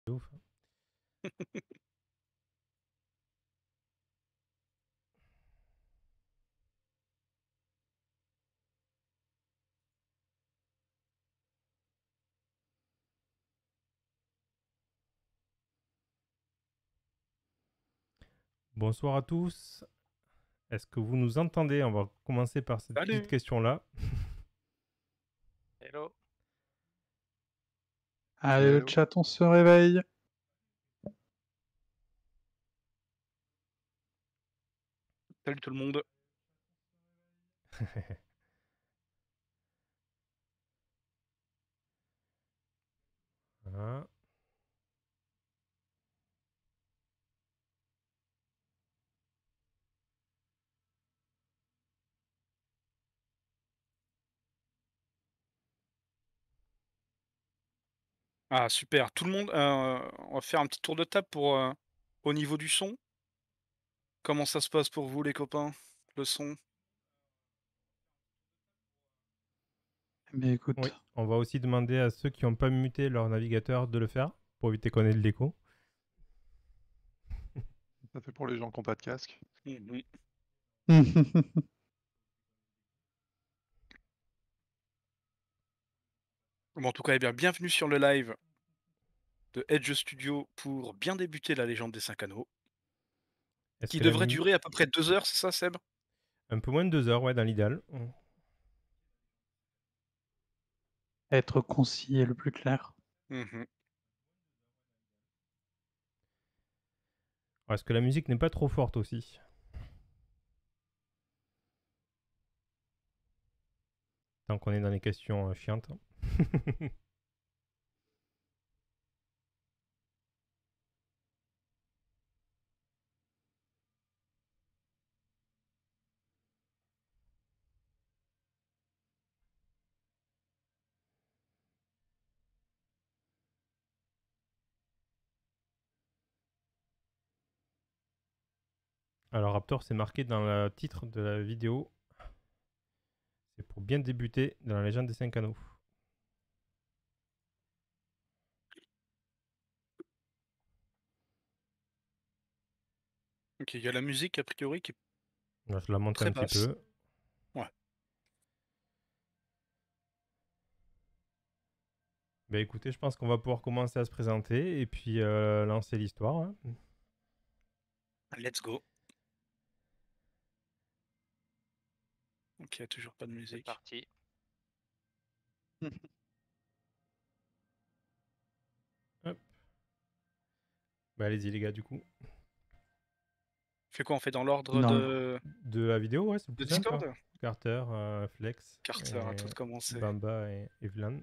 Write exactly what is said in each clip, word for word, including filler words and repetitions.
Ouf. Bonsoir à tous. Est-ce que vous nous entendez? On va commencer par cette petite Salut. question-là. Hello. Allez, le Hello. chat, on se réveille. Salut tout le monde. Voilà. Ah super, tout le monde, euh, on va faire un petit tour de table pour euh, au niveau du son. Comment ça se passe pour vous les copains? Le son? Mais écoute, Oui, on va aussi demander à ceux qui n'ont pas muté leur navigateur de le faire pour éviter qu'on ait de l'écho. Ça fait pour les gens qui n'ont pas de casque. Mhm. Bon, en tout cas, eh bien, bienvenue sur le live de Edge Studio pour bien débuter la légende des cinq anneaux, Est-ce qui que la devrait mu- durer à peu près deux heures, c'est ça Seb? Un peu moins de deux heures, ouais, dans l'idéal. être concis et le plus clair. Mhm. Est-ce que la musique n'est pas trop forte aussi? Tant qu'on est dans les questions euh, chiantes. Alors Raptor, c'est marqué dans le titre de la vidéo. C'est pour bien débuter dans la légende des cinq anneaux. Ok, il y a la musique a priori qui est Là, je la monte très un petit basse. peu. Ouais. Bah écoutez, je pense qu'on va pouvoir commencer à se présenter et puis euh, lancer l'histoire. Hein. Let's go. Ok, il y a toujours pas de C'est musique. parti. Hop. Bah allez-y les gars du coup. Fait quoi, on fait dans l'ordre Non. de... De la vidéo, ouais, c'est le de plus simple. Discord? Hein. Carter, euh, Flex, Carter, à toi et de commencer. Bamba et Evlan.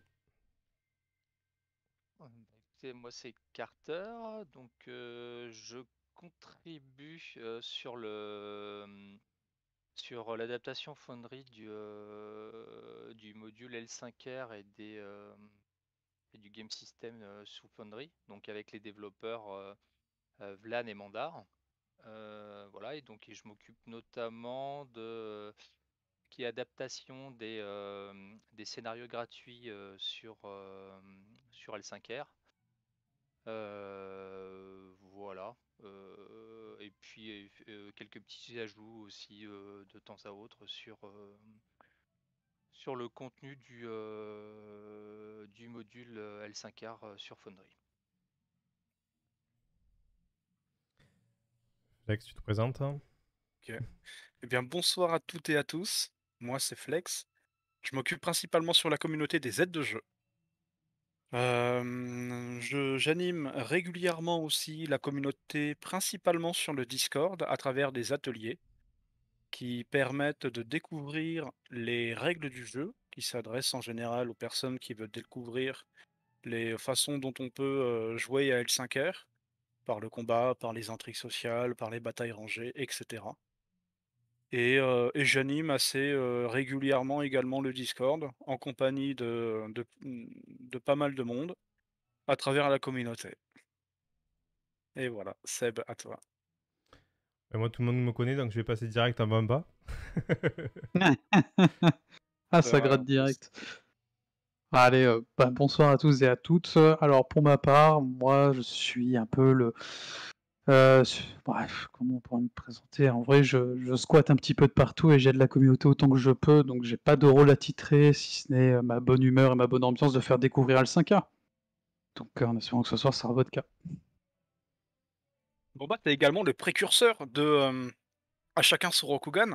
Bah, écoutez, moi c'est Carter, donc euh, je contribue euh, sur le sur l'adaptation Foundry du, euh, du module L cinq R et des euh, et du game system euh, sous Foundry, donc avec les développeurs euh, euh, Vlan et Mandar. Euh, voilà, et donc et je m'occupe notamment de qui est adaptation des, euh, des scénarios gratuits euh, sur, euh, sur L cinq R. Euh, voilà. Euh, et puis euh, quelques petits ajouts aussi euh, de temps à autre sur, euh, sur le contenu du, euh, du module L cinq R euh, sur Foundry. Flex, tu te présentes. Hein. Ok. Eh bien, bonsoir à toutes et à tous. Moi, c'est Flex. Je m'occupe principalement sur la communauté des aides de jeu. Euh, je- j'anime régulièrement aussi la communauté, principalement sur le Discord, à travers des ateliers qui permettent de découvrir les règles du jeu, qui s'adressent en général aux personnes qui veulent découvrir les façons dont on peut euh, jouer à L cinq R, par le combat, par les intrigues sociales, par les batailles rangées, et cetera. Et, euh, et j'anime assez euh, régulièrement également le Discord en compagnie de, de, de pas mal de monde à travers la communauté. Et voilà, Seb, à toi. Et moi, tout le monde me connaît, donc je vais passer direct à Bamba. Ah, C'est ça vrai, gratte en plus. direct. Allez, euh, bah, bonsoir à tous et à toutes. Alors pour ma part, moi je suis un peu le... euh, su- bref, comment on pourrait me présenter? En vrai, je, je squatte un petit peu de partout et j'aide la communauté autant que je peux, donc j'ai pas de rôle à titrer, si ce n'est euh, ma bonne humeur et ma bonne ambiance de faire découvrir L cinq A. Donc euh, en espérant que ce soir, ça sera votre cas. Bon bah, t'es également le précurseur de euh, À chacun son Rokugan.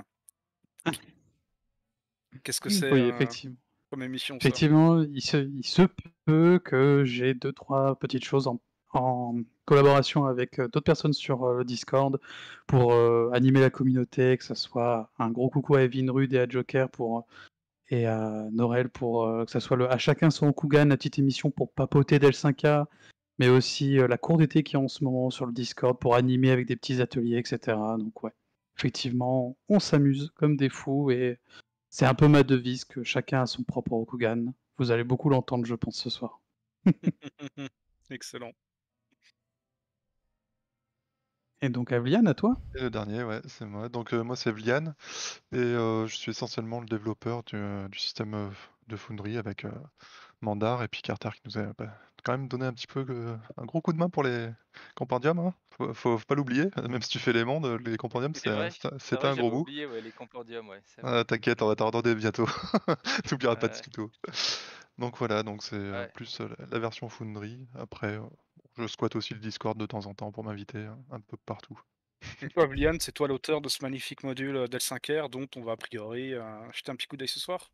Qu'est-ce que c'est Oui, euh, effectivement. comme émission ça? Effectivement, il se, il se peut que j'ai deux, trois petites choses en, en collaboration avec euh, d'autres personnes sur euh, le Discord pour euh, animer la communauté, que ce soit un gros coucou à Evin Rude et à Joker pour, euh, et à Norel pour euh, que ce soit le à chacun son Kugan, la petite émission pour papoter d'L cinq A, mais aussi euh, la cour d'été qui est en ce moment sur le Discord pour animer avec des petits ateliers, et cetera. Donc ouais, effectivement, on s'amuse comme des fous et c'est un peu ma devise que chacun a son propre Rokugan. Vous allez beaucoup l'entendre, je pense, ce soir. Excellent. Et donc, Avlian, à toi? Et le dernier, ouais, c'est moi. Donc euh, moi c'est Vlian et euh, je suis essentiellement le développeur du, euh, du système euh, de Foundry avec euh, Mandar et puis Carter qui nous a bah, quand même donné un petit peu euh, un gros coup de main pour les compendiums. Hein. Faut, faut, faut pas l'oublier, même si tu fais les mondes, les compendiums C'est c'est un- vrai, c'est un- c'est c'était vrai, un gros j'avais bout. oublié ouais, les compendiums, ouais, c'est vrai. Ah, T'inquiète, on va t'en redonner bientôt. T'oublieras pas de Ouais, sitôt. Donc voilà, donc c'est euh, ouais. plus euh, la la version Foundry. Après, euh, je squatte aussi le Discord de temps en temps pour m'inviter hein, un peu partout. Et toi, Vlian, c'est toi l'auteur de ce magnifique module euh, d'L cinq R dont on va a priori euh, jeter un petit coup d'œil ce soir?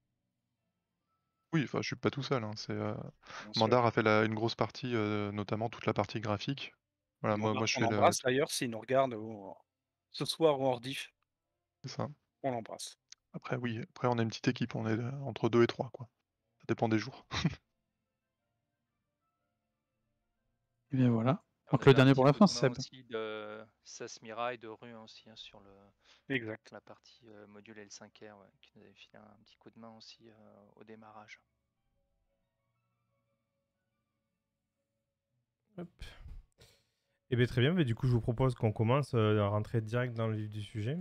Oui, enfin, je suis pas tout seul. Hein, c'est euh, Bien sûr. Mandar a fait la- une grosse partie, euh, notamment toute la partie graphique. Voilà, moi, Mandar moi je qu'on suis le. embrasse d'ailleurs s'il nous regarde au- ce soir ou hors diff, C'est ça. on l'embrasse. Après, oui, après on est une petite équipe, on est euh, entre deux et trois, quoi. Ça dépend des jours. Et bien voilà. On Donc, le avait un dernier petit pour la coup de fin, main Seb. aussi de Sasmira et de Rue aussi hein, sur le, Exact. la partie euh, module L cinq R, ouais, qui nous avait filé un petit coup de main aussi euh, au démarrage. Hop. Eh bien, très bien, mais du coup, je vous propose qu'on commence euh, à rentrer direct dans le vif du sujet.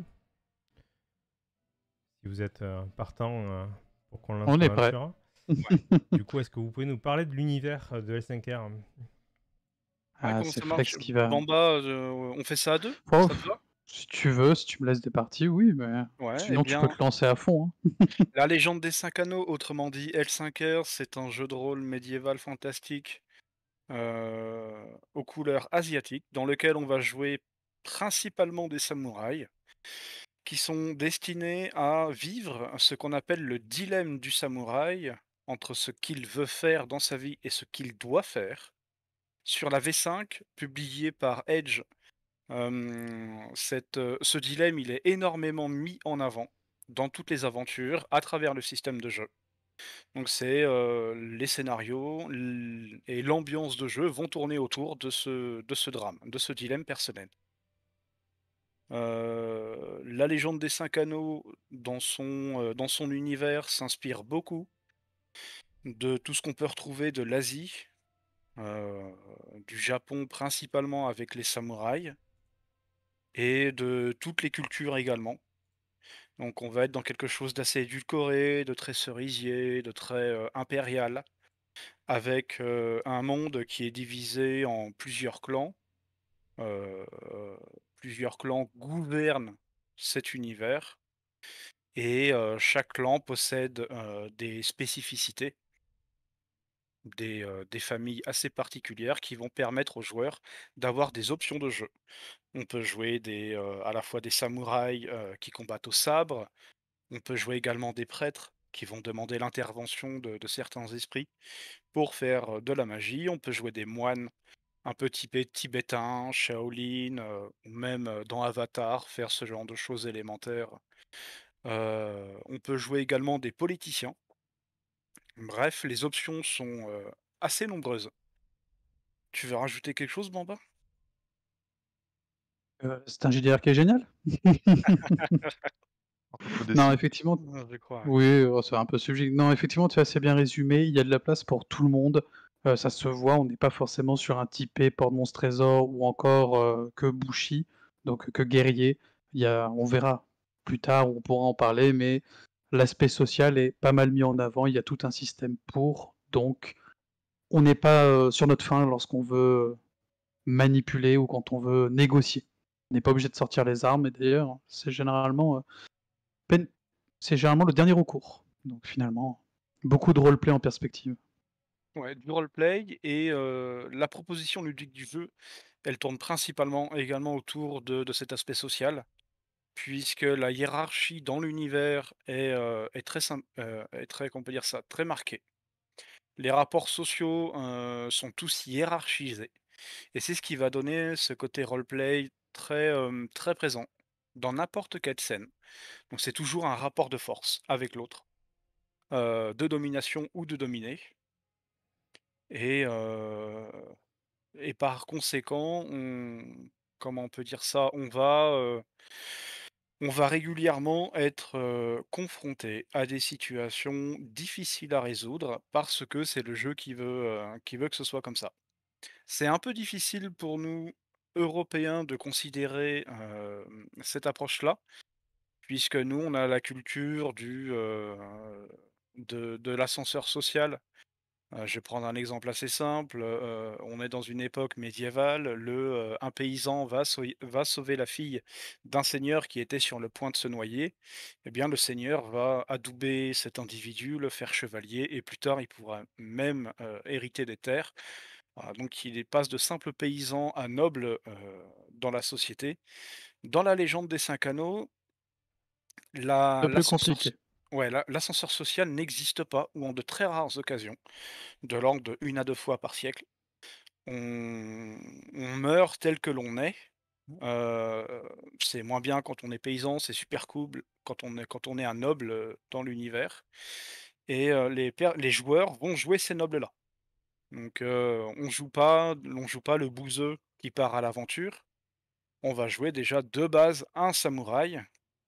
Si vous êtes euh, partant euh, pour qu'on lance On est prêt. l'aventure. Du coup, est-ce que vous pouvez nous parler de l'univers euh, de L cinq R? Ouais, Ah, comment c'est ça marche? Flex qui va. Bamba, euh, on fait ça à deux? Oh, Ça te va? si tu veux, si tu me laisses des parties, oui, mais Ouais, eh sinon tu peux bien, te lancer à fond. Hein. La Légende des Cinq Anneaux, autrement dit L cinq R, c'est un jeu de rôle médiéval fantastique euh, aux couleurs asiatiques, dans lequel on va jouer principalement des samouraïs, qui sont destinés à vivre ce qu'on appelle le dilemme du samouraï, entre ce qu'il veut faire dans sa vie et ce qu'il doit faire. Sur la V cinq, publié par Edge, euh, cette, euh, ce dilemme il est énormément mis en avant dans toutes les aventures, à travers le système de jeu. Donc c'est euh, les scénarios l- et l'ambiance de jeu vont tourner autour de ce, de ce drame, de ce dilemme personnel. Euh, la légende des cinq anneaux, dans son, euh, dans son univers, s'inspire beaucoup de tout ce qu'on peut retrouver de l'Asie, euh, du Japon principalement avec les samouraïs, et de toutes les cultures également. Donc on va être dans quelque chose d'assez édulcoré, de très cerisier, de très euh, impérial, avec euh, un monde qui est divisé en plusieurs clans. Euh, euh, plusieurs clans gouvernent cet univers et euh, chaque clan possède euh, des spécificités, des, euh, des familles assez particulières qui vont permettre aux joueurs d'avoir des options de jeu. On peut jouer des, euh, à la fois des samouraïs euh, qui combattent au sabre, on peut jouer également des prêtres qui vont demander l'intervention de, de certains esprits pour faire euh, de la magie, on peut jouer des moines un peu typés tibétains, Shaolin, euh, ou même euh, dans Avatar, faire ce genre de choses élémentaires. Euh, on peut jouer également des politiciens. Bref, les options sont euh, assez nombreuses. Tu veux rajouter quelque chose, Bamba? Euh, c'est un J D R qui est génial. Faut Non, décider. effectivement, Ouais, je crois. Ouais. oui, oh, c'est un peu subjectif. Non, effectivement, tu as assez bien résumé. Il y a de la place pour tout le monde. Euh, ça se voit, on n'est pas forcément sur un typé porte-monstre trésor ou encore euh, que Bushi, donc que guerrier. Il y a, on verra plus tard, on pourra en parler, mais l'aspect social est pas mal mis en avant, il y a tout un système pour, donc on n'est pas, heu, sur notre faim lorsqu'on veut manipuler ou quand on veut négocier. On n'est pas obligé de sortir les armes et d'ailleurs, c'est généralement, heu, peine c'est généralement le dernier recours. Donc finalement, beaucoup de roleplay en perspective. Ouais, du roleplay et heu, la proposition ludique du jeu, elle tourne principalement également autour de de cet aspect social, puisque la hiérarchie dans l'univers est, heu, est très sym heu, est très, comment on peut dire ça? Très marquée. Les rapports sociaux, heu, sont tous hiérarchisés et c'est ce qui va donner ce côté roleplay très, hem, très présent dans n'importe quelle scène. Donc c'est toujours un rapport de force avec l'autre, heu, de domination ou de dominé et heu et par conséquent, on comment on peut dire ça? On va, heu, on va régulièrement être, heu, confronté à des situations difficiles à résoudre parce que c'est le jeu qui veut, heu, qui veut que ce soit comme ça. C'est un peu difficile pour nous, Européens, de considérer, hem, cette approche-là, puisque nous, on a la culture du, heu, de de l'ascenseur social. Heu, je vais prendre un exemple assez simple, heu, on est dans une époque médiévale, le, heu, un paysan va sauy va sauver la fille d'un seigneur qui était sur le point de se noyer. Eh bien, le seigneur va adouber cet individu, le faire chevalier et plus tard, il pourra même, heu, hériter des terres. Voilà, donc il est passe de simple paysan à noble, heu, dans la société. Dans la légende des cinq anneaux, la Un peu plus l'ascenseur s compliqué. ouais, l'a l'ascenseur social n'existe pas ou en de très rares occasions, de l'ordre de une à deux fois par siècle. On on meurt tel que l'on est, heu, c'est moins bien quand on est paysan, c'est super cool quand on est quand on est un noble, heu, dans l'univers et heu, les per les joueurs vont jouer ces nobles-là. Donc heu, on joue pas on joue pas le bouseux qui part à l'aventure. On va jouer déjà de base un samouraï,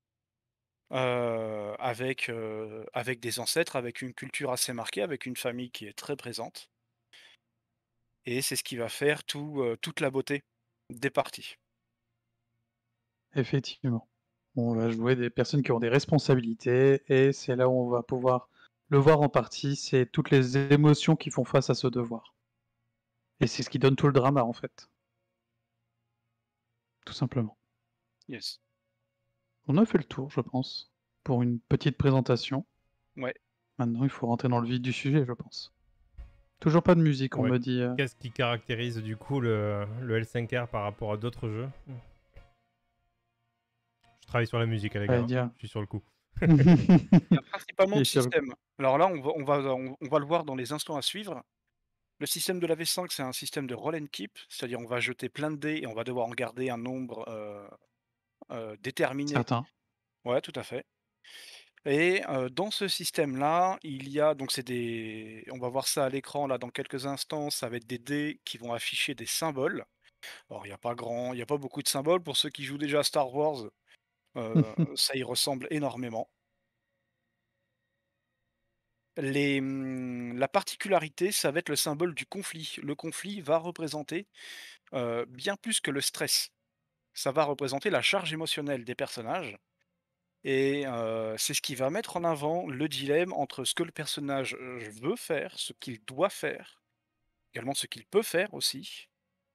heu, avec, heu, avec des ancêtres, avec une culture assez marquée, avec une famille qui est très présente et c'est ce qui va faire tout, heu, toute la beauté des parties. Effectivement. On va jouer des personnes qui ont des responsabilités et c'est là où on va pouvoir le voir en partie, c'est toutes les émotions qui font face à ce devoir. Et c'est ce qui donne tout le drama en fait, tout simplement. Yes. On a fait le tour, je pense, pour une petite présentation. Ouais. Maintenant, il faut rentrer dans le vif du sujet, je pense. Toujours pas de musique, on Ouais. me dit. euh. Qu'est-ce qui caractérise du coup le, le L cinq R par rapport à d'autres jeux? Je travaille sur la musique, les gars, J'allais hein. dire. Je suis sur le coup. Il y a principalement Et le sur le- système. Alors là, on va on va on on va le voir dans les instants à suivre. Le système de la V cinq, c'est un système de roll and keep, c'est-à-dire on va jeter plein de dés et on va devoir en garder un nombre, heu heu, déterminé. Certains. Ouais, tout à fait et heu, dans ce système-là, il y a donc c'est des on va voir ça à l'écran là dans quelques instants, ça va être des dés qui vont afficher des symboles. Alors il y a pas grand il y a pas beaucoup de symboles pour ceux qui jouent déjà à Star Wars, heu, ça y ressemble énormément. Les, mmh, la particularité, ça va être le symbole du conflit. Le conflit va représenter, heu, bien plus que le stress. Ça va représenter la charge émotionnelle des personnages et heu, c'est ce qui va mettre en avant le dilemme entre ce que le personnage, heu, veut faire, ce qu'il doit faire, également ce qu'il peut faire aussi,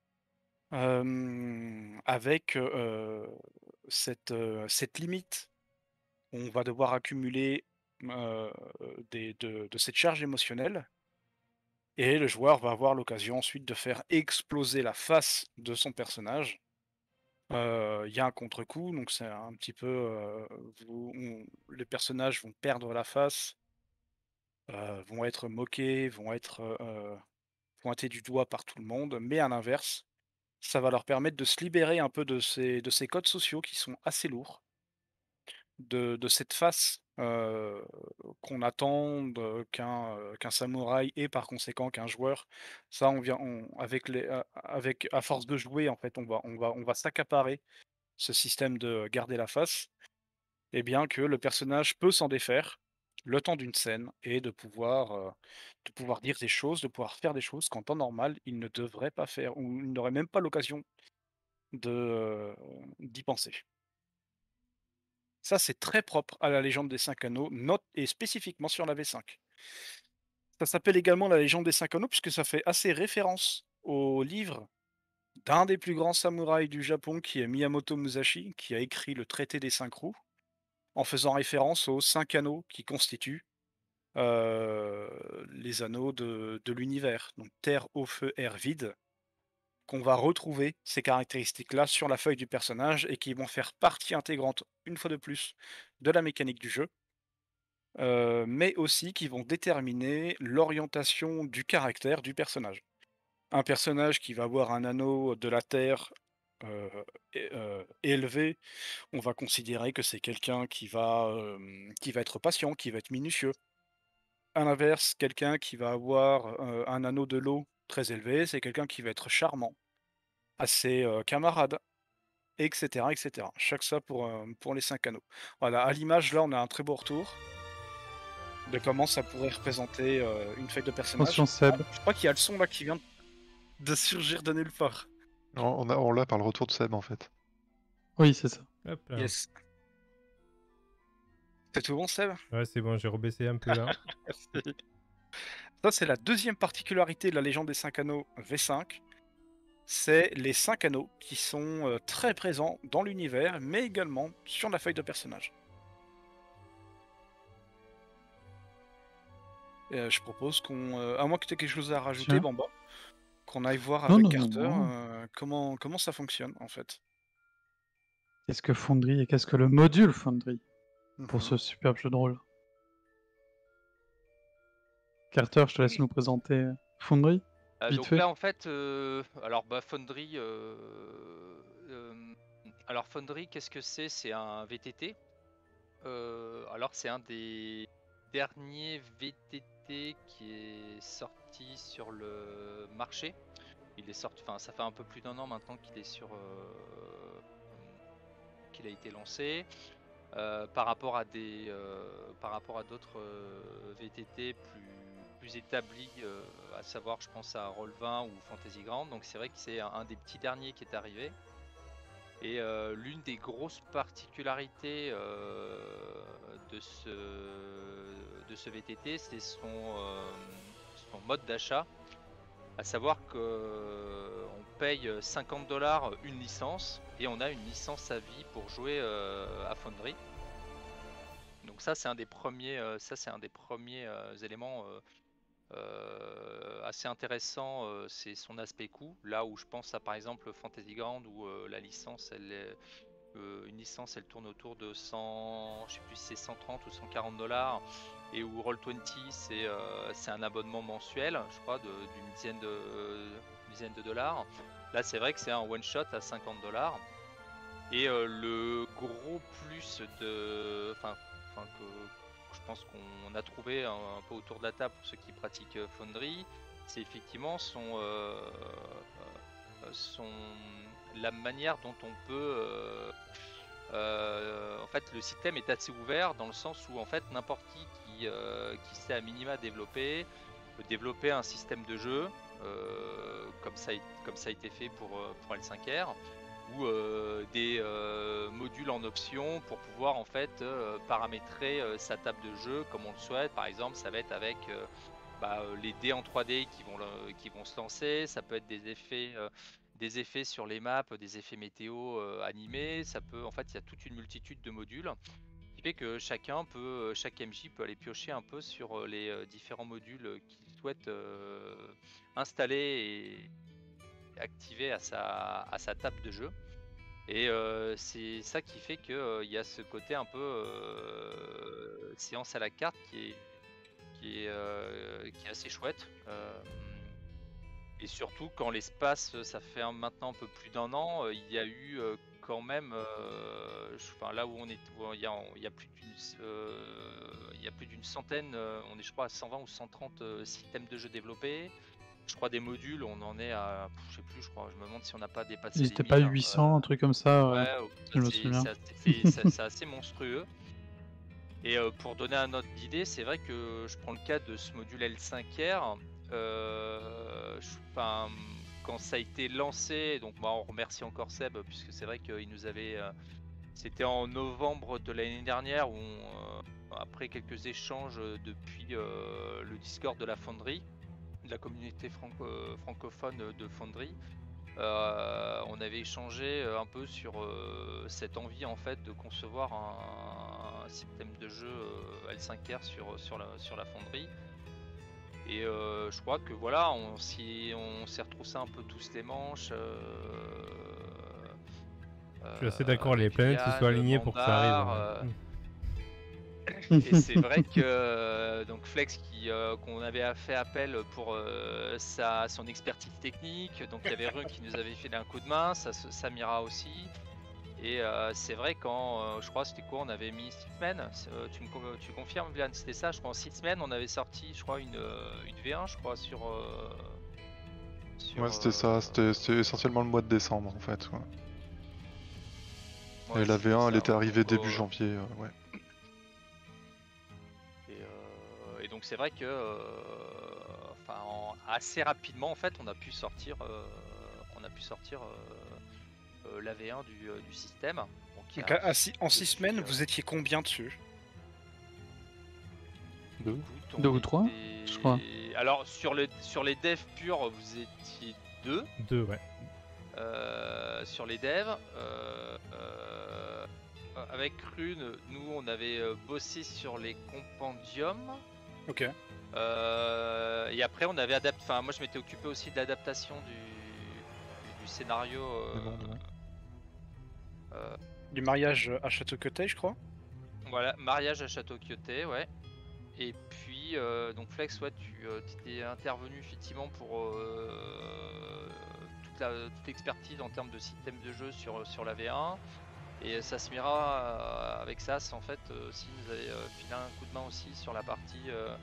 hem, avec, heu, cette, heu, cette limite. On va devoir accumuler, heu, des de de cette charge émotionnelle et le joueur va avoir l'occasion ensuite de faire exploser la face de son personnage. Heu, il y a un contre-coup, donc c'est un petit peu, heu, vous on les personnages vont perdre la face, heu, vont être moqués, vont être, heu pointés du doigt par tout le monde, mais à l'inverse, ça va leur permettre de se libérer un peu de ces de ces codes sociaux qui sont assez lourds, de de cette face, heu, qu'on attend de qu'un, heu, qu'un samouraï et par conséquent qu'un joueur. Ça, on vient on avec les a avec à force de jouer, en fait, on va on va on va s'accaparer ce système de garder la face et bien que le personnage peut s'en défaire, le temps d'une scène et de pouvoir, heu, de pouvoir dire des choses, de pouvoir faire des choses qu'en temps normal, il ne devrait pas faire ou il n'aurait même pas l'occasion de, heu, d'y penser. Ça, c'est très propre à la légende des cinq anneaux, note et spécifiquement sur la V cinq. Ça s'appelle également la légende des cinq anneaux puisque ça fait assez référence au livre d'un des plus grands samouraïs du Japon qui est Miyamoto Musashi, qui a écrit le traité des cinq roues, en faisant référence aux cinq anneaux qui constituent euh, les anneaux de, de l'univers. Donc terre, eau, feu, air, vide, qu'on va retrouver ces caractéristiques-là sur la feuille du personnage et qui vont faire partie intégrante, une fois de plus, de la mécanique du jeu, euh, mais aussi qui vont déterminer l'orientation du caractère du personnage. Un personnage qui va avoir un anneau de la Terre euh, é- euh, élevé, on va considérer que c'est quelqu'un qui va, euh, qui va être patient, qui va être minutieux. À l'inverse, quelqu'un qui va avoir euh, un anneau de l'eau très élevé, c'est quelqu'un qui va être charmant, assez euh, camarade, et cetera, et cetera. Chaque ça pour, euh, pour les cinq anneaux. Voilà, à l'image, là, on a un très beau retour de comment ça pourrait représenter euh, une feuille de personnage. Attention Seb. Je crois qu'il y a le son là qui vient de surgir de nulle part. On, on a- on l'a par le retour de Seb en fait. Oui, c'est ça. Hop là. Yes. C'est tout bon, Seb? Ouais, c'est bon, j'ai rebaissé un peu là. Merci. Ça, c'est la deuxième particularité de la légende des cinq anneaux V cinq. C'est les cinq anneaux qui sont euh, très présents dans l'univers, mais également sur la feuille de personnage. Et, euh, je propose qu'on, euh, à moins que tu aies quelque chose à rajouter, Tiens. Bamba, qu'on aille voir Non, avec non, Carter non, non. euh, comment, comment ça fonctionne en fait. Qu'est-ce que Foundry et qu'est-ce que le module Foundry pour Mhm. ce superbe jeu de rôle? Carter, je te laisse Oui. nous présenter euh, Foundry. Ah, Vite donc fait. là, en fait, euh, alors bah, Foundry, euh, euh, alors Foundry, qu'est-ce que c'est? C'est un V T T. Euh, alors c'est un des derniers V T T qui est sorti sur le marché. Il est sorti, enfin, ça fait un peu plus d'un an maintenant qu'il est sur, euh, qu'il a été lancé. Euh, par rapport à des, euh, par rapport à d'autres euh, V T T plus, plus établis, euh, à savoir, je pense à Roll vingt ou Fantasy Ground. Donc c'est vrai que c'est un, un des petits derniers qui est arrivé. Et euh, l'une des grosses particularités euh, de, ce, de ce V T T, c'est son, euh, son mode d'achat. À savoir qu'on paye cinquante dollars une licence et on a une licence à vie pour jouer euh, à Foundry. Donc ça c'est un des premiers, euh, ça c'est un des premiers euh, éléments euh, euh, assez intéressants, euh, c'est son aspect coût. Là où je pense à par exemple Fantasy Ground où euh, la licence, elle est, euh, une licence elle tourne autour de cent, je sais plus si c'est cent trente ou cent quarante dollars. Et où Roll vingt c'est euh, c'est un abonnement mensuel, je crois, d'une dizaine de, dizaine de dollars. Là, c'est vrai que c'est un one shot à cinquante dollars. Et euh, le gros plus de, enfin, enfin que je pense qu'on a trouvé un, un peu autour de la table pour ceux qui pratiquent Foundry, c'est effectivement son, euh, euh, son la manière dont on peut euh, euh, en fait, le système est assez ouvert dans le sens où en fait n'importe qui qui, euh, qui sait à minima développer peut développer un système de jeu euh, comme ça comme ça a été fait pour pour L cinq R ou euh, des euh, modules en option pour pouvoir en fait euh, paramétrer euh, sa table de jeu comme on le souhaite. Par exemple, ça va être avec euh, bah, les dés en trois D qui vont le, qui vont se lancer. Ça peut être des effets euh, des effets sur les maps, des effets météo euh, animés. Ça peut, en fait, il y a toute une multitude de modules qui fait que chacun peut, chaque M J peut aller piocher un peu sur les euh, différents modules qu'il souhaite euh, installer et activer à sa, à sa table de jeu. Et euh, c'est ça qui fait qu'il euh, y a ce côté un peu euh, séance à la carte qui est, qui est, euh, qui est assez chouette. Euh, Et surtout quand l'espace, ça fait un, maintenant un peu plus d'un an, euh, il y a eu euh, quand même, euh, je- enfin là où on est, où il y a, il y a plus d'une, euh, il y a plus d'une centaine, euh, on est je crois à cent vingt ou cent trente euh, systèmes de jeux développés. Je crois des modules, on en est à, pff, je sais plus, je crois, je me demande si on n'a pas dépassé Ils les étaient pas mille. huit cents, un truc comme ça, ouais, Ouais, je me c'est souviens. c'est assez, c'est- c'est assez monstrueux. Et euh, pour donner un ordre d'idée, c'est vrai que je prends le cas de ce module L cinq R. Euh, je- enfin, quand ça a été lancé, donc moi on remercie encore Seb puisque c'est vrai qu'il nous avait, euh, C'était en novembre de l'année dernière où, on, euh, après quelques échanges depuis euh, le Discord de la Fonderie, de la communauté franco francophone de Fonderie, euh, on avait échangé un peu sur euh, cette envie en fait de concevoir un, un système de jeu euh, L cinq R sur, sur, la, sur la Fonderie. Et euh, je crois que voilà, on s'y on s'est retroussé un peu tous les manches. Euh, Je suis assez euh, d'accord, les avec planètes se Liane, soient alignées pour que ça arrive. Mandar, hein. euh, Et c'est vrai que euh, donc Flex qui euh, qu'on avait fait appel pour euh, sa son expertise technique, donc il y avait Run qui nous avait filé un coup de main, ça, Samira aussi. Et euh, c'est vrai quand euh, je crois c'était quoi, on avait mis six semaines. Euh, tu me tu confirmes, Vian, c'était ça, je crois en six semaines on avait sorti, je crois une une V un, je crois sur. Euh, sur Ouais, c'était ça, euh, c'était c'était essentiellement le mois de décembre en fait. Ouais. ouais, Et la V un, c'était elle ça, était ouais. arrivée Donc, début euh, janvier, euh, ouais. Et, euh, et donc c'est vrai que, euh, enfin, en- assez rapidement en fait, on a pu sortir, euh, on a pu sortir euh, euh, la V un du, euh, du système. Donc, il y Donc, a à- à six- en six depuis, semaines, euh, vous étiez combien dessus? Deux. écoute, on Deux ou trois, était- je crois. Alors sur les sur les devs purs, vous étiez deux. Deux, ouais. Euh, sur les devs, euh, euh, avec Rune, nous on avait euh, bossé sur les compendiums. Ok. Euh, et après on avait adapté. Enfin, moi je m'étais occupé aussi de l'adaptation du, du scénario. euh, Des mondes, ouais. euh, Du mariage à Château-Quetet, je crois. voilà, mariage à Château-Quetet, ouais. Et puis euh, donc Flex, ouais, tu euh, étais intervenu effectivement pour euh, toute la toute l'expertise en termes de système de jeu sur sur la V un. Et Sasmira, euh, avec Sas, en fait, euh, aussi nous avait euh, filé un coup de main aussi sur la partie, euh,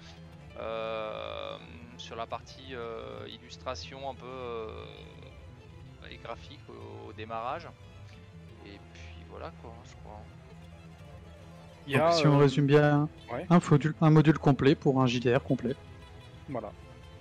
euh, sur la partie euh, illustration un peu euh, et graphique au, au démarrage. Et puis voilà quoi, je crois. Il y Donc, a, si on euh, résume bien, ouais. un, module, un module complet pour un J D R complet. Voilà.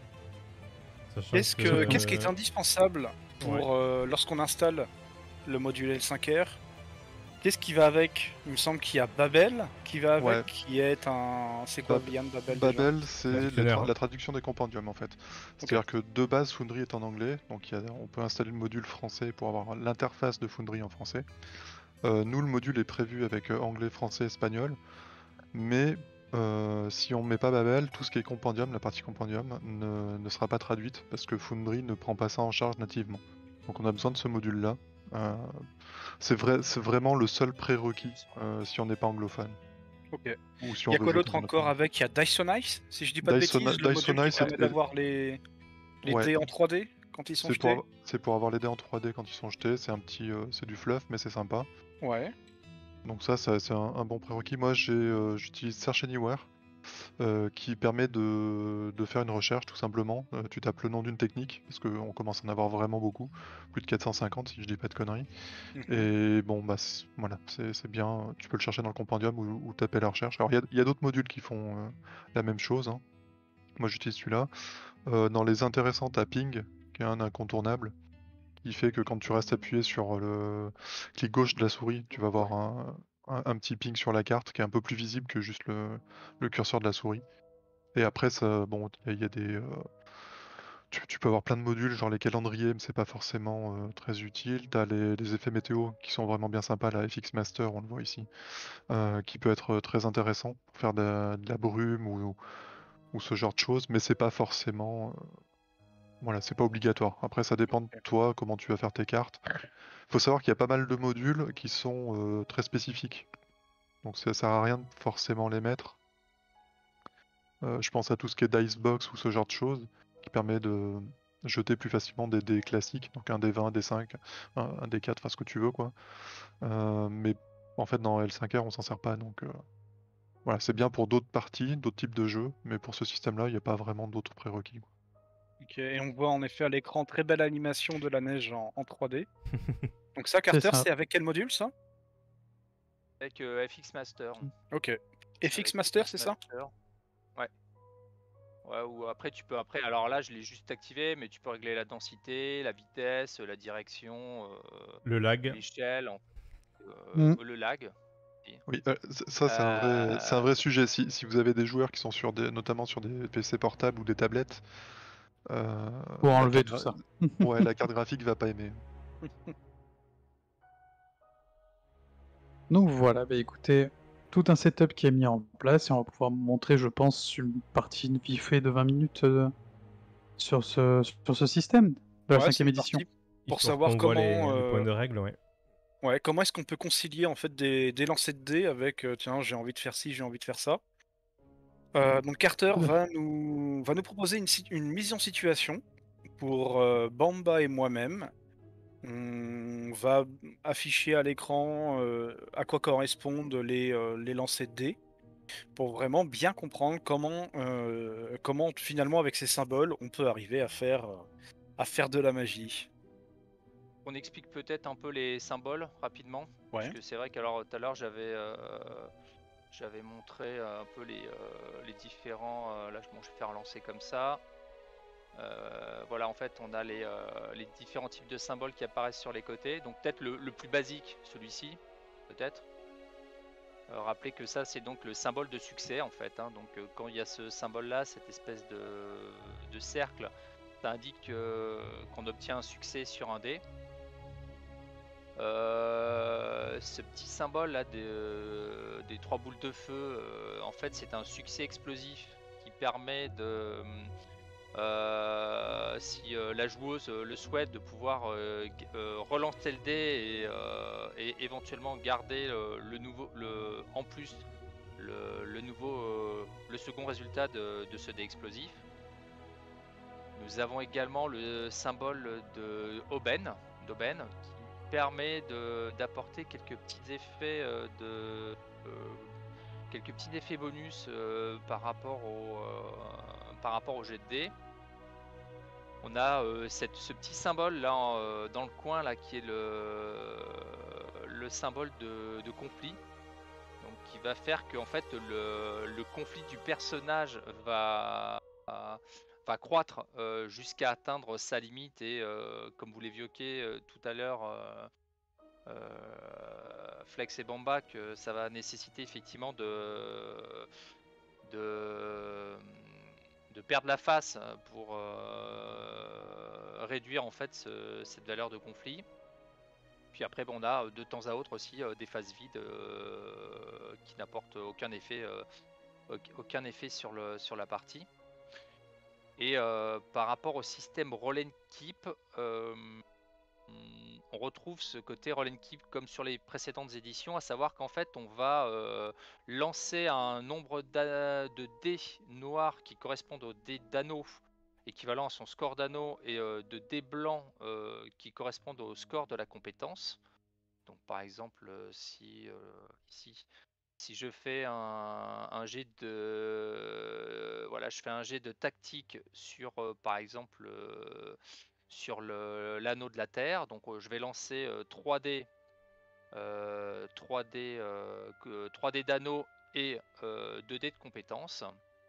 Sachant Qu'est-ce que, que, qu'est-ce qui est euh, indispensable pour ouais. euh, lorsqu'on installe le module L cinq R? Qu'est-ce qui va avec? Il me semble qu'il y a Babel qui va avec, Ouais. qui est un. C'est quoi, Bab- Vian, Babel, déjà? Babel, c'est les Dictionnaire, tra- hein. la traduction des compendiums en fait. C'est-à-dire que de base, Foundry est en anglais, donc il y a- on peut installer le module français pour avoir l'interface de Foundry en français. Euh, nous, le module est prévu avec euh, anglais, français, espagnol, mais euh, si on met pas Babel, tout ce qui est compendium, la partie compendium, ne, ne sera pas traduite parce que Foundry ne prend pas ça en charge nativement. Donc on a besoin de ce module-là. Euh, c'est vrai, c'est vraiment le seul prérequis euh, si on n'est pas anglophone. Ok. Ou si Il on y a veut quoi jouer d'autre dans une autre encore langue. avec? Il y a Dyson Ice, si je dis pas de Dyson- bêtises, le Dyson module qui Ice, permet c'est- d'avoir les, les Ouais. dés en trois D quand ils sont C'est jetés. pour, c'est pour avoir les dés en trois D quand ils sont jetés, c'est un petit, euh, c'est du fluff mais c'est sympa. Ouais. Donc ça, ça c'est un, un bon prérequis. Moi j'ai, euh, j'utilise Search Anywhere euh, qui permet de, de faire une recherche tout simplement. Euh, tu tapes le nom d'une technique parce qu'on commence à en avoir vraiment beaucoup, plus de quatre cent cinquante si je dis pas de conneries. Mhm. Et bon bah c'est- voilà, c'est c'est bien. Tu peux le chercher dans le compendium ou, ou taper la recherche. Alors il y a, il y a d'autres modules qui font euh, la même chose, hein. Moi j'utilise celui-là. Euh, dans les intéressants, t'as Ping, qui est un incontournable, qui fait que quand tu restes appuyé sur le clic gauche de la souris, tu vas avoir un, un- un petit ping sur la carte qui est un peu plus visible que juste le, le curseur de la souris. Et après, ça, bon, il y, a- il y a des, euh, tu, tu peux avoir plein de modules, genre les calendriers, mais c'est pas forcément euh, très utile. T'as les, les effets météo qui sont vraiment bien sympas, la F X Master, on le voit ici, euh, qui peut être très intéressant pour faire de, la- de la brume ou, ou ce genre de choses, mais c'est pas forcément. euh, Voilà, c'est pas obligatoire. Après, ça dépend de toi, comment tu vas faire tes cartes. Faut savoir qu'il y a pas mal de modules qui sont euh, très spécifiques. Donc ça sert à rien de forcément les mettre. Euh, je pense à tout ce qui est Dicebox ou ce genre de choses, qui permet de jeter plus facilement des dés classiques, donc un dé vingt, un dé cinq, un, un dé quatre, enfin ce que tu veux quoi. Euh, mais en fait dans L cinq R on s'en sert pas, donc euh, voilà, c'est bien pour d'autres parties, d'autres types de jeux, mais pour ce système-là, il n'y a pas vraiment d'autres prérequis, quoi. Ok. Et on voit en effet à l'écran très belle animation de la neige en, en trois D. Donc ça, C'est Carter, ça. c'est avec quel module ça? Avec euh, F X Master. Ok. F X Avec Master, F X c'est ça? Master. Ouais. Ouais, ou après tu peux après. Alors là, je l'ai juste activé, mais tu peux régler la densité, la vitesse, la direction, euh, Le lag. l'échelle. En... Mm. le lag. Oui, euh, c- ça c'est un vrai, c'est un Euh, vrai sujet. Si, si vous avez des joueurs qui sont sur des, notamment sur des P C portables ou des tablettes, euh, Pour la enlever carte tout gra- ça. ouais, la carte graphique va pas aimer. Donc voilà, bah écoutez, tout un setup qui est mis en place et on va pouvoir montrer, je pense, une partie vite fait de vingt minutes euh, sur ce, sur ce système de la Ouais, cinquième c'est édition. parti pour Histoire savoir qu'on voit les, comment, les points euh, de règle, ouais. ouais, comment est-ce qu'on peut concilier en fait des, des lancers de dés avec euh, tiens, j'ai envie de faire ci, j'ai envie de faire ça. Euh, donc Carter Tout à va nous, va nous proposer une, si- une mise en situation pour euh, Bamba et moi-même. On va afficher à l'écran euh, à quoi correspondent les, euh, les lancers de dés pour vraiment bien comprendre comment, euh, comment finalement avec ces symboles on peut arriver à faire, euh, à faire de la magie. On explique peut-être un peu les symboles rapidement, Ouais. puisque c'est vrai qu'alors tout à l'heure j'avais euh, j'avais montré euh, un peu les, euh, les différents. Euh, là, bon, je vais faire un lancer comme ça. Euh, voilà, en fait, on a les, euh, les différents types de symboles qui apparaissent sur les côtés. Donc peut-être le, le plus basique, celui-ci, peut-être. Euh, rappelez que ça, c'est donc le symbole de succès, en fait. Hein. Donc euh, quand il y a ce symbole-là, cette espèce de, de cercle, ça indique euh, qu'on obtient un succès sur un dé. Euh, ce petit symbole là des, euh, des trois boules de feu, euh, en fait, c'est un succès explosif qui permet de, euh, si euh, la joueuse euh, le souhaite, de pouvoir euh, g- euh, relancer le dé et, euh, et éventuellement garder euh, le nouveau, le, en plus le, le nouveau, euh, le second résultat de, de ce dé explosif. Nous avons également le symbole de Aubaine, d'Aubaine, qui permet de- d'apporter quelques petits effets euh, de euh, quelques petits effets bonus euh, par rapport au euh, par rapport au jet de dés. On a euh, cette, ce petit symbole là en, euh, dans le coin là qui est le le symbole de, de conflit, donc qui va faire que en fait le, le conflit du personnage va va croître euh, jusqu'à atteindre sa limite et euh, comme vous l'évoquiez euh, tout à l'heure, euh, euh, Flex et Bamba, que ça va nécessiter effectivement de de, de perdre la face pour euh, réduire en fait ce- cette valeur de conflit. Puis après, bon, on a de temps à autre aussi euh, des phases vides euh, qui n'apportent aucun effet, euh, aucun effet sur, le, sur la partie. Et euh, par rapport au système roll and keep, euh, on retrouve ce côté roll and keep comme sur les précédentes éditions, à savoir qu'en fait on va euh, lancer un nombre de dés noirs qui correspondent aux dés d'anneau, équivalent à son score d'anneau, et euh, de dés blancs euh, qui correspondent au score de la compétence. Donc par exemple, euh, si euh, ici, si je fais un, un jet de euh, voilà, je fais un jet de tactique sur euh, par exemple euh, sur le- l'anneau de la Terre, donc euh, je vais lancer euh, trois dés, euh, trois dés, euh, que- trois dés d'anneau et euh, deux dés de compétences.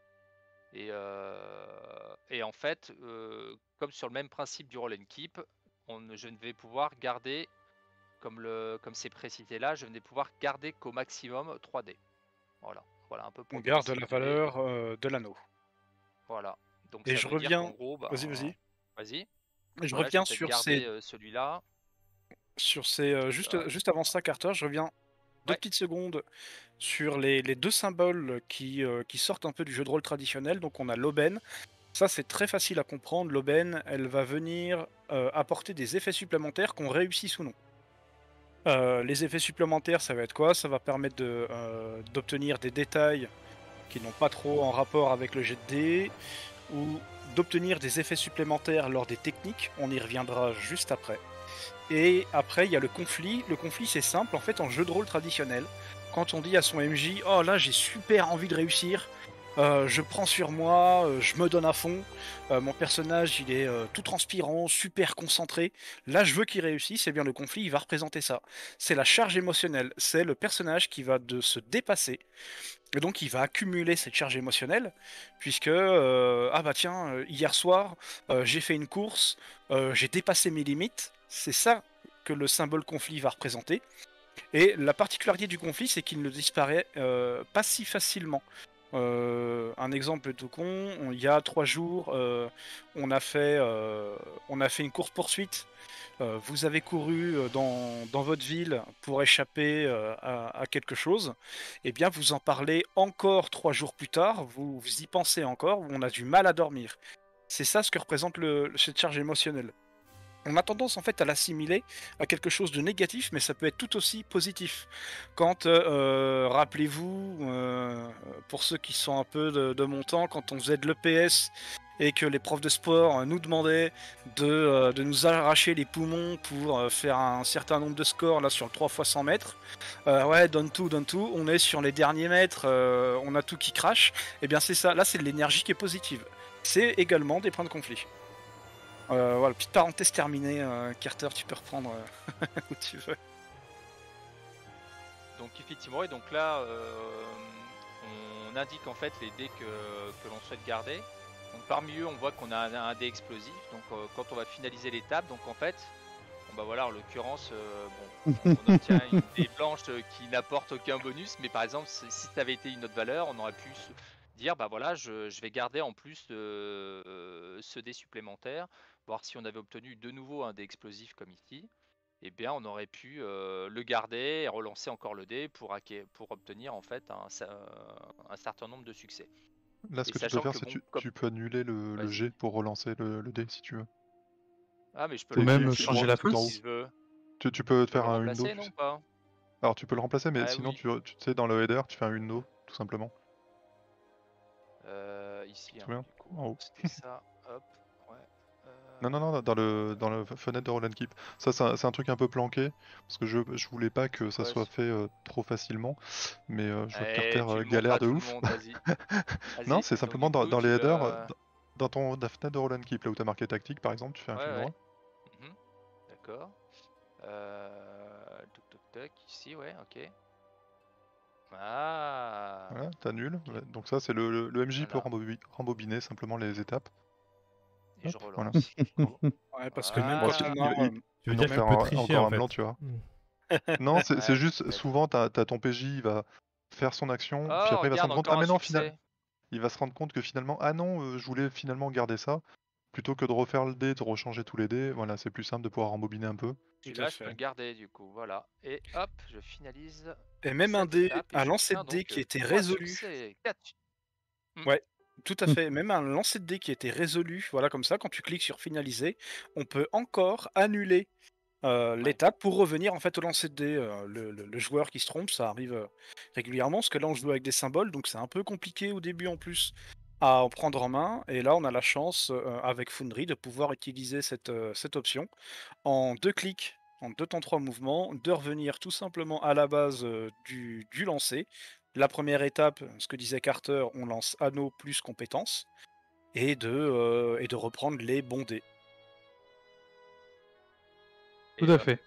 Et, euh, et en fait, euh, comme sur le même principe du roll and keep, on, je ne vais pouvoir garder, comme le, comme c'est précisé là, je ne vais pouvoir garder qu'au maximum trois dés. Voilà, voilà un peu On pour garde donner la cette idée. valeur euh, de l'anneau. Voilà, donc Et ça je veut dire qu'en reviens. gros, Vas-y, ben, vas-y. vas-y. Je Voilà, je vais reviens peut-être sur ces, garder euh, celui-là. sur ces euh, Puis, euh, juste, juste avant ça, Carter. Je reviens deux ouais. petites secondes sur les, les deux symboles qui, euh, qui sortent un peu du jeu de rôle traditionnel. Donc on a l'aubaine. Ça c'est très facile à comprendre. L'aubaine, elle va venir euh, apporter des effets supplémentaires qu'on réussisse ou non. Euh, les effets supplémentaires, ça va être quoi? Ça va permettre de, euh, d'obtenir des détails qui n'ont pas trop en rapport avec le jet de dés, ou d'obtenir des effets supplémentaires lors des techniques. On y reviendra juste après. Et après, il y a le conflit. Le conflit, c'est simple. En fait, en jeu de rôle traditionnel, quand on dit à son M J, oh là, j'ai super envie de réussir, euh, je prends sur moi, euh, je me donne à fond, euh, mon personnage, il est euh, tout transpirant, super concentré, là, je veux qu'il réussisse, et bien le conflit, il va représenter ça. C'est la charge émotionnelle, c'est le personnage qui va de se dépasser, et donc il va accumuler cette charge émotionnelle, puisque, euh, ah bah tiens, euh, hier soir, euh, j'ai fait une course, euh, j'ai dépassé mes limites, c'est ça que le symbole conflit va représenter. Et la particularité du conflit, c'est qu'il ne disparaît euh, pas si facilement. Euh, un exemple tout con, on- il y a trois jours, euh, on, a fait, euh, on a fait une course-poursuite. Euh, vous avez couru euh, dans, dans votre ville pour échapper euh, à, à quelque chose. Eh bien, vous en parlez encore trois jours plus tard, vous, vous y pensez encore, on a du mal à dormir. C'est ça ce que représente le, cette charge émotionnelle. On a tendance en fait à l'assimiler à quelque chose de négatif, mais ça peut être tout aussi positif. Quand, euh, rappelez-vous, euh, pour ceux qui sont un peu de, de mon temps, quand on faisait de l'E P S et que les profs de sport nous demandaient de, euh, de nous arracher les poumons pour euh, faire un certain nombre de scores là sur le trois fois cent mètres, euh, ouais, donne tout, donne tout, on est sur les derniers mètres, euh, on a tout qui crache, et bien c'est ça, là c'est de l'énergie qui est positive. C'est également des points de conflit. Euh, voilà, petite parenthèse terminée, euh, Carter, tu peux reprendre euh, où tu veux. Donc effectivement, et donc là, euh, on indique en fait les dés que, que l'on souhaite garder. Donc parmi eux, on voit qu'on a un, un dé explosif. Donc euh, quand on va finaliser l'étape, donc en fait, bon bah voilà, en l'occurrence, euh, bon, on obtient une dé blanche euh, qui n'apporte aucun bonus, mais par exemple, si si ça avait été une autre valeur, on aurait pu se dire, bah voilà, je, je vais garder en plus euh, ce dé supplémentaire, voir si on avait obtenu de nouveau un dé explosif comme ici. Eh bien, on aurait pu euh, le garder et relancer encore le dé pour, acqué- pour obtenir en fait un, sa- un certain nombre de succès. Là, ce Et que tu peux sachant faire, que c'est bon, tu, comme... tu peux annuler le, le Vas-y. jet pour relancer le, le dé si tu veux. Ah, mais je peux Ou le même remplacer changer si- la tout en pulse. haut. si je veux. Tu, tu peux Je peux le faire un undo. remplacer, Tu non sais. pas? Alors tu peux le remplacer, mais Ah sinon oui. tu, tu sais dans le header, tu fais un undo tout simplement. Euh, ici, Tu te hein, souviens? du coup, En haut. c'était ça. Hop, ouais. Non, non, non, dans le, dans le fenêtre de roll and keep. Ça, c'est un, c'est un truc un peu planqué, parce que je, je voulais pas que ça Ouais, soit c'est- fait euh, trop facilement, mais euh, je vois que Eh, Carter tu euh, le montres galère à de tout le ouf. monde, vas-y. Non, Vas-y. c'est Donc simplement du dans, coup, dans les tu... headers, euh, euh, dans, dans ton ta fenêtre de roll and keep, là où tu as marqué tactique par exemple, tu fais un Ouais, clic ouais. droit. Mhm. D'accord. Euh... Toc, toc, toc. Ici, ouais, ok. Ah. Voilà, t'annules. Ok. Ouais, donc ça, c'est le, le, le M J peut Voilà. rembobi- rembobiner simplement les étapes. Et je Hop, voilà. relance. Ouais, parce que même Bon, quand Voilà. on il, a... il- euh, Tu veux il va en dire qu'il faire peut un- tricher encore en un blanc, fait. tu vois. Hmm. Non, c'est c'est Ouais, juste peut-être. souvent, t'as as ton P J, il va faire son action, puis Oh, après il va se regarde, rendre compte, encore ah un mais non, final... succès. il va se rendre compte que finalement, ah non, euh, je voulais finalement garder ça, plutôt que de refaire le dé, de rechanger tous les dés, voilà, c'est plus simple de pouvoir rembobiner un peu. Tout Et à là, je peux fait. le garder du coup. Voilà. Et hop, je finalise Et même un cette dé, étape et un lancer de j'obtiens dé donc qui euh, était trois résolu. succès. Quatre. Hmm. Ouais, tout à fait. Même un lancer de dé qui était résolu, voilà comme ça, quand tu cliques sur finaliser, on peut encore annuler euh, Ouais. l'étape pour revenir en fait au lancer de dé. Euh, le, le- le joueur qui se trompe, ça arrive euh, régulièrement, parce que là on joue avec des symboles, donc c'est un peu compliqué au début en plus à en prendre en main. Et là on a la chance euh, avec Foundry de pouvoir utiliser cette, euh, cette option en deux clics, en deux temps trois mouvements, de revenir tout simplement à la base euh, du, du lancer. La première étape, ce que disait Carter, on lance anneau plus compétences, et de, euh, et de reprendre les bons dés. Et, Tout à euh, fait.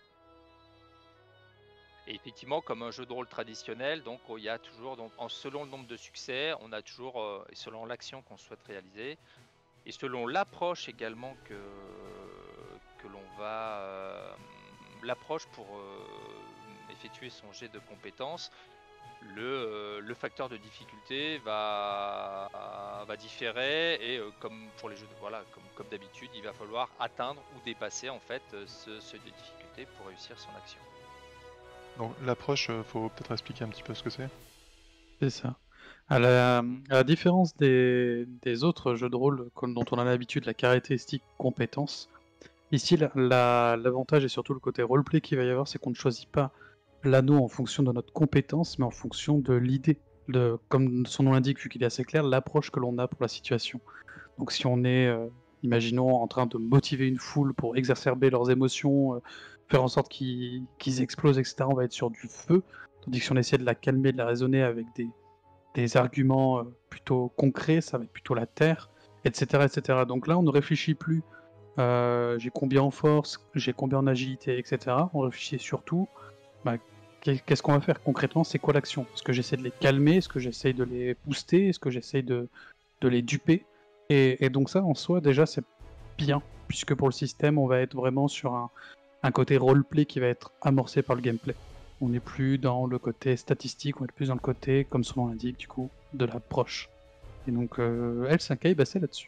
et effectivement, comme un jeu de rôle traditionnel, donc il y a toujours, donc, en, selon le nombre de succès, on a toujours, euh, et selon l'action qu'on souhaite réaliser, et selon l'approche également que, que l'on va, euh, l'approche pour euh, effectuer son jet de compétences, le, euh, le facteur de difficulté va, va différer et euh, comme pour les jeux de voilà, comme, comme d'habitude, il va falloir atteindre ou dépasser en fait ce seuil de difficulté pour réussir son action. Donc l'approche, euh, faut peut-être expliquer un petit peu ce que c'est. C'est ça. À la, à la différence des, des autres jeux de rôle comme dont on a l'habitude, la caractéristique compétence, ici la- la- l'avantage et surtout le côté roleplay qu'il va y avoir, c'est qu'on ne choisit pas l'anneau en fonction de notre compétence, mais en fonction de l'idée, de, comme son nom l'indique, vu qu'il est assez clair, l'approche que l'on a pour la situation. Donc si on est, euh, imaginons, en train de motiver une foule pour exacerber leurs émotions, euh, faire en sorte qu'ils qu'ils explosent, et cetera, on va être sur du feu, tandis que si on essaie de la calmer, de la raisonner avec des, des arguments euh, plutôt concrets, ça va être plutôt la terre, et cetera, et cetera. Donc là, on ne réfléchit plus, euh, j'ai combien en force, j'ai combien en agilité, et cetera. On réfléchit surtout, bah, qu'est- qu'est-ce qu'on va faire concrètement, c'est quoi l'action? Est-ce que j'essaie de les calmer, est-ce que j'essaie de les booster, est-ce que j'essaie de, de les duper? Et, et donc ça, en soi, déjà, c'est bien, puisque pour le système, on va être vraiment sur un, un côté roleplay qui va être amorcé par le gameplay. On n'est plus dans le côté statistique, on est plus dans le côté, comme son nom l'indique, du coup, de l'approche. Et donc, euh, L cinq A, bah, c'est là-dessus.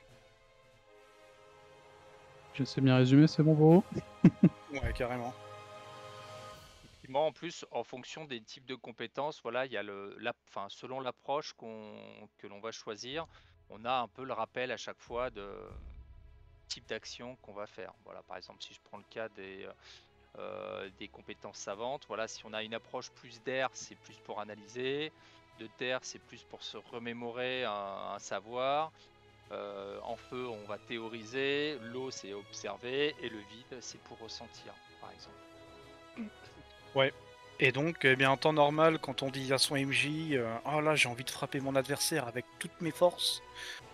Je sais bien résumer, c'est bon pour vous? Ouais, carrément. Effectivement, en plus, en fonction des types de compétences, voilà, il y a le, la, enfin, selon l'approche qu'on, que l'on va choisir, on a un peu le rappel à chaque fois de type d'action qu'on va faire. Voilà, par exemple, si je prends le cas des, euh, des compétences savantes, voilà, si on a une approche plus d'air, c'est plus pour analyser, de terre, c'est plus pour se remémorer un, un savoir. Euh, en feu, on va théoriser, l'eau, c'est observer, et le vide, c'est pour ressentir, par exemple. Ouais. Et donc, eh bien, en temps normal, quand on dit à son M J euh, « Oh là, j'ai envie de frapper mon adversaire avec toutes mes forces euh, »,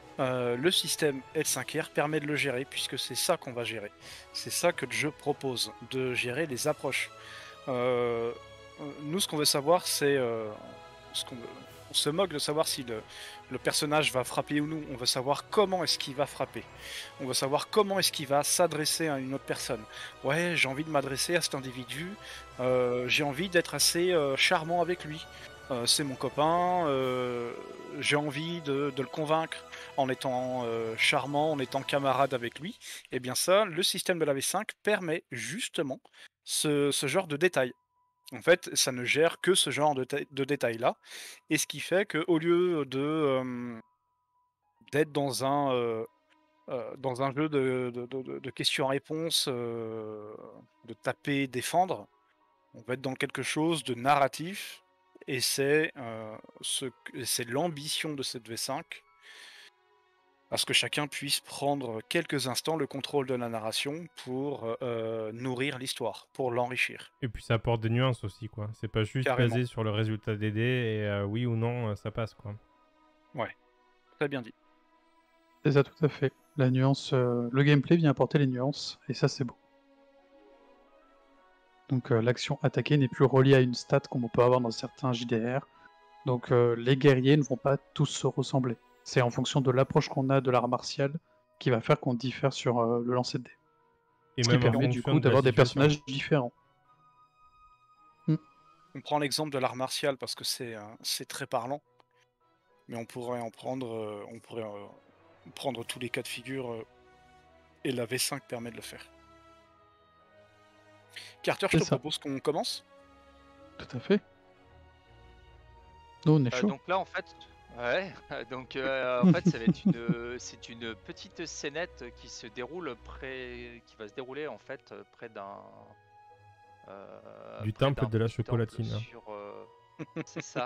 le système L cinq R permet de le gérer, puisque c'est ça qu'on va gérer. C'est ça que le jeu propose, de gérer les approches. Euh, nous, ce qu'on veut savoir, c'est... Euh, ce qu'on veut... On se moque de savoir si le, le personnage va frapper ou non. On veut savoir comment est-ce qu'il va frapper. On veut savoir comment est-ce qu'il va s'adresser à une autre personne. Ouais, j'ai envie de m'adresser à cet individu. Euh, j'ai envie d'être assez euh, charmant avec lui. Euh, c'est mon copain. Euh, j'ai envie de, de le convaincre en étant euh, charmant, en étant camarade avec lui. Et bien ça, le système de la V cinq permet justement ce, ce genre de détails. En fait, ça ne gère que ce genre de, de détails-là. Et ce qui fait qu'au lieu de euh, d'être dans un, euh, euh, dans un jeu de, de, de, de questions-réponses, euh, de taper, défendre, on va être dans quelque chose de narratif. Et c'est euh, ce, c'est l'ambition de cette V cinq. À ce que chacun puisse prendre quelques instants le contrôle de la narration pour euh, nourrir l'histoire, pour l'enrichir. Et puis ça apporte des nuances aussi, quoi. C'est pas juste Carrément. basé sur le résultat des dés et euh, oui ou non, euh, ça passe, quoi. Ouais, très bien dit. C'est ça, tout à fait. La nuance, euh, le gameplay vient apporter les nuances, et ça, c'est beau. Donc, euh, l'action attaquée n'est plus reliée à une stat comme on peut avoir dans certains J D R. Donc, euh, les guerriers ne vont pas tous se ressembler. C'est en fonction de l'approche qu'on a de l'art martial qui va faire qu'on diffère sur euh, le lancer de dés. Et Ce qui même en permet du fonction coup de la d'avoir des situation. personnages différents. On prend l'exemple de l'art martial parce que c'est euh, c'est très parlant, mais on pourrait en prendre, euh, on pourrait euh, prendre tous les cas de figure euh, et la V cinq permet de le faire. Carter, je C'est te ça. propose qu'on commence. Tout à fait. Nous, on est Euh, chaud. donc là, en fait, ouais, donc euh, en fait, ça va être une, c'est une petite scénette qui se déroule près, qui va se dérouler en fait près d'un, euh, Du près temple d'un de la petit temple chocolatine. sur, euh, c'est ça.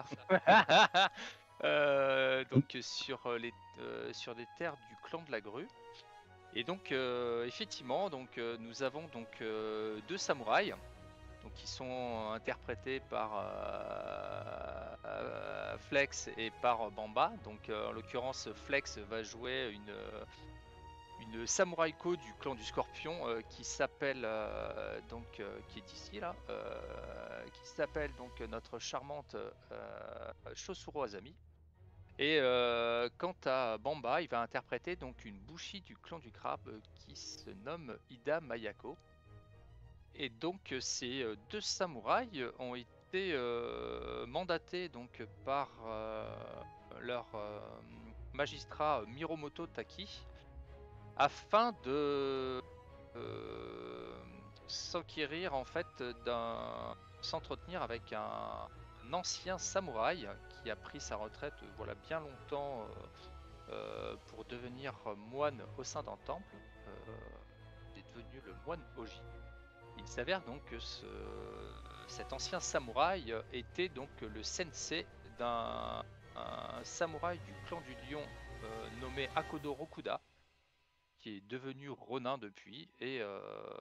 Euh, donc sur les, euh, sur les terres du clan de la Grue. Et donc euh, effectivement, donc euh, nous avons donc euh, deux samouraïs. Donc, qui sont interprétés par euh, euh, Flex et par Bamba. Donc, euh, en l'occurrence, Flex va jouer une, une samouraï-ko du clan du Scorpion euh, qui s'appelle euh, donc euh, qui est ici là, euh, qui s'appelle donc notre charmante euh, Chosuro Azami. Et euh, quant à Bamba, il va interpréter donc une bushi du clan du crabe euh, qui se nomme Ida Mayako. Et donc ces euh, deux samouraïs ont été euh, mandatés donc par euh, leur euh, magistrat Miromoto Taki afin de euh, s'enquérir en fait d'un s'entretenir avec un, un ancien samouraï qui a pris sa retraite voilà bien longtemps euh, euh, pour devenir moine au sein d'un temple. Euh, il est devenu le moine Oji. Il s'avère donc que ce, cet ancien samouraï était donc le sensei d'un samouraï du clan du lion euh, nommé Akodo Rokuda, qui est devenu ronin depuis. Et euh,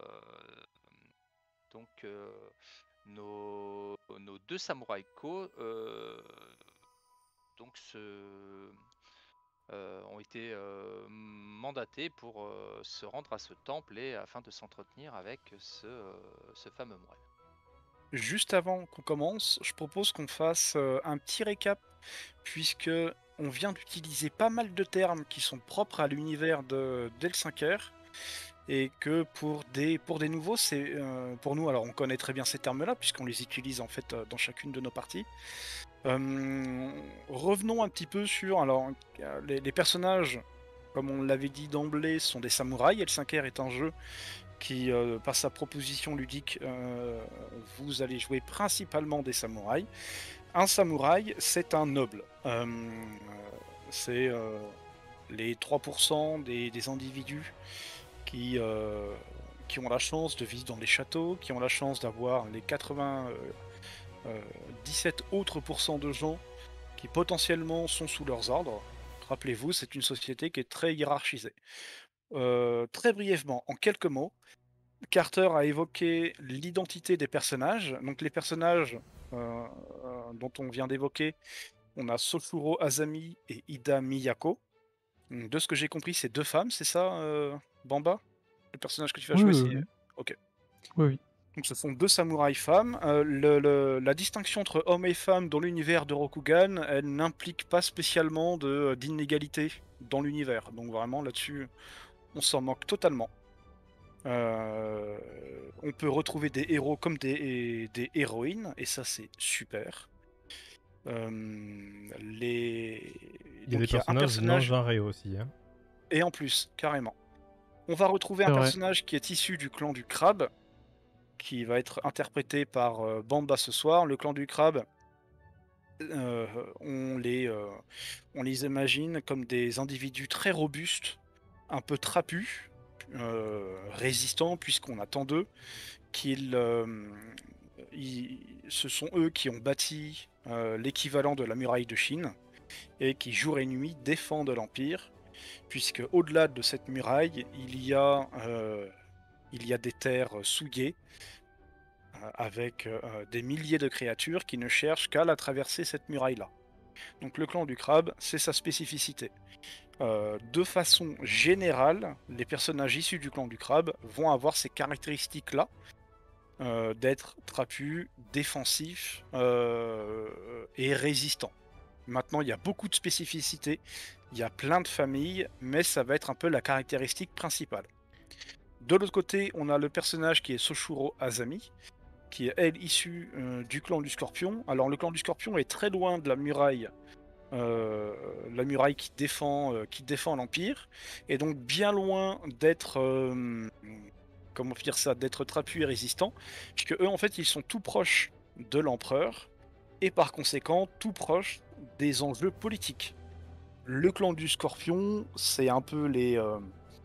donc euh, nos, nos deux samouraïs ko euh, donc se, euh, ont été euh, mandatés pour euh, se rendre à ce temple et afin de s'entretenir avec ce, euh, ce fameux moine. Juste avant qu'on commence, je propose qu'on fasse euh, un petit récap, puisque on vient d'utiliser pas mal de termes qui sont propres à l'univers de d'L cinq R. et que pour des, pour des nouveaux, c'est euh, pour nous, alors on connaît très bien ces termes-là, puisqu'on les utilise en fait euh, dans chacune de nos parties. Euh, revenons un petit peu sur alors, euh, les, les personnages, comme on l'avait dit d'emblée, sont des samouraïs. L cinq R est un jeu qui, euh, par sa proposition ludique, euh, vous allez jouer principalement des samouraïs. Un samouraï, c'est un noble. Euh, c'est euh, les trois pour cent des, des individus qui, euh, qui ont la chance de vivre dans les châteaux, qui ont la chance d'avoir les quatre-vingt-dix-sept autres pourcents de gens qui potentiellement sont sous leurs ordres. Rappelez-vous, c'est une société qui est très hiérarchisée. Euh, très brièvement, en quelques mots, Carter a évoqué l'identité des personnages. Donc les personnages euh, euh, dont on vient d'évoquer, on a Soshuro Azami et Ida Miyako. De ce que j'ai compris, c'est deux femmes, c'est ça, euh, Bamba? Le personnage que tu vas Oui, jouer, oui, c'est... oui. Ok. Oui, oui. Donc ce sont deux samouraïs femmes. Euh, le, le- la distinction entre hommes et femmes dans l'univers de Rokugan, elle n'implique pas spécialement de- d'inégalité dans l'univers. Donc vraiment là-dessus, on s'en moque totalement. Euh, on peut retrouver des héros comme des, des héroïnes, et ça c'est super. Euh, les... Il y a Donc des il y a un personnages non personnage, genrés aussi. Hein. et en plus, carrément. On va retrouver un C'est vrai. personnage qui est issu du clan du crabe, qui va être interprété par euh, Bamba ce soir. Le clan du crabe, euh, on, les, euh, on les imagine comme des individus très robustes, un peu trapus, euh, résistants, puisqu'on attend d'eux qu'ils, euh, ils- ce sont eux qui ont bâti euh, l'équivalent de la muraille de Chine et qui jour et nuit défendent l'Empire, puisque au-delà de cette muraille, il y a, euh, il y a des terres souillées euh, avec euh, des milliers de créatures qui ne cherchent qu'à la traverser cette muraille-là. Donc le clan du crabe, c'est sa spécificité. Euh, de façon générale, les personnages issus du clan du crabe vont avoir ces caractéristiques-là, euh, d'être trapus, défensifs euh, et résistants. Maintenant, il y a beaucoup de spécificités, il y a plein de familles, mais ça va être un peu la caractéristique principale. De l'autre côté, on a le personnage qui est Soshuro Azami, qui est elle issue euh, du clan du Scorpion. Alors le clan du Scorpion est très loin de la muraille, euh, la muraille qui défend, euh, qui défend l'Empire, et donc bien loin d'être, euh, comment dire ça, d'être trapus et résistants, puisque eux en fait ils sont tout proches de l'empereur et par conséquent tout proches des enjeux politiques. Le clan du Scorpion, c'est un peu les euh,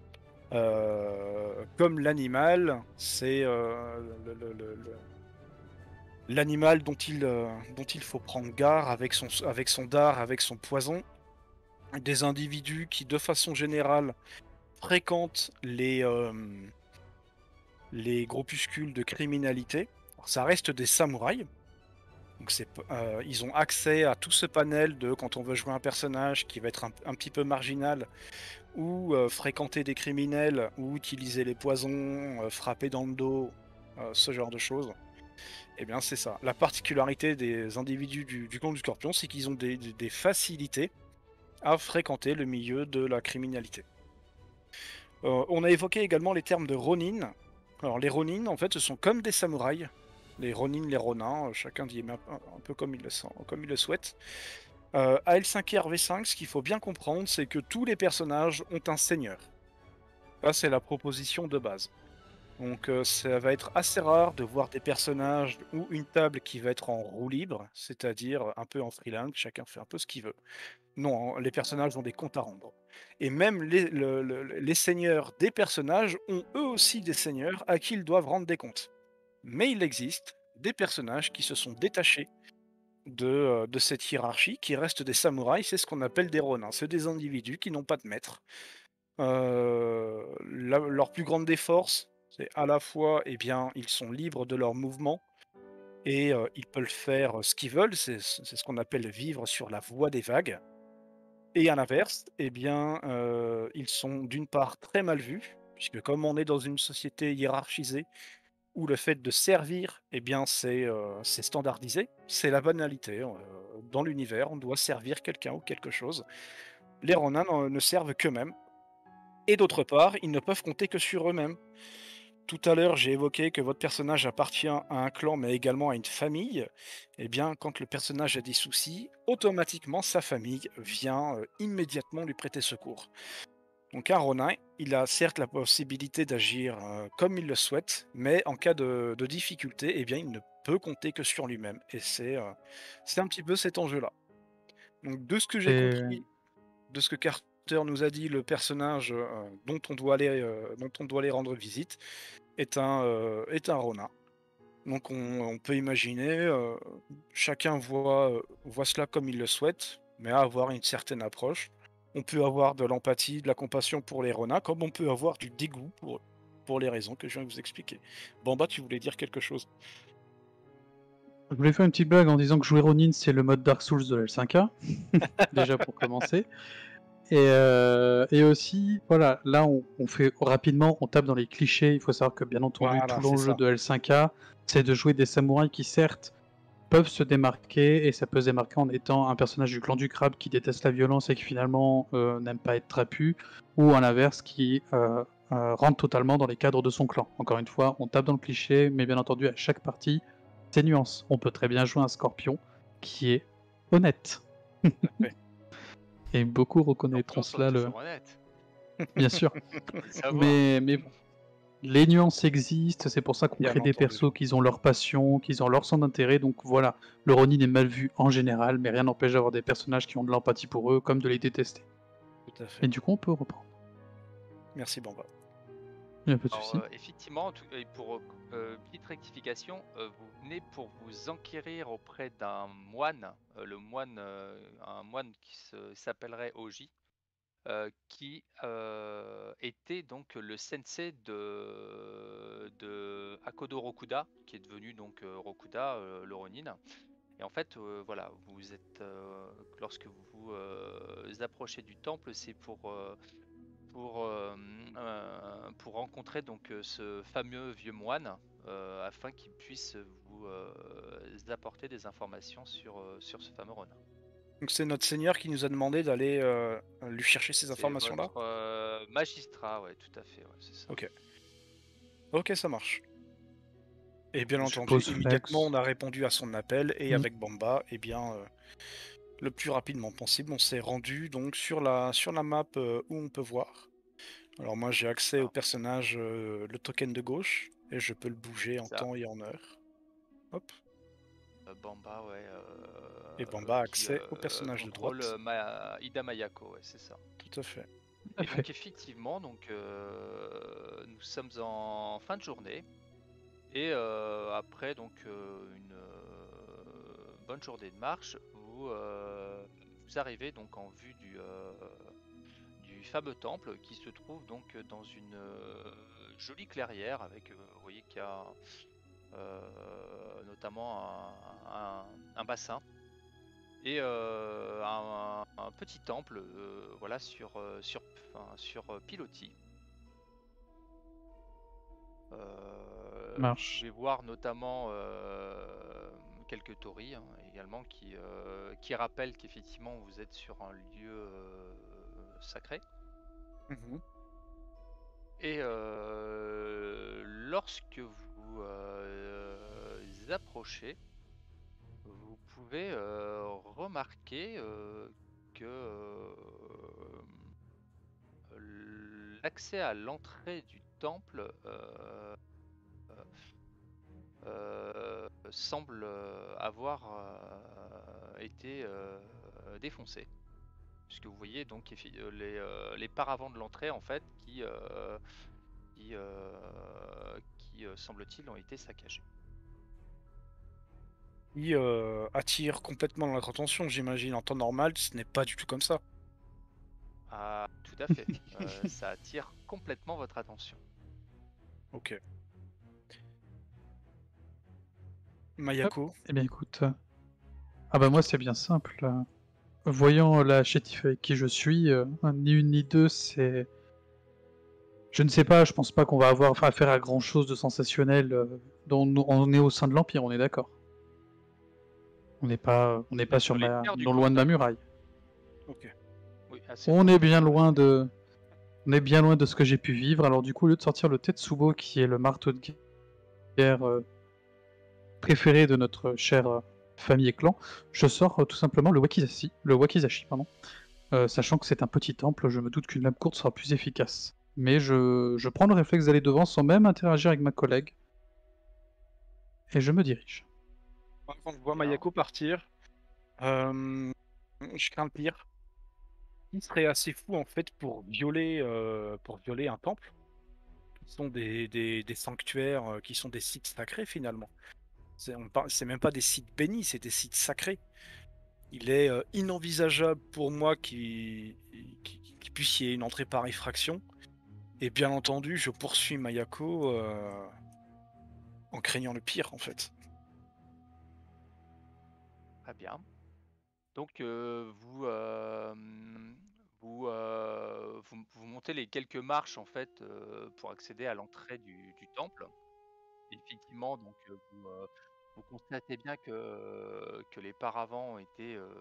euh, comme l'animal, c'est euh, le, le, le, le l'animal dont il, euh, dont il faut prendre garde avec son, avec son dard, avec son poison. Des individus qui, de façon générale, fréquentent les, euh, les groupuscules de criminalité. Alors, ça reste des samouraïs. Donc c'est, euh, ils ont accès à tout ce panel de quand on veut jouer un personnage qui va être un, un petit peu marginal, ou euh, fréquenter des criminels, ou utiliser les poisons, euh, frapper dans le dos, euh, ce genre de choses. Eh bien, c'est ça. La particularité des individus du, du clan du Scorpion, c'est qu'ils ont des, des, des facilités à fréquenter le milieu de la criminalité. Euh, on a évoqué également les termes de Ronin. Alors, les Ronin, en fait, ce sont comme des samouraïs. Les Ronin, les Ronins, chacun dit un, un peu comme il le, sent, comme il le souhaite. Euh, à L cinq R V cinq, ce qu'il faut bien comprendre, c'est que tous les personnages ont un seigneur. Ça, c'est la proposition de base. Donc euh, ça va être assez rare de voir des personnages ou une table qui va être en roue libre, c'est-à-dire un peu en freelance, chacun fait un peu ce qu'il veut. Non, les personnages ont des comptes à rendre. Et même les, le, le, les seigneurs des personnages ont eux aussi des seigneurs à qui ils doivent rendre des comptes. Mais il existe des personnages qui se sont détachés de, euh, de cette hiérarchie, qui restent des samouraïs, c'est ce qu'on appelle des ronins. C'est des individus qui n'ont pas de maître. Euh, la, leur plus grande des forces, c'est à la fois, eh bien, ils sont libres de leurs mouvements et euh, ils peuvent faire ce qu'ils veulent, c'est ce qu'on appelle vivre sur la voie des vagues. Et à l'inverse, eh bien, euh, ils sont d'une part très mal vus, puisque comme on est dans une société hiérarchisée, où le fait de servir, eh bien, c'est euh, standardisé, c'est la banalité. Euh, dans l'univers, on doit servir quelqu'un ou quelque chose. Les Ronin ne servent qu'eux-mêmes. Et d'autre part, ils ne peuvent compter que sur eux-mêmes. Tout à l'heure, j'ai évoqué que votre personnage appartient à un clan, mais également à une famille. Eh bien, quand le personnage a des soucis, automatiquement, sa famille vient euh, immédiatement lui prêter secours. Donc un Ronin, il a certes la possibilité d'agir euh, comme il le souhaite, mais en cas de, de difficulté, eh bien, il ne peut compter que sur lui-même. Et c'est euh, c'est un petit peu cet enjeu-là. Donc de ce que j'ai Et compris, de ce que Carter nous a dit, le personnage euh, dont, on doit aller, euh, dont on doit aller rendre visite est un, euh, est un Ronin. Donc on, on peut imaginer, euh, chacun voit, euh, voit cela comme il le souhaite, mais à avoir une certaine approche. On peut avoir de l'empathie, de la compassion pour les Ronins, comme on peut avoir du dégoût pour, pour les raisons que je viens de vous expliquer. Bamba, tu voulais dire quelque chose? je voulais faire une petite blague en disant que jouer Ronin, c'est le mode Dark Souls de l'L cinq A, déjà pour commencer. Et, euh, et aussi, voilà, là on, on fait rapidement, on tape dans les clichés. Il faut savoir que bien entendu, Voilà, tout c'est l'enjeu ça. de L cinq A, c'est de jouer des samouraïs qui certes peuvent se démarquer, et ça peut se démarquer en étant un personnage du clan du crabe qui déteste la violence et qui finalement euh, n'aime pas être trapu, ou à l'inverse qui euh, euh, rentre totalement dans les cadres de son clan. Encore une fois, on tape dans le cliché, mais bien entendu à chaque partie, c'est nuance. On peut très bien jouer un scorpion qui est honnête. Ouais. Et beaucoup reconnaîtront Champions sont cela, le... toujours honnêtes. bien sûr. Faut le savoir. Mais, mais bon, les nuances existent, c'est pour ça qu'on Bien crée des entendu. persos qui ont leur passion, qui ont leur centre d'intérêt, donc voilà, le Ronin est mal vu en général, mais rien n'empêche d'avoir des personnages qui ont de l'empathie pour eux, comme de les détester. Tout à fait. Et du coup, on peut reprendre. Merci Bamba. Il n'y a pas de Alors, souci. euh, effectivement, tout- et pour euh, petite rectification, euh, vous venez pour vous enquérir auprès d'un moine, euh, le moine, euh, un moine qui se- s'appellerait Oji, euh, qui euh, était donc le sensei de, de Akodo Rokuda, qui est devenu donc euh, Rokuda, euh, le Ronin. Et en fait, euh, voilà, vous êtes, euh, lorsque vous vous euh, approchez du temple, c'est pour euh, pour, euh, euh, pour rencontrer donc euh, ce fameux vieux moine euh, afin qu'il puisse vous euh, apporter des informations sur, euh, sur ce fameux Ronin. Donc c'est notre seigneur qui nous a demandé d'aller euh, lui chercher ces C'est informations-là? votre euh, magistrat, ouais, tout à fait, ouais, c'est ça. Ok. Ok, ça marche. Et bien Je entendu, suppose immédiatement Flex. on a répondu à son appel et Mm. avec Bamba, eh bien, euh, le plus rapidement possible, on s'est rendu donc sur la, sur la map euh, où on peut voir. Alors moi j'ai accès au Ah. personnage, euh, le token de gauche, et je peux le bouger en Ça. temps et en heure. Hop. Euh, Bamba, ouais. euh, Et Bamba a qui accès euh, au personnage de contrôle droite. euh, Ma- Ida Mayako, ouais, c'est ça. Tout à fait. Tout à Et fait. donc effectivement, donc euh, nous sommes en fin de journée et euh, après donc euh, une euh, bonne journée de marche, vous, euh, vous arrivez donc en vue du, euh, du fameux temple qui se trouve donc dans une euh, jolie clairière avec, euh, vous voyez qu'il y a euh, notamment un, un- un bassin et euh, un, un petit temple, euh, voilà, sur, euh, sur, enfin, sur euh, pilotis. Euh, vous Marche. pouvez voir notamment euh, quelques torii hein, également qui, euh, qui rappellent qu'effectivement vous êtes sur un lieu euh, sacré. Mhm. Et euh, lorsque vous euh, approchez, vous pouvez euh, remarquer euh, que euh, l'accès à l'entrée du temple euh, euh, semble euh, avoir euh, été euh, défoncé. Puisque vous voyez donc effi- euh, les, euh, les paravents de l'entrée en fait qui, euh, qui, euh, qui euh, semble-t-il ont été saccagés. Qui euh, attire complètement notre attention, j'imagine. En temps normal, ce n'est pas du tout comme ça. Ah, tout à fait. Euh, ça attire complètement votre attention. Ok. Mayako. Eh bien écoute. euh, Ah bah moi c'est bien simple. euh, Voyant la chétif avec qui je suis, euh, ni une ni deux, c'est... Je ne sais pas, je pense pas qu'on va avoir affaire à grand chose de sensationnel. euh, dont nous- on est au sein de l'Empire, on est d'accord. On n'est pas, on n'est pas sur Sur les ma, terres du non loin de ma Kanda. muraille. Ok. Oui, assez On loin. est bien loin de, On est bien loin de ce que j'ai pu vivre, alors du coup, au lieu de sortir le Tetsubo, qui est le marteau de guerre euh, préféré de notre chère euh, famille et clan, je sors euh, tout simplement le wakizashi, le wakizashi, pardon. Euh, sachant que c'est un petit temple, je me doute qu'une lame courte sera plus efficace. Mais je, je prends le réflexe d'aller devant sans même interagir avec ma collègue. Et je me dirige. Moi, quand je vois Bien. Mayako partir, euh, je crains le pire. Il serait assez fou en fait pour violer, euh, pour violer un temple, qui sont des, des, des sanctuaires, euh, qui sont des sites sacrés finalement. C'est on par- c'est même pas des sites bénis, c'est des sites sacrés. Il est euh, inenvisageable pour moi qu'il qu'il- qu'il puisse y ait une entrée par effraction. Et bien entendu, je poursuis Mayako euh, en craignant le pire en fait. Très bien. Donc euh, vous, euh, vous, euh, vous, vous montez les quelques marches en fait euh, pour accéder à l'entrée du, du temple. Effectivement, donc euh, vous, euh, vous constatez bien que, que les paravents ont été euh,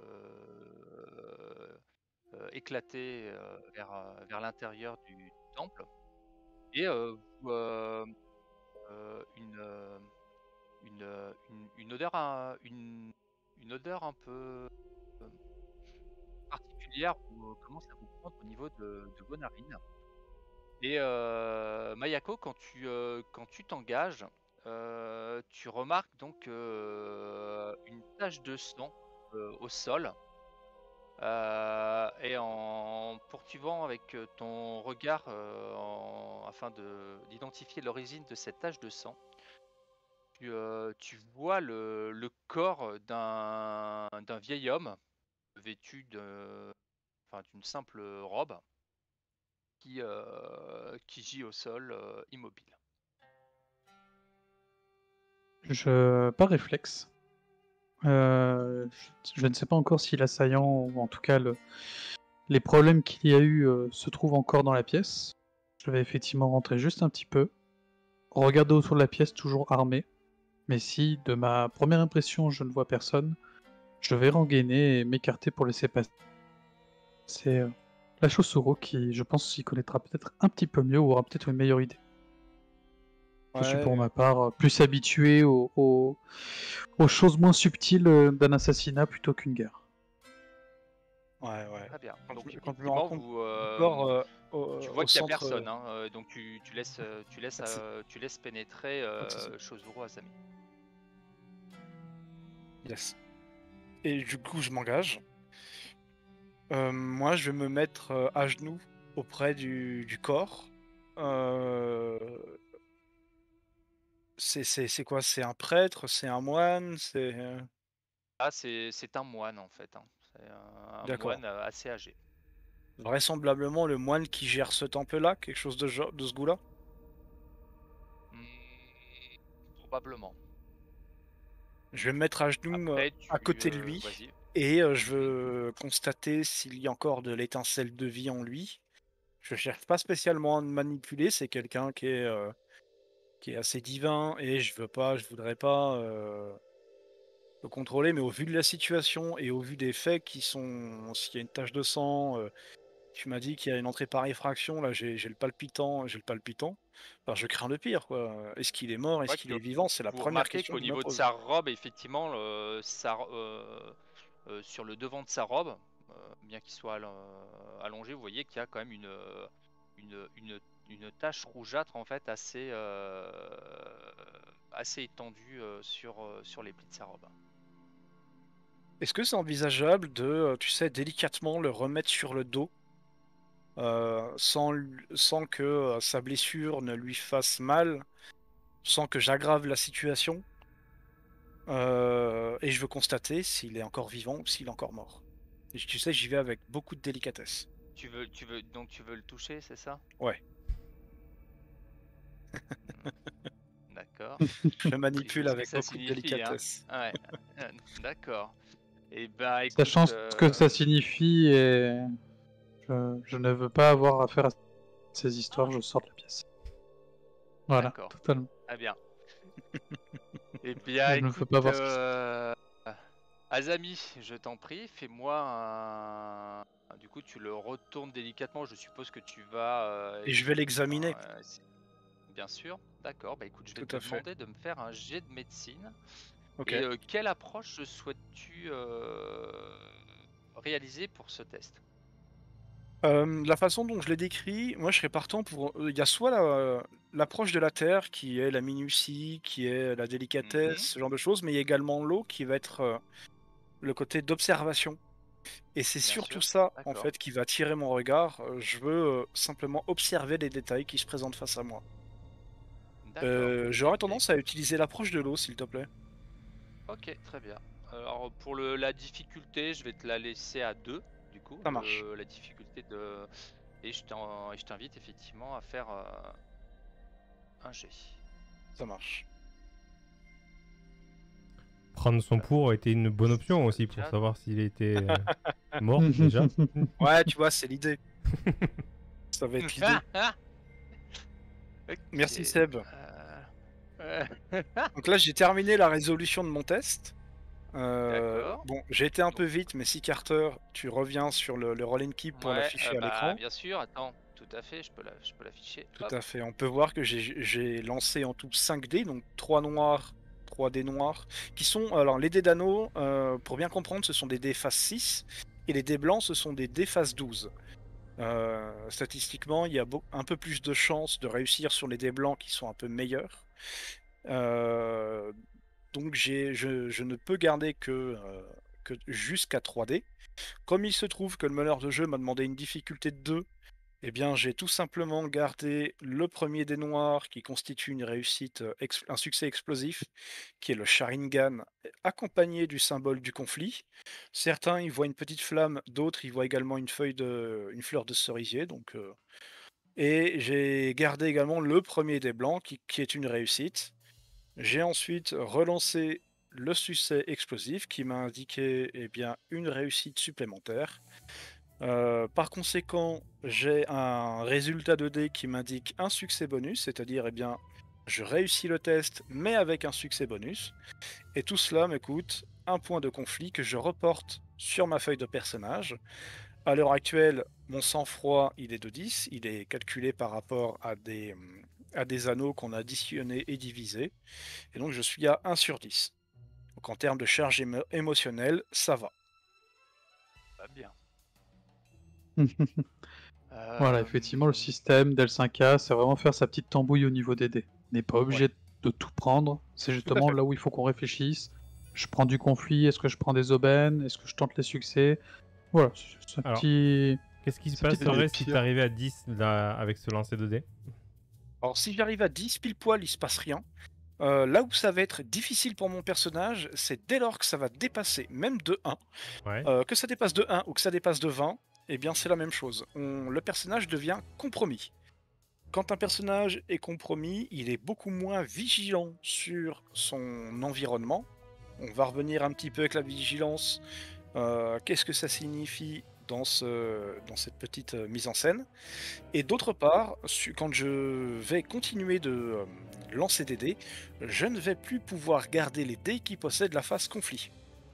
euh, éclatés euh, vers, euh, vers l'intérieur du, du temple. Et euh, vous, euh, euh, une, euh, une, euh, une, une odeur, un- une, une odeur un peu euh, particulière vous, euh, commence à vous prendre au niveau de, de vos narines. Et euh, Mayako, quand tu euh, quand tu t'engages, euh, tu remarques donc euh, une tache de sang euh, au sol. Euh, et en poursuivant avec euh, ton regard euh, en- afin de d'identifier l'origine de cette tache de sang, tu, euh, tu vois le, le corps d'un d'un vieil homme vêtu de, enfin, d'une simple robe qui, euh, qui gît au sol euh, immobile. Je... Par réflexe. Euh, je... je ne sais pas encore si l'assaillant, ou en tout cas le... les problèmes qu'il y a eu, euh, se trouvent encore dans la pièce. Je vais effectivement rentrer juste un petit peu. Regarder autour de la pièce, toujours armé. Mais si, de ma première impression, je ne vois personne, je vais rengainer et m'écarter pour laisser passer euh, la Chosuro qui, je pense, s'y connaîtra peut-être un petit peu mieux ou aura peut-être une meilleure idée. Je suis pour Ouais, ma part euh, plus habitué aux, aux- aux choses moins subtiles euh, d'un assassinat plutôt qu'une guerre. ouais, ouais. Très bien. Quand Donc je, me- quand je me rends effectivement, compte vous, du euh, corps euh, au, tu vois au qu'il n'y a centre. personne, euh, hein, euh, donc tu, tu laisses, euh, tu laisses, Merci. euh, tu laisses pénétrer Pas de souci. euh, Chosuro Asami. Yes. Et du coup, je m'engage. Euh, moi, je vais me mettre euh, à genoux auprès du, du corps. Euh, c'est c'est- c'est quoi? C'est un prêtre? C'est un moine? C'est... euh, Ah, c'est c'est un moine en fait, hein. C'est un, un D'accord. moine euh, assez âgé. Vraisemblablement le moine qui gère ce temple-là, quelque chose de, genre- de ce goût-là. Hmm, probablement. Je vais me mettre à genoux euh, Après, à tu, côté de euh, lui vas-y. et euh, je Mhm. veux constater s'il y a encore de l'étincelle de vie en lui. Je cherche pas spécialement à le manipuler, c'est quelqu'un qui est euh, qui est assez divin et je veux pas, je voudrais pas euh, le contrôler, mais au vu de la situation et au vu des faits qui sont, s'il y a une tache de sang, euh, tu m'as dit qu'il y a une entrée par effraction, là j'ai j'ai le palpitant, j'ai le palpitant. Enfin, je crains le pire, quoi. Est-ce qu'il est mort, est-ce Ouais, qu'il tu, est vivant? C'est la vous première remarquez question qu'au que je me niveau de pose. sa robe, effectivement, le- sa, euh, euh, sur le devant de sa robe, euh, bien qu'il soit allo- allongé, vous voyez qu'il y a quand même une, euh, une, une, une tache rougeâtre en fait assez, euh, assez étendue euh, sur, euh, sur les plis de sa robe. Est-ce que c'est envisageable de, euh, tu sais, délicatement le remettre sur le dos, euh, sans, lui- sans que euh, sa blessure ne lui fasse mal, sans que j'aggrave la situation, euh, et je veux constater s'il est encore vivant ou s'il est encore mort. Et tu sais, j'y vais avec beaucoup de délicatesse. Tu veux, tu veux, donc tu veux le toucher, c'est ça? Ouais, D'accord. je le Il faut manipule ce que avec ça beaucoup de signifie, hein. délicatesse. Ouais, euh, d'accord. Et bah écoute, Sachant ce que ça euh, signifie, et je, je ne veux pas avoir affaire à ces histoires, je sors de la pièce. Voilà, d'accord, totalement. très bien. Eh bien, Je ne veux écoute, pas voir ce qui se passe. euh, Azami, je t'en prie, fais-moi un... Du coup, coup, tu le retournes délicatement. Je suppose que tu vas. euh, Et je vais l'examiner. euh, c'est- Bien sûr, d'accord. Bah écoute, je vais Tout te à fait. demander de me faire un jet de médecine. Ok. Et euh, quelle approche souhaites-tu euh, réaliser pour ce test? Euh, la façon dont je l'ai décrit, moi je serais partant pour. Il y a soit la- l'approche de la terre qui est la minutie, qui est la délicatesse, Mhm. ce genre de choses, mais il y a également l'eau qui va être euh, le côté d'observation. Et c'est Bien surtout sûr, ça en d'accord. fait qui va attirer mon regard. Euh, Je veux euh, simplement observer les détails qui se présentent face à moi. D'accord. Euh, J'aurais Ok. tendance à utiliser l'approche de l'eau, s'il te plaît. Ok, très bien. Alors pour le, la difficulté, je vais te la laisser à deux, du coup, Ça marche. le- la difficulté de... Et je t'en- et je t'invite effectivement à faire euh, un jet. Ça marche. Prendre son pour aurait été une bonne option Le aussi pour chat. savoir s'il était euh, mort déjà. Ouais, tu vois, c'est l'idée. Ça va être l'idée. Ok, Merci Seb. euh, Donc là, j'ai terminé la résolution de mon test. Euh, D'accord. bon, j'ai été un peu vite, mais si Carter, tu reviens sur le, le roll and keep pour Ouais, l'afficher euh, à bah l'écran. bien sûr, attends, tout à fait, je peux la- je peux l'afficher. Tout Hop. à fait. On peut voir que j'ai j'ai lancé en tout cinq dés, donc trois noirs, trois dés noirs, qui sont... Alors, les dés d'anneau, euh, pour bien comprendre, ce sont des dés phase six, et les dés blancs, ce sont des dés phase douze. Euh, statistiquement, il y a beau- un peu plus de chances de réussir sur les dés blancs qui sont un peu meilleurs. Euh, donc j'ai, je, je ne peux garder que, euh, que jusqu'à trois dés. Comme il se trouve que le meneur de jeu m'a demandé une difficulté de deux, eh bien j'ai tout simplement gardé le premier dé noir qui constitue une réussite, euh, ex- un succès explosif, qui est le Sharingan, accompagné du symbole du conflit. Certains y voient une petite flamme, d'autres y voient également une feuille de, une fleur de cerisier. Donc, euh, et j'ai gardé également le premier dé blanc qui, qui est une réussite. J'ai ensuite relancé le succès explosif qui m'a indiqué eh bien, une réussite supplémentaire. Euh, par conséquent, j'ai un résultat de dés qui m'indique un succès bonus, c'est-à-dire eh bien, je réussis le test mais avec un succès bonus. Et tout cela me coûte un point de conflit que je reporte sur ma feuille de personnage. À l'heure actuelle, mon sang-froid il est de dix, il est calculé par rapport à des, à des anneaux qu'on a additionnés et divisés. Et donc je suis à un sur dix. Donc en termes de charge émo émotionnelle, ça va. Pas bien. Voilà, Euh, effectivement, le système d'L cinq A, c'est vraiment faire sa petite tambouille au niveau des dés. On n'est pas obligé de tout prendre, c'est justement fait. là où il faut qu'on réfléchisse. Je prends du conflit, est-ce que je prends des aubaines, est-ce que je tente les succès? Voilà, c'est un Alors, petit... Qu'est-ce qui se C'est petite passerait tambouille. si t'arrivais à dix là, avec ce lancer de dés? Alors si j'arrive à dix pile poil, il se passe rien. Euh, là où ça va être difficile pour mon personnage, c'est dès lors que ça va dépasser, même de un, Ouais. euh, que ça dépasse de un ou que ça dépasse de vingt, eh bien c'est la même chose. On, le personnage devient compromis. Quand un personnage est compromis, il est beaucoup moins vigilant sur son environnement. On va revenir un petit peu avec la vigilance. Euh, Qu'est-ce que ça signifie dans, ce, dans cette petite euh, mise en scène? Et d'autre part, su- quand je vais continuer de euh, lancer des dés, je ne vais plus pouvoir garder les dés qui possèdent la phase conflit.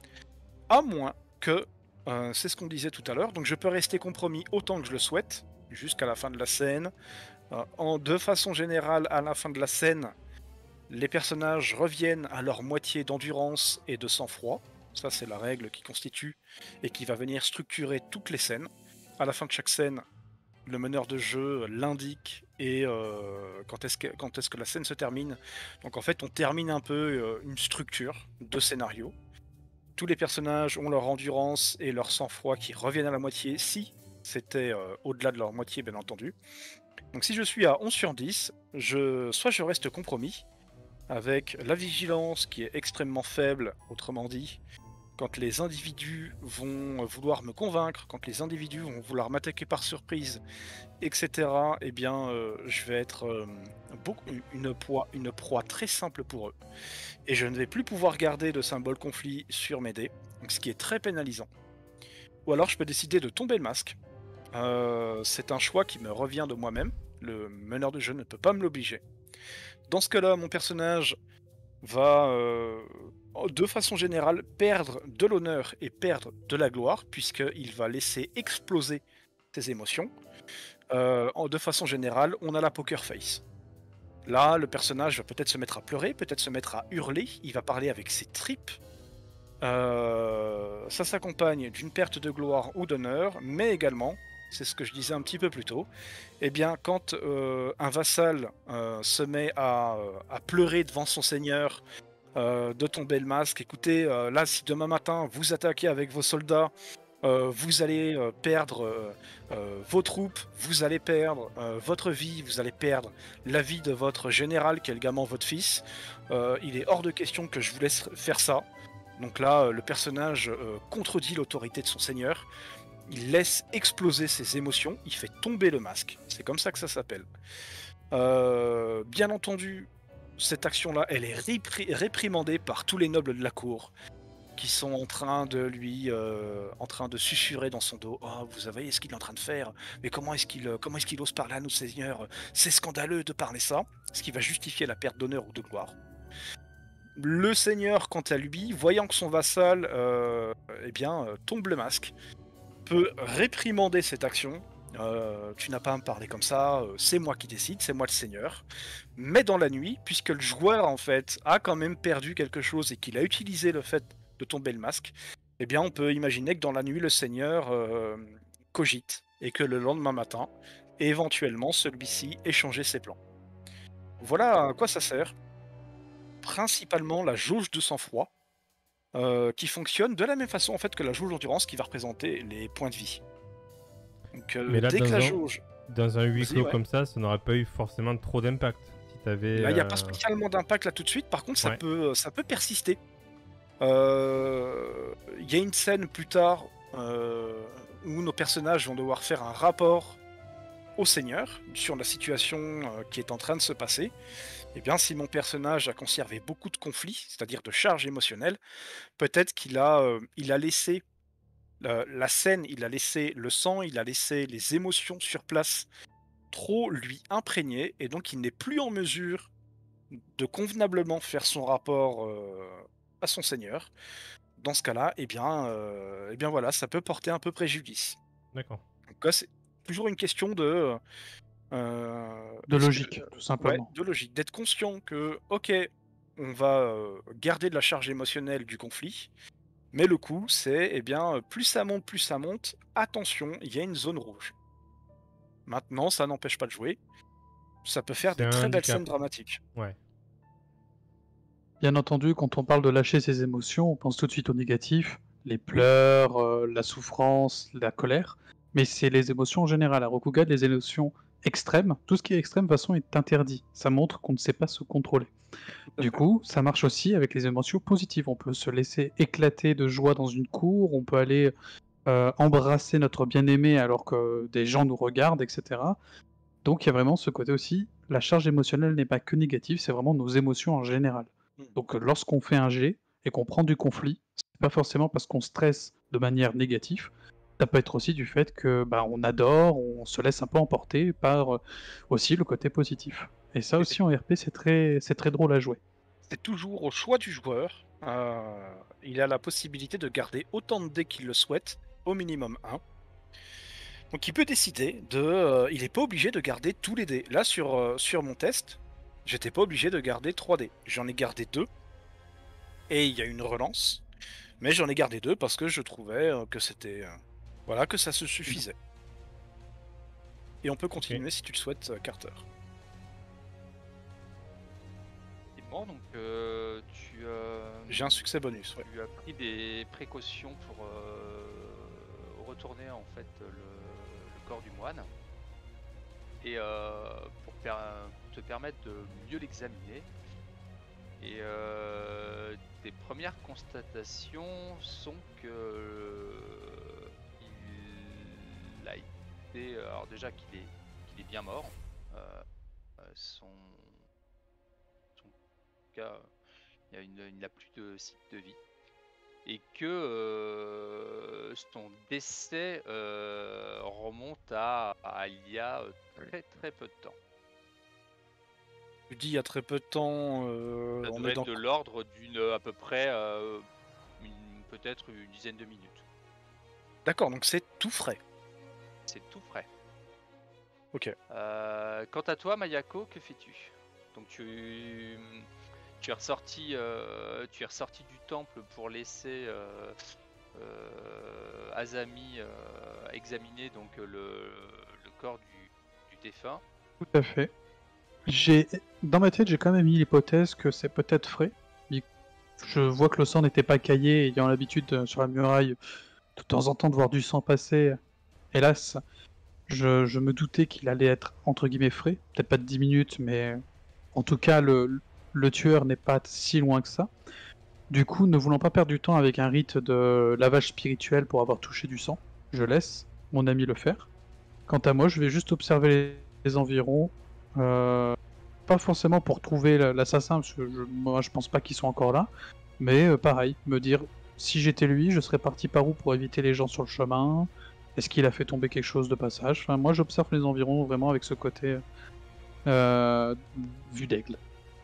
À moins que, euh, c'est ce qu'on disait tout à l'heure, donc je peux rester compromis autant que je le souhaite, jusqu'à la fin de la scène. Euh, en, de façon générale, à la fin de la scène, les personnages reviennent à leur moitié d'endurance et de sang-froid. Ça, c'est la règle qui constitue et qui va venir structurer toutes les scènes. À la fin de chaque scène, le meneur de jeu l'indique et euh, quand est-ce que, quand est-ce que la scène se termine. Donc en fait, on termine un peu euh, une structure de scénario. Tous les personnages ont leur endurance et leur sang-froid qui reviennent à la moitié, si c'était euh, au-delà de leur moitié, bien entendu. Donc si je suis à onze sur dix, je, soit je reste compromis, avec la vigilance qui est extrêmement faible, autrement dit, quand les individus vont vouloir me convaincre, quand les individus vont vouloir m'attaquer par surprise, et cetera, eh bien, euh, je vais être euh, beaucoup, une, proie, une proie très simple pour eux. Et je ne vais plus pouvoir garder de symbole conflit sur mes dés, donc ce qui est très pénalisant. Ou alors je peux décider de tomber le masque. Euh, c'est un choix qui me revient de moi-même. Le meneur de jeu ne peut pas me l'obliger. Dans ce cas-là, mon personnage va, euh, de façon générale, perdre de l'honneur et perdre de la gloire, puisqu'il va laisser exploser ses émotions. Euh, en- de façon générale, on a la poker face. Là, le personnage va peut-être se mettre à pleurer, peut-être se mettre à hurler, il va parler avec ses tripes. Euh, ça s'accompagne d'une perte de gloire ou d'honneur, mais également, c'est ce que je disais un petit peu plus tôt, eh bien, quand euh, un vassal euh, se met à, euh, à pleurer devant son seigneur, euh, de tomber le masque, écoutez, euh, là, si demain matin vous attaquez avec vos soldats, euh, vous allez euh, perdre euh, euh, vos troupes, vous allez perdre euh, votre vie, vous allez perdre la vie de votre général, qui est également votre fils. Euh, il est hors de question que je vous laisse faire ça. Donc là, euh, le personnage euh, contredit l'autorité de son seigneur. Il laisse exploser ses émotions, il fait tomber le masque. C'est comme ça que ça s'appelle. Euh, bien entendu, cette action-là, elle est répri- réprimandée par tous les nobles de la cour, qui sont en train de lui, euh, en train de susurrer dans son dos. Oh, vous savez ce qu'il est en train de faire. Mais comment est-ce qu'il, euh, comment est-ce qu'il ose parler à nos seigneurs? C'est scandaleux de parler ça. Ce qui va justifier la perte d'honneur ou de gloire. Le seigneur, quant à lui, voyant que son vassal, euh, eh bien, euh, tombe le masque, peut réprimander cette action. Euh, tu n'as pas à me parler comme ça. euh, c'est moi qui décide, c'est moi le seigneur. Mais dans la nuit, puisque le joueur en fait a quand même perdu quelque chose et qu'il a utilisé le fait de tomber le masque, eh bien, on peut imaginer que dans la nuit, le seigneur euh, cogite et que le lendemain matin, éventuellement, celui-ci ait changé ses plans. Voilà à quoi ça sert. Principalement la jauge de sang-froid, euh, qui fonctionne de la même façon en fait que la jauge d'endurance, qui va représenter les points de vie. Donc euh, Mais là, dès que dans la un- jauge, Dans un huis Vas-y, clos ouais. comme ça, ça n'aurait pas eu forcément trop d'impact. Si t'avais. là il n'y a euh, pas spécialement d'impact là tout de suite, par contre ça Ouais. peut ça peut persister. Euh, Il y a une scène plus tard euh, où nos personnages vont devoir faire un rapport au Seigneur sur la situation euh, qui est en train de se passer. Et bien si mon personnage a conservé beaucoup de conflits, c'est-à-dire de charges émotionnelles, peut-être qu'il a, euh, il a laissé euh, la scène, il a laissé le sang, il a laissé les émotions sur place trop lui imprégner, et donc il n'est plus en mesure de convenablement faire son rapport euh, à son seigneur. Dans ce cas-là, eh bien, euh, eh bien voilà, ça peut porter un peu préjudice. D'accord. Donc là, c'est toujours une question de euh, De est-ce que- logique, tout ouais, simplement. de logique, d'être conscient que ok, on va euh, garder de la charge émotionnelle du conflit, mais le coup, c'est eh bien plus ça monte, plus ça monte. Attention, il y a une zone rouge. Maintenant, ça n'empêche pas de jouer. Ça peut faire C'est des un très belles handicap. scènes dramatiques. Ouais. Bien entendu, quand on parle de lâcher ses émotions, on pense tout de suite au négatif, les pleurs, euh, la souffrance, la colère, mais c'est les émotions en général. À Rokugan, les émotions extrêmes, tout ce qui est extrême de toute façon est interdit. Ça montre qu'on ne sait pas se contrôler. à Du fait. coup, ça marche aussi avec les émotions positives. On peut se laisser éclater de joie dans une cour, on peut aller euh, embrasser notre bien-aimé alors que des gens nous regardent, et cetera. Donc il y a vraiment ce côté aussi, la charge émotionnelle n'est pas que négative, c'est vraiment nos émotions en général. Mm. Donc euh, lorsqu'on fait un jet et qu'on prend du conflit, c'est pas forcément parce qu'on stresse de manière négative, ça peut être aussi du fait que bah, on adore, on se laisse un peu emporter par euh, aussi le côté positif. Et ça aussi en R P c'est très, c'est très drôle à jouer. C'est toujours au choix du joueur. Euh, il a la possibilité de garder autant de dés qu'il le souhaite, au minimum un. Donc il peut décider de... euh, il n'est pas obligé de garder tous les dés. Là, sur, euh, sur mon test, j'étais pas obligé de garder trois dés. J'en ai gardé deux. Et il y a une relance. Mais j'en ai gardé deux parce que je trouvais euh, que c'était... euh, voilà, que ça se suffisait. Et on peut continuer si tu le souhaites, euh, Carter. Et bon, donc euh, tu, euh, J'ai un succès bonus, ouais. tu as pris des précautions pour euh, retourner en fait le, le corps du moine et euh, pour per- te permettre de mieux l'examiner. Et euh, tes premières constatations sont que euh, il a été, alors déjà qu'il est, qu'il est bien mort, euh, euh, son, son cas, il, y a une, il n'a plus de cycle de vie, et que euh, son décès euh, remonte à, à il y a très très peu de temps. Tu dis il y a très peu de temps, euh, Ça on doit est être dans... de l'ordre d'une à peu près euh, une- peut-être une dizaine de minutes. D'accord, donc c'est tout frais. c'est tout frais. Ok. Euh, quant à toi, Mayako, que fais-tu? Donc tu, tu es ressorti, euh, tu es ressorti du temple pour laisser euh, euh, Azami euh, examiner donc le, le corps du, du défunt. Tout à fait. J'ai, dans ma tête, j'ai quand même mis l'hypothèse que c'est peut-être frais. Je vois que le sang n'était pas caillé, ayant l'habitude euh, sur la muraille de temps en temps de voir du sang passer. Hélas, je, je me doutais qu'il allait être entre guillemets frais, peut-être pas de dix minutes, mais en tout cas le, le tueur n'est pas si loin que ça. Du coup, ne voulant pas perdre du temps avec un rite de lavage spirituel pour avoir touché du sang, je laisse mon ami le faire. Quant à moi, je vais juste observer les, les environs, euh, pas forcément pour trouver la- l'assassin, parce que je, moi je pense pas qu'ils sont encore là, mais euh, pareil, me dire si j'étais lui, je serais parti par où pour éviter les gens sur le chemin. Est-ce qu'il a fait tomber quelque chose de passage? Enfin, moi j'observe les environs vraiment avec ce côté euh, vue d'aigle.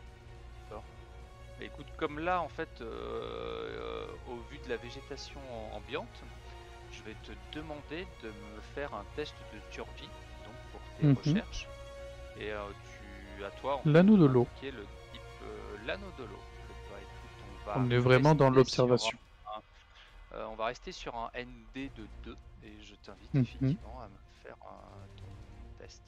Bah, écoute, comme là, en fait, euh, euh, au vu de la végétation ambiante, je vais te demander de me faire un test de survie, donc pour tes Mhm. recherches. Et euh, tu, à toi, en fait, L'anneau de de l'eau. m'indiquer le type euh, l'anneau de l'eau. Bah, écoute, on va On est vraiment dans rester l'observation. sur un- euh, on va rester sur un N D de deux, et je t'invite Mhm. effectivement à me faire un, ton test.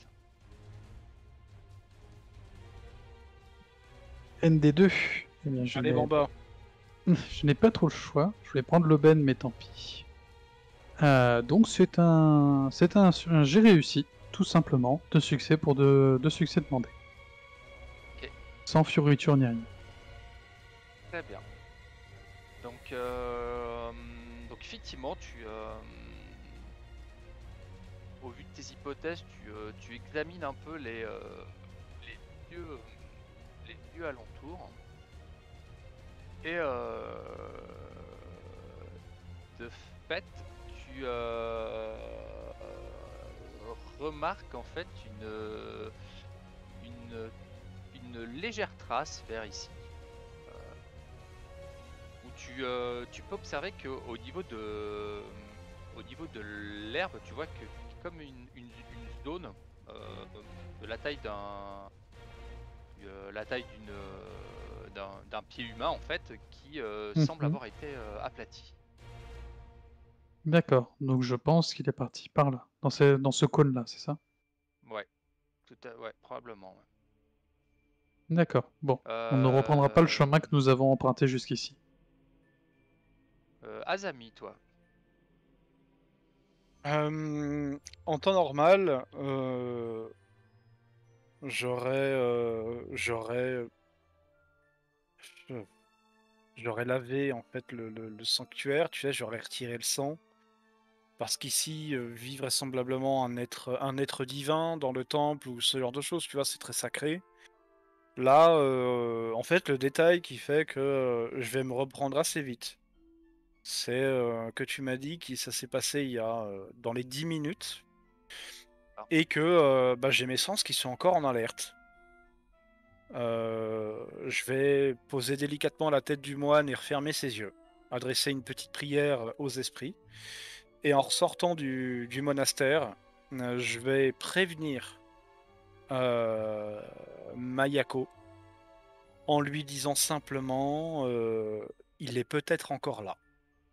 N D deux. Eh bien, je Allez, n'ai- Bamba. je n'ai pas trop le choix. Je vais prendre l'aubaine, mais tant pis. Euh, donc c'est un, c'est un, un j'ai réussi, tout simplement, deux succès pour deux, deux succès demandés. Ok. Sans fioriture ni rien. Très bien. Donc, euh, donc effectivement, tu, euh, au vu de tes hypothèses, tu, euh, tu examines un peu les, euh, les lieux, les lieux alentours. Et euh, de fait, tu euh, remarques en fait une, une, une légère trace vers ici. Où tu, euh, tu peux observer qu'au niveau de, au niveau de l'herbe, tu vois que comme une, une, une zone euh, de la taille d'un, euh, la taille d'une, euh, d'un, d'un pied humain en fait, qui euh, Mhm. semble avoir été euh, aplati. D'accord, donc je pense qu'il est parti par là, dans ce, dans ce cône-là, c'est ça? Ouais, tout à, ouais, probablement. Ouais. D'accord, bon. On ne reprendra pas le Euh, chemin que nous avons emprunté jusqu'ici. euh, Azami, toi. Euh, en temps normal, euh, j'aurais, euh, j'aurais, euh, j'aurais lavé en fait le, le- le sanctuaire. Tu sais, j'aurais retiré le sang parce qu'ici euh, vit vraisemblablement un être, un être divin dans le temple ou ce genre de choses. Tu vois, c'est très sacré. Là, euh, en fait, le détail qui fait que euh, je vais me reprendre assez vite, c'est euh, que tu m'as dit que ça s'est passé il y a euh, dans les dix minutes. Ah. Et que euh, bah, j'ai mes sens qui sont encore en alerte. Euh, je vais poser délicatement la tête du moine et refermer ses yeux, adresser une petite prière aux esprits, et en ressortant du, du monastère, euh, je vais prévenir euh, Mayako en lui disant simplement euh, il est peut-être encore là.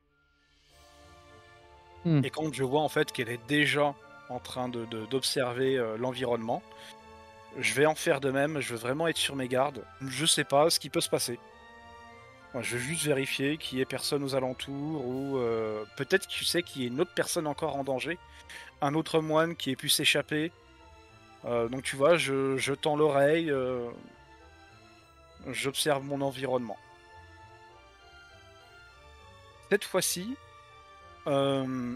Hmm. Et quand je vois en fait qu'elle est déjà en train de, de- d'observer euh, l'environnement, je vais en faire de même, je veux vraiment être sur mes gardes. Je sais pas ce qui peut se passer. Moi, je veux juste vérifier qu'il y ait personne aux alentours ou euh, peut-être que tu sais qu'il y ait une autre personne encore en danger, un autre moine qui ait pu s'échapper. Euh, donc tu vois, je, je tends l'oreille, euh, j'observe mon environnement. Cette fois-ci, euh,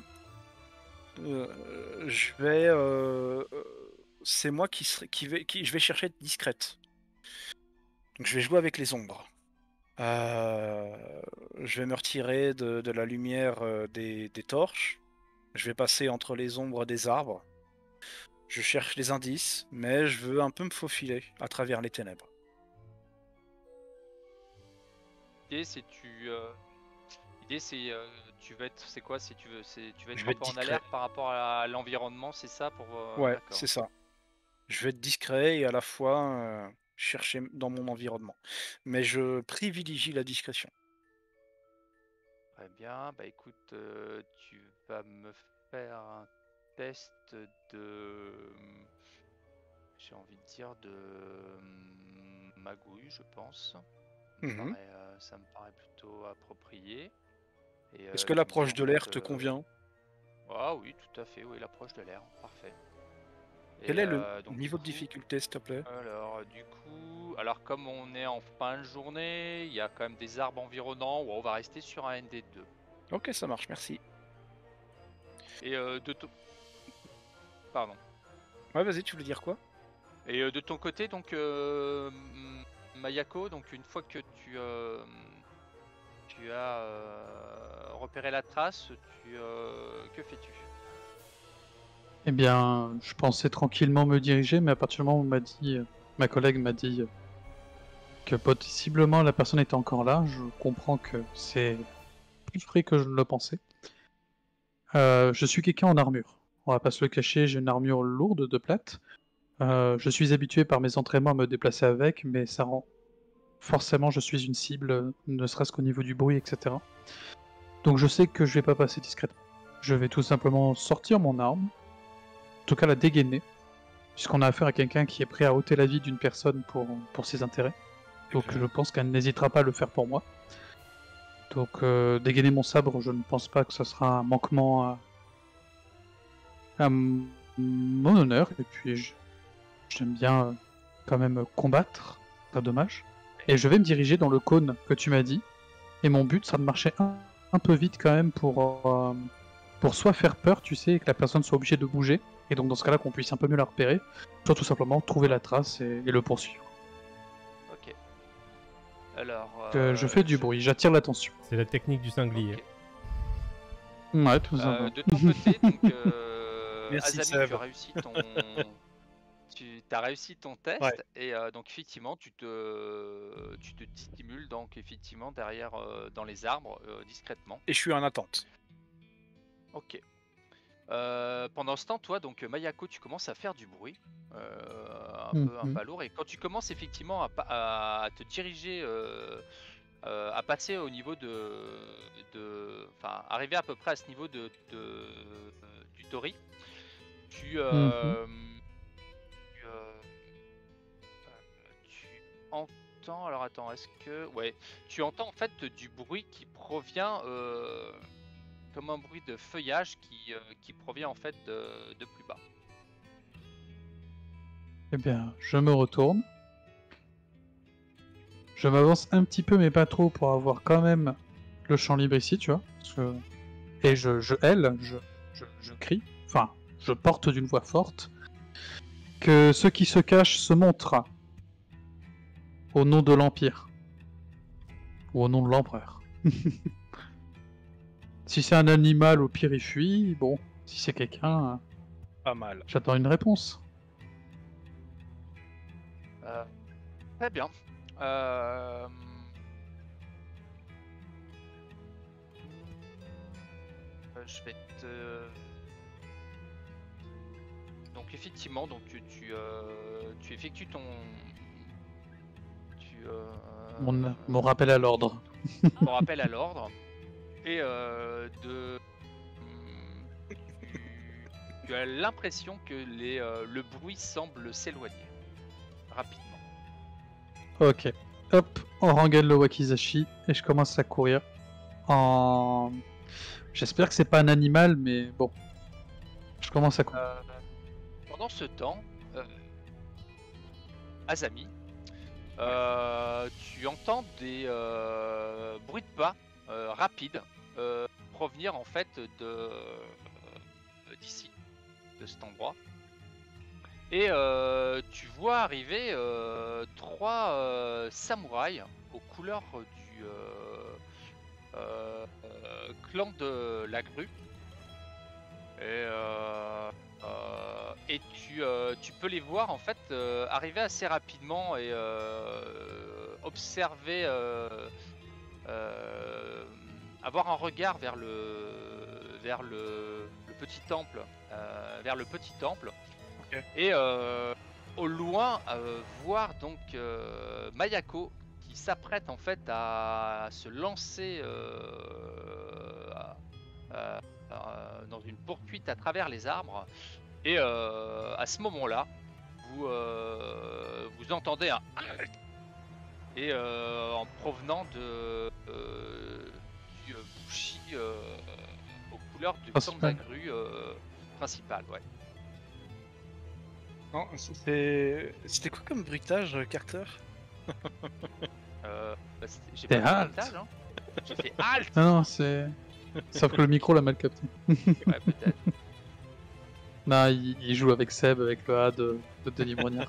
euh, je vais, euh, euh, c'est moi qui, serai- qui vais, qui, je vais chercher à être discrète. Donc je vais jouer avec les ombres. Euh, je vais me retirer de, de la lumière euh, des, des torches. Je vais passer entre les ombres des arbres. Je cherche les indices, mais je veux un peu me faufiler à travers les ténèbres. Et c'est tu, euh, L'idée c'est euh, tu vas être c'est quoi c'est tu veux c'est tu vas être Je un vais peu être en discret. alerte par rapport à l'environnement, c'est ça pour euh, Ouais, d'accord. c'est ça. Je vais être discret et à la fois euh, chercher dans mon environnement. Mais je privilégie la discrétion. Très bien, bah écoute, euh, tu vas me faire un test de j'ai envie de dire de hum, magouille, je pense. Ça me Mhm. paraît, euh, ça me paraît plutôt approprié. Et Est-ce euh, que tu me dis l'approche en de fait. l'air te euh, convient? Ah oui, tout à fait, oui, l'approche de l'air, parfait. Quel Et est le euh, donc du niveau de coup, difficulté, s'il te plaît? alors du coup, alors comme on est en fin de journée, il y a quand même des arbres environnants, où on va rester sur un N D deux. Ok, ça marche, merci. Et euh, de ton, pardon. Ouais, vas-y, tu voulais dire quoi? Et euh, de ton côté, donc euh, M- Mayako, donc une fois que tu euh, tu as euh, repéré la trace, tu euh, que fais-tu? Eh bien, je pensais tranquillement me diriger, mais à partir du moment où on m'a dit, euh, ma collègue m'a dit euh, que possiblement la personne était encore là, je comprends que c'est plus vrai que je ne le pensais. Euh, je suis quelqu'un en armure. On va pas se le cacher, j'ai une armure lourde de plate. Euh, je suis habitué par mes entraînements à me déplacer avec, mais ça rend forcément je suis une cible, euh, ne serait-ce qu'au niveau du bruit, et cetera. Donc je sais que je vais pas passer discrètement. Je vais tout simplement sortir mon arme, en tout cas la dégainer, puisqu'on a affaire à quelqu'un qui est prêt à ôter la vie d'une personne pour, pour ses intérêts. Donc je pense qu'elle n'hésitera pas à le faire pour moi. Donc euh, dégainer mon sabre, je ne pense pas que ce sera un manquement à, à m- mon honneur. Et puis je- j'aime bien euh, quand même combattre, pas dommage. Et je vais me diriger dans le cône que tu m'as dit. Et mon but sera de marcher un, un peu vite quand même pour, euh, pour soit faire peur, tu sais, et que la personne soit obligée de bouger. Et donc dans ce cas-là qu'on puisse un peu mieux la repérer. Soit tout simplement trouver la trace et, et le poursuivre. Ok. Alors. Euh, je fais du je- bruit, j'attire l'attention. C'est la technique du sanglier. ok. Ouais, tout Euh, simplement. de ton côté, donc euh, Merci, Azami, tu Seb. as réussi ton, tu as réussi ton test Ouais. et euh, donc effectivement tu te, tu te dissimules donc effectivement derrière euh, dans les arbres euh, discrètement. Et je suis en attente. Ok. Euh, pendant ce temps, toi, donc Mayako, tu commences à faire du bruit, euh, un peu un Mhm. pas lourd, et quand tu commences effectivement à, pa- à- à te diriger, euh, euh, à passer au niveau de, de, enfin, arriver à peu près à ce niveau de, de- du Tori, tu, Mhm. euh, tu, euh, tu entends, alors attends, est-ce que, ouais, tu entends en fait du bruit qui provient euh, comme un bruit de feuillage qui, euh, qui provient en fait de, de plus bas. Eh bien, je me retourne. Je m'avance un petit peu, mais pas trop, pour avoir quand même le champ libre ici, tu vois. Parce que... Et je, je hèle, je, je, je crie, enfin, je porte d'une voix forte, que ceux qui se cachent se montrent au nom de l'Empire. Ou au nom de l'Empereur. Si c'est un animal, au pire il fuit. Bon, si c'est quelqu'un, euh, Pas mal. j'attends une réponse. Euh, très bien. Euh, Je vais te. Donc effectivement, donc tu tu, euh, tu effectues ton. Tu. euh, Mon, mon rappel à l'ordre. ton rappel à l'ordre et euh, de. Tu, tu as l'impression que les, euh, le bruit semble s'éloigner rapidement. Ok. Hop, on rengaine le wakizashi et je commence à courir. En... J'espère que c'est pas un animal, mais bon. Je commence à courir. Euh, pendant ce temps, euh, Azami, euh, tu entends des euh, bruits de pas euh, rapides euh, provenir en fait de euh, d'ici, de cet endroit. Et euh, tu vois arriver euh, trois euh, samouraïs aux couleurs du euh, euh, euh, clan de la grue. Et, euh, euh, et tu, euh, tu peux les voir en fait euh, arriver assez rapidement et euh, observer euh, euh, avoir un regard vers le, vers le, le petit temple, euh, vers le petit temple, Ok. et euh, au loin euh, voir donc euh, Mayako qui s'apprête en fait à se lancer euh, à- à- à- dans une poursuite à travers les arbres. Et euh, à ce moment-là, vous, euh, vous entendez un et euh, en provenant de euh, du euh, Bushi euh, aux couleurs du Principal. Kanzagru euh, principal, ouais. Non, c'est- C'était quoi comme bruitage, Carter? Euh, bah, c'était- j'ai T'es pas fait halt. bruitage, hein. J'ai fait halt. Non, non, c'est. Sauf que le micro l'a mal capté. Ouais, peut-être. Non, il, il joue avec Seb, avec le A de, de Denis Brognard.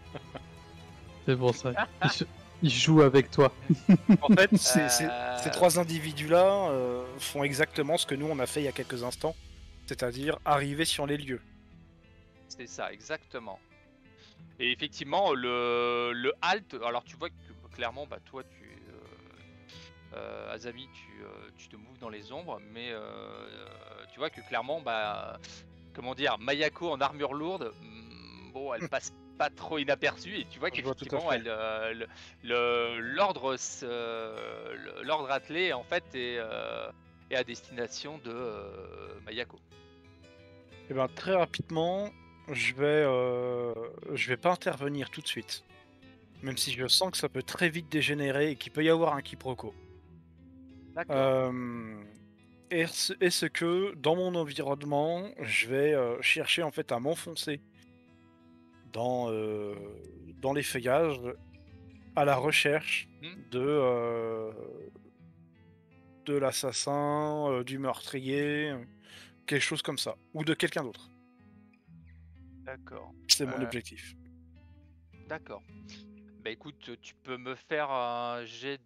C'est pour ça. Il, se- il joue avec toi. En fait, c'est- c'est- Euh, ces trois individus-là euh, font exactement ce que nous on a fait il y a quelques instants, c'est-à-dire arriver sur les lieux. C'est ça, exactement. Et effectivement, le, le halt, alors tu vois que clairement, bah, toi, tu, euh, euh, Azami, tu, euh, tu te mouves dans les ombres, mais euh, tu vois que clairement, bah, comment dire, Mayako en armure lourde, hmm, bon, elle passe pas trop inaperçue, et tu vois Je vois tout à qu'effectivement, fait. elle, euh, le- le- l'ordre, se- le- l'ordre attelé, en fait, est, euh, est à destination de euh, Mayako. Et ben très rapidement, je vais, euh, je vais pas intervenir tout de suite, même si je sens que ça peut très vite dégénérer et qu'il peut y avoir un quiproquo. D'accord. Euh, Est-ce est-ce que dans mon environnement, je vais euh, chercher en fait à m'enfoncer dans, euh, dans les feuillages à la recherche Hmm. de, euh, de l'assassin, euh, du meurtrier, euh, quelque chose comme ça, ou de quelqu'un d'autre. D'accord. C'est mon Euh, objectif. D'accord. Bah écoute, tu peux me faire un jet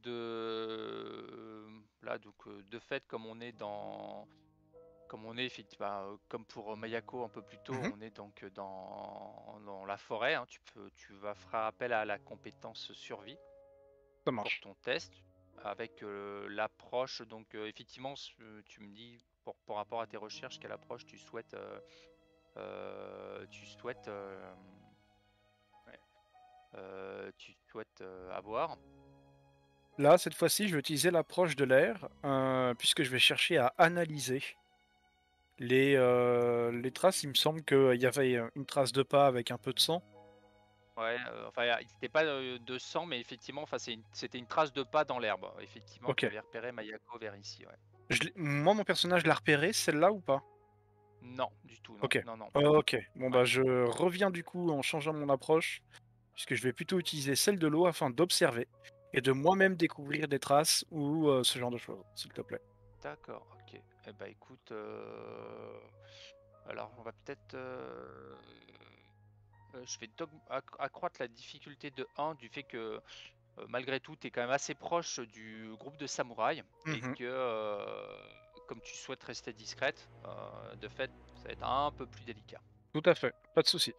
de là donc euh, de fait comme on est dans comme on est effectivement euh, comme pour euh, Mayako un peu plus tôt, Mhm. on est donc euh, dans, dans la forêt, hein. Tu peux tu vas faire appel à la compétence survie Ça pour marche. ton test avec euh, l'approche donc euh, effectivement ce- tu me dis pour, par rapport à tes recherches quelle approche tu souhaites euh, euh, tu souhaites euh, ouais, euh, tu souhaites euh, avoir. Là, cette fois-ci, je vais utiliser l'approche de l'air, euh, puisque je vais chercher à analyser les, euh, les traces. Il me semble qu'il y avait euh, une trace de pas avec un peu de sang. Ouais, euh, enfin, y a- c'était pas euh, de sang, mais effectivement, enfin, c'est une- c'était une trace de pas dans l'herbe, effectivement, qui Ok. avait repéré Mayako vers ici, ouais. Je l'ai- Moi, mon personnage l'a repéré, celle-là ou pas? Non, du tout, non, Ok. non, non. Ok. Bon, Ouais. bah, je reviens du coup en changeant mon approche, puisque je vais plutôt utiliser celle de l'eau afin d'observer et de moi-même découvrir des traces ou euh, ce genre de choses, s'il te plaît. D'accord, ok. Eh bah écoute, euh, alors on va peut-être, euh, euh, je vais d'aug- acc- accroître la difficulté de un du fait que euh, malgré tout, tu es quand même assez proche du groupe de samouraïs et Mhm. que euh, comme tu souhaites rester discrète, euh, de fait, ça va être un peu plus délicat. Tout à fait, pas de souci.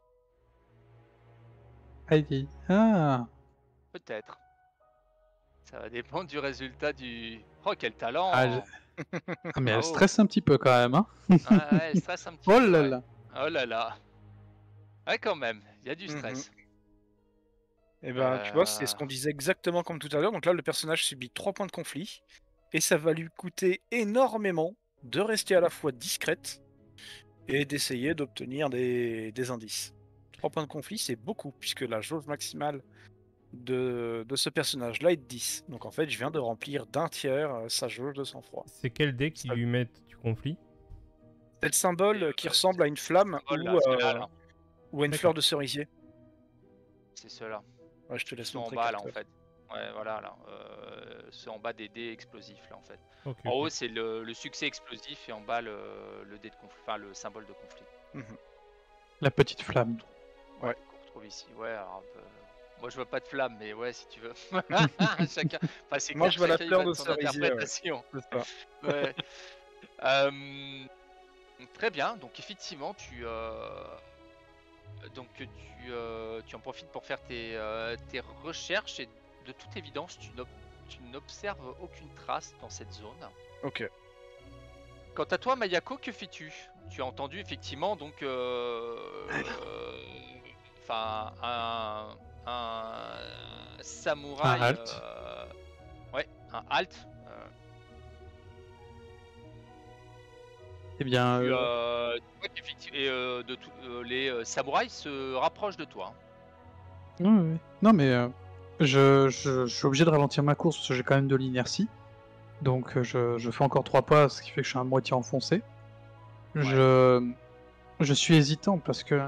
Aïe. Ah. Peut-être. Ça va dépendre du résultat du. Oh, quel Ah, talent! je- Ah, mais elle Bravo! stresse un petit peu quand même, hein. Ouais, ouais, elle stresse un petit Oh peu. là Ouais. là. Oh là là! Ouais, quand même, il y a du Mhm. stress. Et ben, tu vois, c'est ce Euh, qu'on disait exactement comme tout à l'heure. Donc là, le personnage subit trois points de conflit. Et ça va lui coûter énormément de rester à la fois discrète et d'essayer d'obtenir des, des indices. Trois points de conflit, c'est beaucoup, puisque la jauge maximale de, de ce personnage-là est de dix. Donc en fait, je viens de remplir d'un tiers euh, sa jauge de sang-froid. C'est quel dé qui Ça- lui met du conflit? C'est le symbole Et, qui euh, ressemble à une flamme symbole, ou, là, ceux-là, euh, là. ou à une D'accord. fleur de cerisier. C'est ceux-là. Ouais, je te Ils laisse sont en montrer. bas, là, en Carter. fait. Ouais, voilà, là. Euh, c'est en bas des dés explosifs, là, en fait. Ok, En ok. haut, c'est le, le succès explosif et en bas, le, le dé de conflit, enfin, le symbole de conflit. Mhm. La petite flamme. Ouais. Qu'on retrouve ici. Ouais, alors, euh, moi, je vois pas de flamme, mais ouais, si tu veux. Chacun. Enfin, c'est Moi, clair, je vois la chacun, il fleur va de de son cerisier. Ouais. interprétation. C'est ça. Ouais. Euh, très bien. Donc effectivement, tu euh, donc tu euh, tu en profites pour faire tes, euh, tes recherches et de toute évidence, tu n'ob- tu n'observes aucune trace dans cette zone. Ok. Quant à toi, Mayako, que fais-tu? Tu as entendu effectivement donc, euh, euh, enfin un, un samouraï, Un halt. euh, ouais, un halt. euh, Eh bien, tu, euh, euh, tu vois qu'effectivement, et, euh, de tout- euh, les euh, samouraïs se rapprochent de toi. ouais, ouais. Non, mais euh, je, je- je suis obligé de ralentir ma course parce que j'ai quand même de l'inertie. Donc euh, je, je fais encore trois pas, ce qui fait que je suis à moitié enfoncé. Ouais. Je, je suis hésitant parce que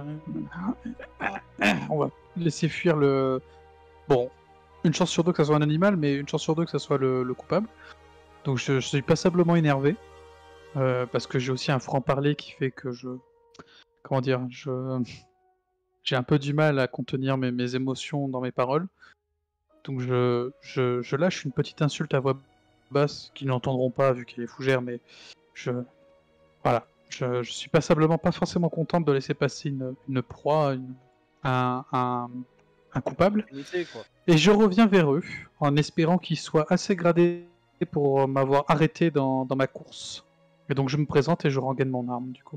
on va laisser fuir le. Bon, une chance sur deux que ça soit un animal, mais une chance sur deux que ça soit le, le coupable. Donc je, je suis passablement énervé euh, parce que j'ai aussi un franc-parler qui fait que je. Comment dire, je. J'ai un peu du mal à contenir mes, mes émotions dans mes paroles. Donc je, je, je lâche une petite insulte à voix basse qu'ils n'entendront pas vu qu'elle est fougère, mais je. Voilà. Je, je suis passablement pas forcément contente de laisser passer une, une proie, une- un, un, un coupable. Unité, quoi. Et je reviens vers eux en espérant qu'ils soient assez gradés pour m'avoir arrêté dans, dans ma course. Et donc je me présente et je rengaine mon arme du coup.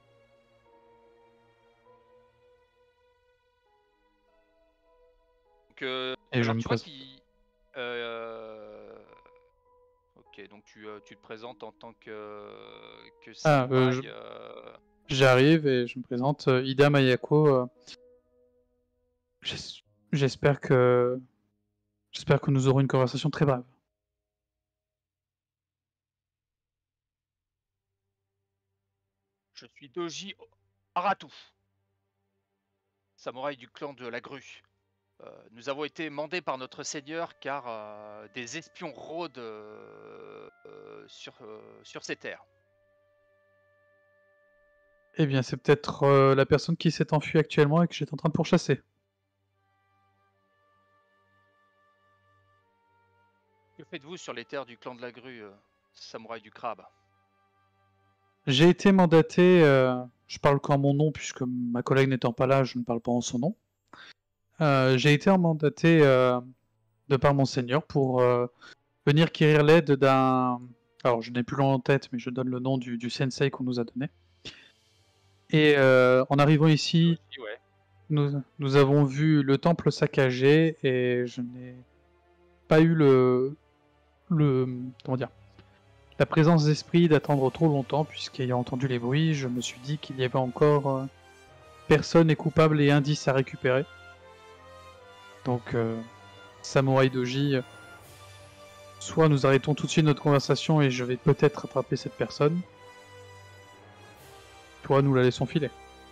Donc, euh, Et je alors me tu vois présente. qu'il. euh, Ok, donc tu, euh, tu te présentes en tant que, que Ah, euh, samouraï. je- euh, J'arrive et je me présente. euh, Ida Mayako. euh, j'es- J'espère que j'espère que nous aurons une conversation très brève. Je suis Doji Aratu, samouraï du clan de la Grue. Euh, nous avons été mandés par notre seigneur car euh, des espions rôdent euh, euh, sur, euh, sur ces terres. Eh bien, c'est peut-être euh, la personne qui s'est enfuie actuellement et que j'étais en train de pourchasser. Que faites-vous sur les terres du clan de la Grue, euh, samouraï du crabe? J'ai été mandaté, euh, je parle qu'en mon nom puisque ma collègue n'étant pas là, je ne parle pas en son nom. Euh, j'ai été mandaté euh, de par mon seigneur pour euh, venir quérir l'aide d'un. Alors, je n'ai plus le nom en tête, mais je donne le nom du, du sensei qu'on nous a donné. Et euh, en arrivant ici, Doji, ouais. nous, nous avons vu le temple saccagé et je n'ai pas eu le, le comment dire, la présence d'esprit d'attendre trop longtemps, puisqu'ayant entendu les bruits, je me suis dit qu'il y avait encore euh, personne est coupable et indice à récupérer. Donc, euh, Samouraï Doji, euh, soit nous arrêtons tout de suite notre conversation et je vais peut-être rattraper cette personne, soit nous la laissons filer.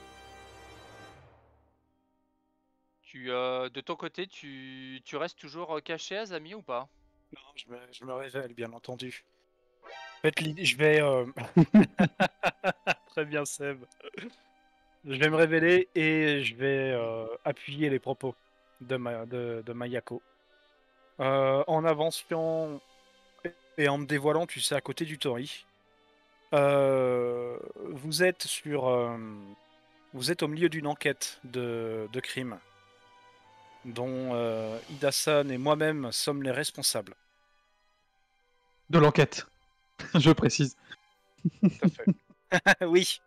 Tu, euh, de ton côté, tu, tu restes toujours euh, caché, Azami, ou pas? Non, je me, je me révèle, bien entendu. En fait, l'idée- je vais... euh, Très bien, Seb. Je vais me révéler et je vais euh, appuyer les propos de, ma, de, de Mayako. Euh, en avançant et en me dévoilant, tu sais, à côté du Tori. Euh, vous êtes sur... euh, vous êtes au milieu d'une enquête de, de crime dont euh, Ida-san et moi-même sommes les responsables. De l'enquête, je précise. Tout à fait. Oui.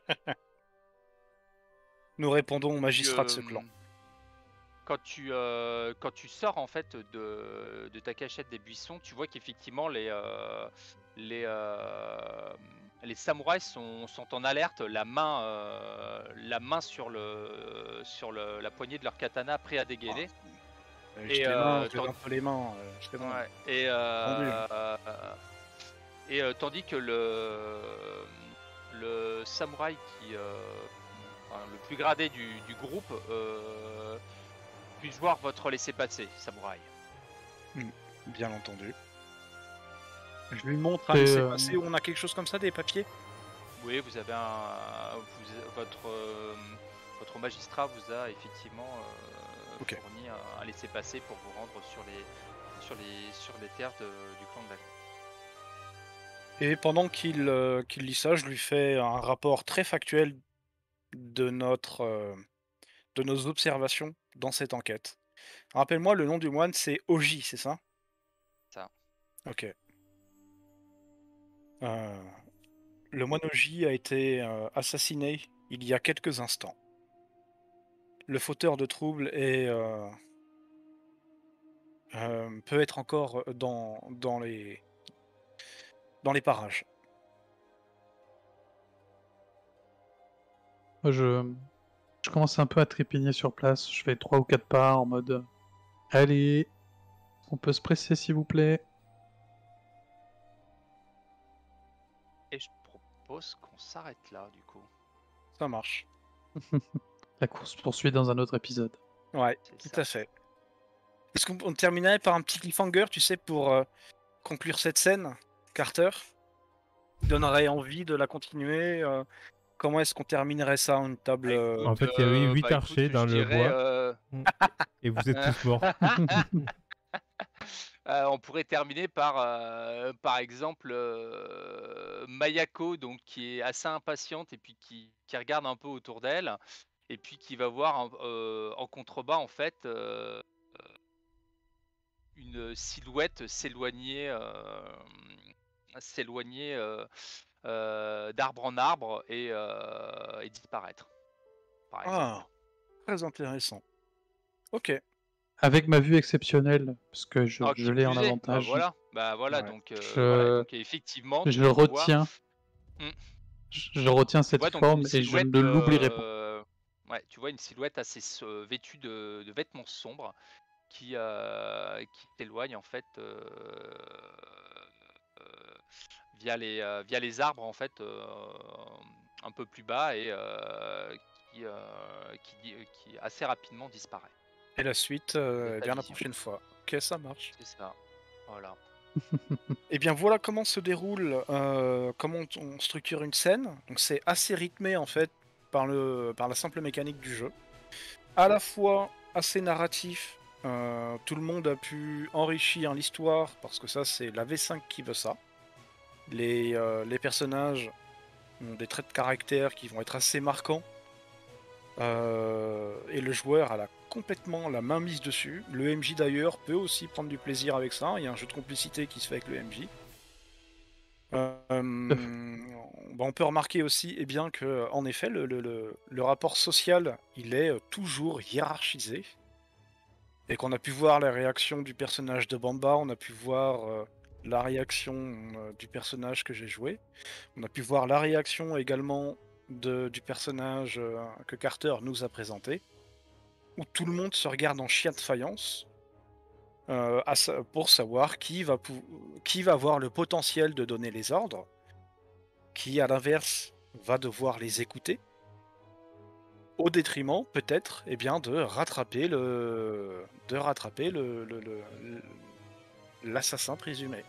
Nous répondons aux magistrats de ce Tu, euh, clan. Quand tu, euh, quand tu sors en fait de, de ta cachette des buissons, tu vois qu'effectivement les, euh, les, euh, les samouraïs sont, sont en alerte, la main, euh, la main sur, le, sur le, la poignée de leur katana, prêt à dégainer. Euh, Et, je les mains, euh, je lève tant- un peu les mains. euh, je les mains. Ouais, et, euh, et euh, tandis que le, le samouraï qui, euh, enfin, le plus gradé du, du groupe, euh, puis-je voir votre laissez-passer, samouraï? Bien entendu. Je lui montre un Et, laissez-passer euh, où on a quelque chose comme ça, des papiers. Oui, vous avez un, vous- votre, euh, votre magistrat vous a effectivement euh, Ok. fourni un, un laissez-passer pour vous rendre sur les, sur les, sur les terres de- du clan de la Grue. Et pendant qu'il euh, qu'il lit ça, je lui fais un rapport très factuel de notre euh, de nos observations dans cette enquête. Rappelle-moi, le nom du moine, c'est Oji, c'est ça? Ça. Ok. Euh, le moine Oji a été euh, assassiné il y a quelques instants. Le fauteur de troubles est, euh, euh, peut être encore dans, dans, les, dans les parages. Moi, je, je commence un peu à trépigner sur place. Je fais trois ou quatre pas en mode euh, allez, on peut se presser s'il vous plaît. Et je propose qu'on s'arrête là, du coup. Ça marche. La course poursuit dans un autre épisode. Ouais, C'est tout ça. à fait. Est-ce qu'on on terminerait par un petit cliffhanger, tu sais, pour euh, conclure cette scène, Carter? Qui donnerait envie de la continuer euh, Comment est-ce qu'on terminerait ça, une table Bah, euh, écoute, En fait, il y avait euh, huit bah, écoute, archers je dans le dirais, bois euh, et vous êtes tous morts. euh, on pourrait terminer par, euh, par exemple, euh, Mayako, donc qui est assez impatiente et puis qui, qui regarde un peu autour d'elle, et puis qui va voir en, euh, en contrebas en fait euh, une silhouette s'éloigner, euh, s'éloigner euh, euh, d'arbre en arbre et, euh, et disparaître, par exemple. Ah, très intéressant. Ok. Avec ma vue exceptionnelle, parce que je, Ah, je qui l'ai en plus est, bah avantage, voilà, bah voilà, Ouais. donc, euh, Je- voilà, donc effectivement, je tu vois, retiens. Hmm. Je, je retiens tu cette vois donc une forme et je silhouette, ne l'oublierai pas. euh, ouais, tu vois une silhouette assez euh, vêtue de, de vêtements sombres qui, euh, qui s'éloigne en fait euh, euh, via les euh, via les arbres en fait euh, un peu plus bas et euh, qui, euh, qui di- qui assez rapidement disparaît Et la suite, de euh, eh ta bien la vision. prochaine fois. Ok, ça marche. C'est ça. Voilà. Et bien voilà comment se déroule, euh, comment on, on structure une scène. Donc c'est assez rythmé en fait par, le, par la simple mécanique du jeu. À la fois assez narratif, euh, tout le monde a pu enrichir l'histoire parce que ça c'est la V cinq qui veut ça. Les, euh, les personnages ont des traits de caractère qui vont être assez marquants. Euh, et le joueur a la, complètement la main mise dessus. Le M J d'ailleurs peut aussi prendre du plaisir avec ça. Il y a un jeu de complicité qui se fait avec le M J. Euh, bah on peut remarquer aussi eh bien, que, en effet, le, le, le, le rapport social il est toujours hiérarchisé. Et qu'on a pu voir la réaction du personnage de Bamba, on a pu voir euh, la réaction euh, du personnage que j'ai joué. On a pu voir la réaction également de, du personnage euh, que Carter nous a présenté, où tout le monde se regarde en chien de faïence euh, à sa- pour savoir qui va, pou- qui va avoir le potentiel de donner les ordres, qui à l'inverse va devoir les écouter, au détriment peut-être eh bien, de rattraper le de rattraper le, le- le- le- l'assassin présumé.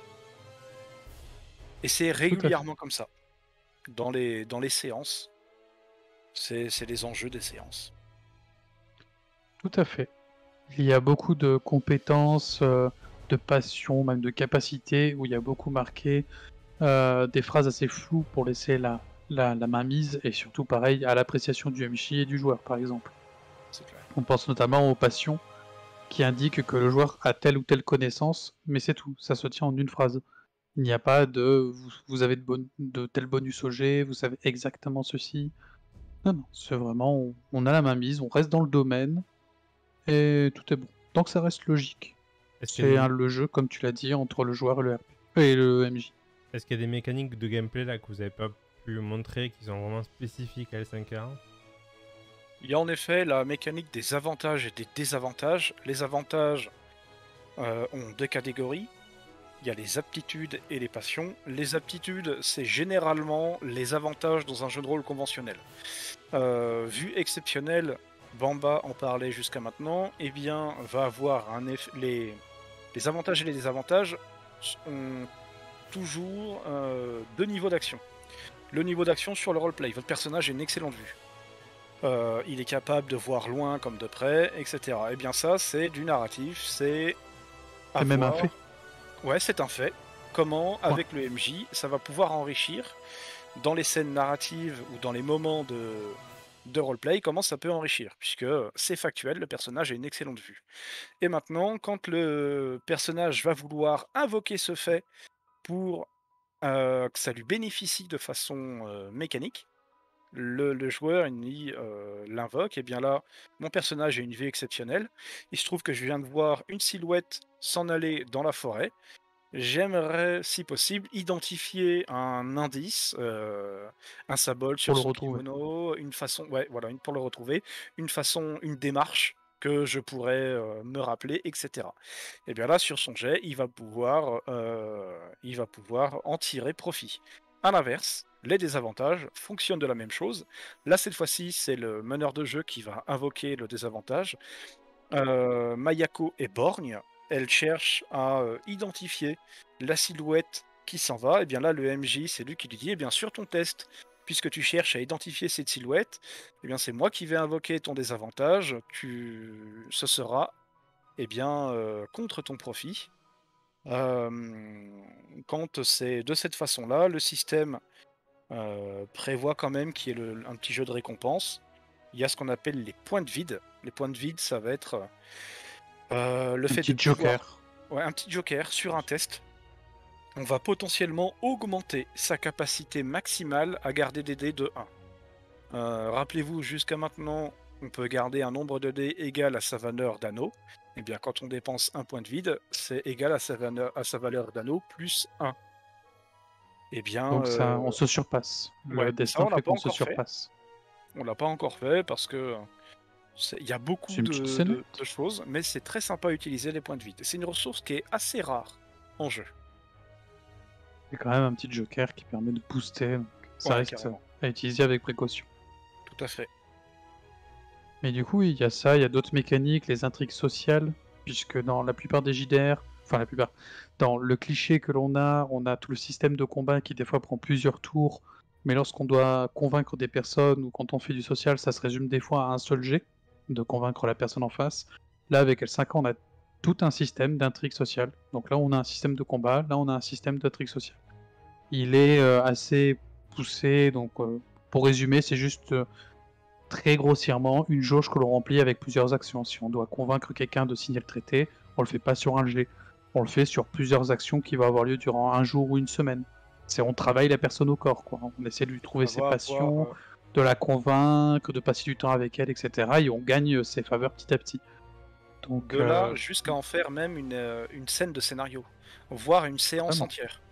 Et c'est régulièrement comme ça dans les, dans les séances. C'est c'est les enjeux des séances. Tout à fait. Il y a beaucoup de compétences, euh, de passion, même de capacités, où il y a beaucoup marqué euh, des phrases assez floues pour laisser la, la, la main mise, et surtout pareil à l'appréciation du M J et du joueur par exemple. C'est clair. On pense notamment aux passions qui indiquent que le joueur a telle ou telle connaissance, mais c'est tout, ça se tient en une phrase. Il n'y a pas de vous, vous avez de, bon, de tel bonus au jet, vous savez exactement ceci. Non, non, c'est vraiment, on, on a la main mise, on reste dans le domaine, et tout est bon. Tant que ça reste logique. Est-ce qu'il y a C'est des- un- le jeu, comme tu l'as dit, entre le joueur et le R P. Et le M J. est-ce qu'il y a des mécaniques de gameplay là que vous n'avez pas pu montrer, qui sont vraiment spécifiques à L cinq R? Il y a en effet la mécanique des avantages et des désavantages. Les avantages euh, ont deux catégories. Il y a les aptitudes et les passions. Les aptitudes, c'est généralement les avantages dans un jeu de rôle conventionnel. Euh, vu exceptionnel, Bamba en parlait jusqu'à maintenant, eh bien, va avoir un eff- les... les avantages et les désavantages ont toujours euh, deux niveaux d'action. Le niveau d'action sur le roleplay. Votre personnage a une excellente vue. Euh, il est capable de voir loin comme de près, et cetera. Et bien ça, c'est du narratif, c'est... C'est même un avoir- fait. Ouais, c'est un fait. Comment, avec le M J, ça va pouvoir enrichir dans les scènes narratives ou dans les moments de, de roleplay, comment ça peut enrichir, puisque c'est factuel, le personnage a une excellente vue. Et maintenant, quand le personnage va vouloir invoquer ce fait pour euh, que ça lui bénéficie de façon euh, mécanique, le, le joueur il, euh, l'invoque, et bien là, mon personnage a une vue exceptionnelle. Il se trouve que je viens de voir une silhouette s'en aller dans la forêt. J'aimerais, si possible, identifier un indice, euh, un symbole sur Pour le son retrouver. kimono, une façon, ouais, voilà, une, pour le retrouver, une façon, une démarche que je pourrais euh, me rappeler, et cetera. Et bien là, sur son jet, il va pouvoir, euh, il va pouvoir en tirer profit. À l'inverse, les désavantages fonctionnent de la même chose. Là, cette fois-ci, c'est le meneur de jeu qui va invoquer le désavantage. Euh, Mayako est borgne, elle cherche à euh, identifier la silhouette qui s'en va. Et bien là, le M J, c'est lui qui lui dit, eh bien sur ton test, puisque tu cherches à identifier cette silhouette, eh bien c'est moi qui vais invoquer ton désavantage. Tu... Ce sera eh bien, euh, contre ton profit. Euh, quand c'est de cette façon-là, le système euh, prévoit quand même qu'il y ait le- un petit jeu de récompense. Il y a ce qu'on appelle les points de vide. Les points de vide, ça va être euh, le Un fait de petit pouvoir... joker. Ouais, un petit joker sur un test. On va potentiellement augmenter sa capacité maximale à garder des dés de un. Euh, rappelez-vous, jusqu'à maintenant, on peut garder un nombre de dés égal à sa valeur d'anneau. Et bien, quand on dépense un point de vide, c'est égal à sa valeur, à sa valeur d'anneau plus un. Et bien, Donc ça, euh, on se surpasse. ouais, Le ça destin on l'a fait pas qu'on se encore fait. surpasse. On l'a pas encore fait parce que c'est- il y a beaucoup C'est une petite de, scénette. de- de choses, mais c'est très sympa à utiliser les points de vide. C'est une ressource qui est assez rare en jeu. C'est quand même un petit joker qui permet de booster. Donc ça Ouais, reste carrément. à utiliser avec précaution. Tout à fait. Mais du coup, il y a ça, il y a d'autres mécaniques, les intrigues sociales, puisque dans la plupart des J D R, enfin la plupart, dans le cliché que l'on a, on a tout le système de combat qui des fois prend plusieurs tours, mais lorsqu'on doit convaincre des personnes ou quand on fait du social, ça se résume des fois à un seul jet, de convaincre la personne en face. Là, avec L cinq A, on a tout un système d'intrigue sociale. Donc là, on a un système de combat, là, on a un système d'intrigue sociale. Il est euh, assez poussé, donc euh, pour résumer, c'est juste... euh, très grossièrement une jauge que l'on remplit avec plusieurs actions. Si on doit convaincre quelqu'un de signer le traité, on le fait pas sur un jet. On le fait sur plusieurs actions qui vont avoir lieu durant un jour ou une semaine. C'est on travaille la personne au corps, quoi. On essaie de lui trouver ses Avoir, passions, avoir, euh, de la convaincre, de passer du temps avec elle, et cetera. Et on gagne ses faveurs petit à petit. Donc, de là euh, jusqu'à en faire même une, euh, une scène de scénario, voire une séance Vraiment. entière.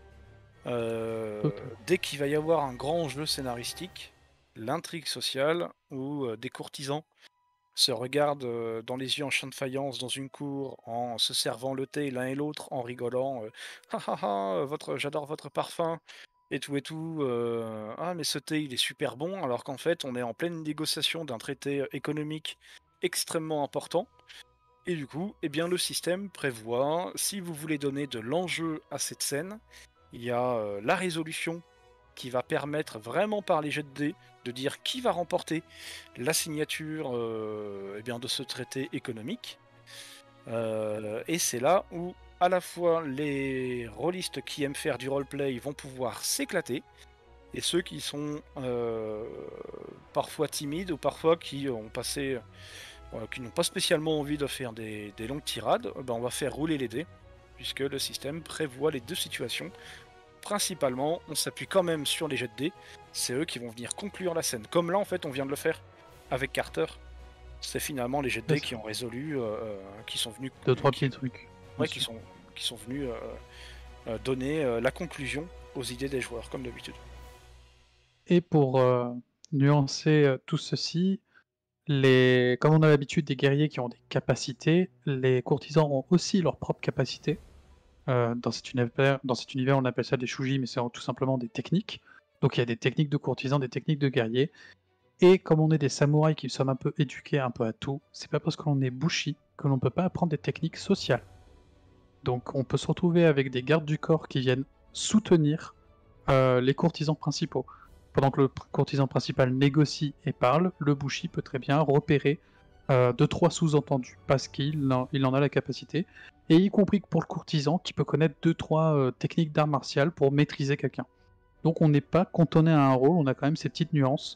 Euh, Totalement. dès qu'il va y avoir un grand jeu scénaristique, l'intrigue sociale où euh, des courtisans se regardent euh, dans les yeux en chien de faïence dans une cour en se servant le thé l'un et l'autre en rigolant euh, ah ah ah votre j'adore votre parfum et tout et tout euh, ah mais ce thé il est super bon alors qu'en fait on est en pleine négociation d'un traité économique extrêmement important et du coup eh bien le système prévoit si vous voulez donner de l'enjeu à cette scène il y a euh, la résolution qui va permettre vraiment par les jets de dés de dire qui va remporter la signature euh, eh bien, de ce traité économique. Euh, et c'est là où à la fois les rôlistes qui aiment faire du roleplay vont pouvoir s'éclater, et ceux qui sont euh, parfois timides ou parfois qui ont passé, euh, qui n'ont pas spécialement envie de faire des, des longues tirades, ben on va faire rouler les dés, puisque le système prévoit les deux situations. Principalement, on s'appuie quand même sur les jets de dés. C'est eux qui vont venir conclure la scène. Comme là, en fait, on vient de le faire avec Carter. C'est finalement les jets de dés C'est qui ça. ont résolu, euh, qui sont venus, Deux, trois qui, petits trucs. ouais, bien qui sûr. sont, qui sont venus euh, euh, donner euh, la conclusion aux idées des joueurs, comme d'habitude. Et pour euh, nuancer euh, tout ceci, les... comme on a l'habitude des guerriers qui ont des capacités, les courtisans ont aussi leurs propres capacités. Euh, dans, cet univers, dans cet univers, on appelle ça des shuji, mais c'est tout simplement des techniques. Donc il y a des techniques de courtisans, des techniques de guerriers. Et comme on est des samouraïs qui sommes un peu éduqués un peu à tout, c'est pas parce que l'on est bushi que l'on peut pas apprendre des techniques sociales. Donc on peut se retrouver avec des gardes du corps qui viennent soutenir euh, les courtisans principaux. Pendant que le courtisan principal négocie et parle, le bushi peut très bien repérer euh, deux trois sous-entendus parce qu'il en, il en a la capacité, et y compris pour le courtisan qui peut connaître deux trois euh, techniques d'art martial pour maîtriser quelqu'un. Donc on n'est pas cantonné à un rôle, on a quand même ces petites nuances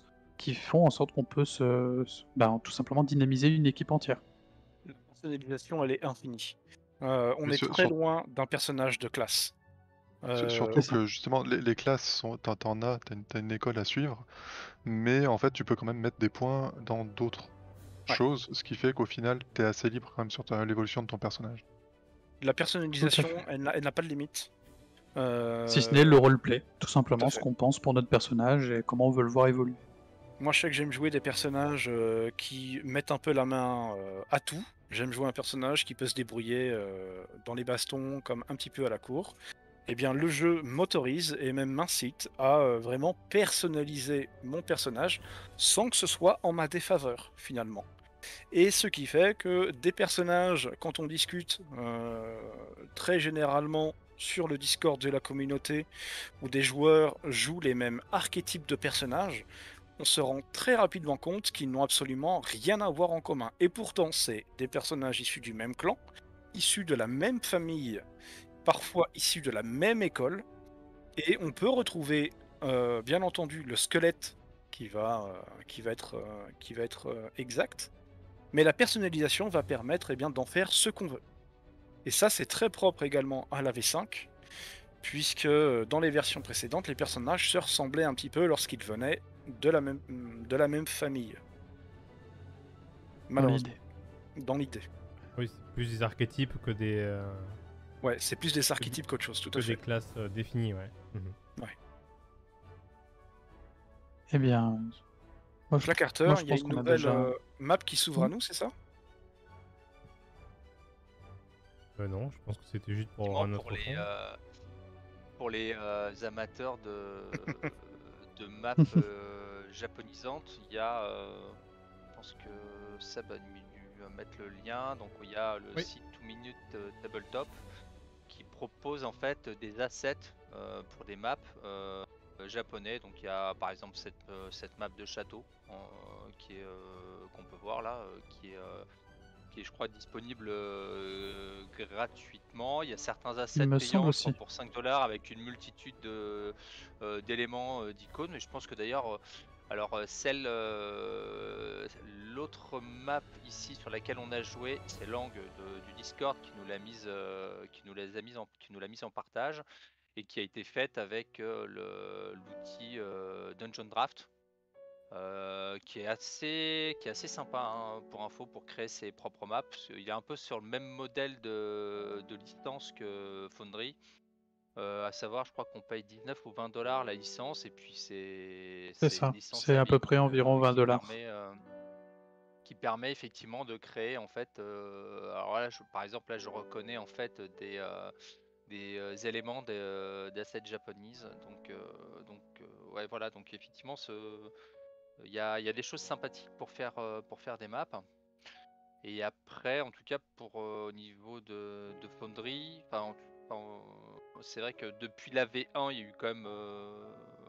qui font en sorte qu'on peut se, se- ben, tout simplement dynamiser une équipe entière. La personnalisation, elle est infinie. Euh, on Mais est sur- très sur- loin d'un personnage de classe. Sur- Euh, Surtout ça. que justement les, les classes sont, t'en t'en as, t'as une, t'as une école à suivre, mais en fait tu peux quand même mettre des points dans d'autres Ouais. choses, ce qui fait qu'au final t'es assez libre quand même sur ta- l'évolution de ton personnage. La personnalisation, fait. elle n'a elle n'a pas de limite. Euh, Si ce n'est le roleplay, tout tout simplement à ce fait. qu'on pense pour notre personnage et comment on veut le voir évoluer. Moi, je sais que j'aime jouer des personnages euh, qui mettent un peu la main euh, à tout. J'aime jouer un personnage qui peut se débrouiller euh, dans les bastons comme un petit peu à la cour. Eh bien, le jeu m'autorise et même m'incite à euh, vraiment personnaliser mon personnage sans que ce soit en ma défaveur, finalement. Et ce qui fait que des personnages, quand on discute euh, très généralement sur le Discord de la communauté, où des joueurs jouent les mêmes archétypes de personnages, on se rend très rapidement compte qu'ils n'ont absolument rien à voir en commun. Et pourtant, c'est des personnages issus du même clan, issus de la même famille, parfois issus de la même école, et on peut retrouver, euh, bien entendu, le squelette qui va, euh, qui va être, euh, qui va être euh, exact, mais la personnalisation va permettre eh bien, d'en faire ce qu'on veut. Et ça, c'est très propre également à la V cinq, puisque euh, dans les versions précédentes, les personnages se ressemblaient un petit peu lorsqu'ils venaient de la même, de la même famille. Dans Malheureusement, l'idée. dans l'idée. Oui, c'est plus des archétypes que des, euh, Ouais, c'est plus des archétypes qu'autre chose, tout que à des fait. classes euh, définies, ouais. Mhm. Eh bien, moi je, Jack Carter, moi, je il y a pense une qu'on a nouvelle déjà. euh, map qui s'ouvre à Hmm. nous, c'est ça? Euh, non, je pense que c'était juste pour avoir un Effectivement, autre pour les, fond. euh, pour les euh, amateurs de, de maps euh, japonisantes, il y a, euh, je pense que Seb a dû mettre le lien, donc il y a le Oui. site two minute euh, Tabletop qui propose en fait des assets euh, pour des maps euh, japonais. Donc il y a par exemple cette, euh, cette map de château euh, qui est euh, qu'on peut voir là, euh, qui est euh, qui est je crois disponible euh, gratuitement. Il y a certains assets me semble payants je crois, aussi. pour cinq dollars avec une multitude de, euh, d'éléments euh, d'icônes. Mais je pense que d'ailleurs, euh, alors euh, celle, euh, l'autre map ici sur laquelle on a joué, c'est Lang de- du Discord qui nous l'a mise, euh, qui nous les a mise en, qui nous l'a mise en partage et qui a été faite avec euh, le- l'outil euh, Dungeon Draft. Euh, qui est assez, qui est assez sympa hein, pour info pour créer ses propres maps. Il est un peu sur le même modèle de, de licence que Foundry. Euh, à savoir, je crois qu'on paye dix-neuf ou vingt dollars la licence et puis c'est C'est c'est une ça. licence C'est à à peu vie près qui, environ euh, vingt qui dollars. permet euh, qui permet effectivement de créer en fait. euh, alors là, je- par exemple, là, je reconnais en fait des euh, des euh, éléments des, euh, d'assets japonaises. Donc euh, donc euh, ouais voilà. Donc effectivement ce il y a, il y a des choses sympathiques pour faire, euh, pour faire des maps. Et après, en tout cas, pour euh, au niveau de, de Foundry, enfin, enfin, c'est vrai que depuis la V un, il y a eu quand même euh,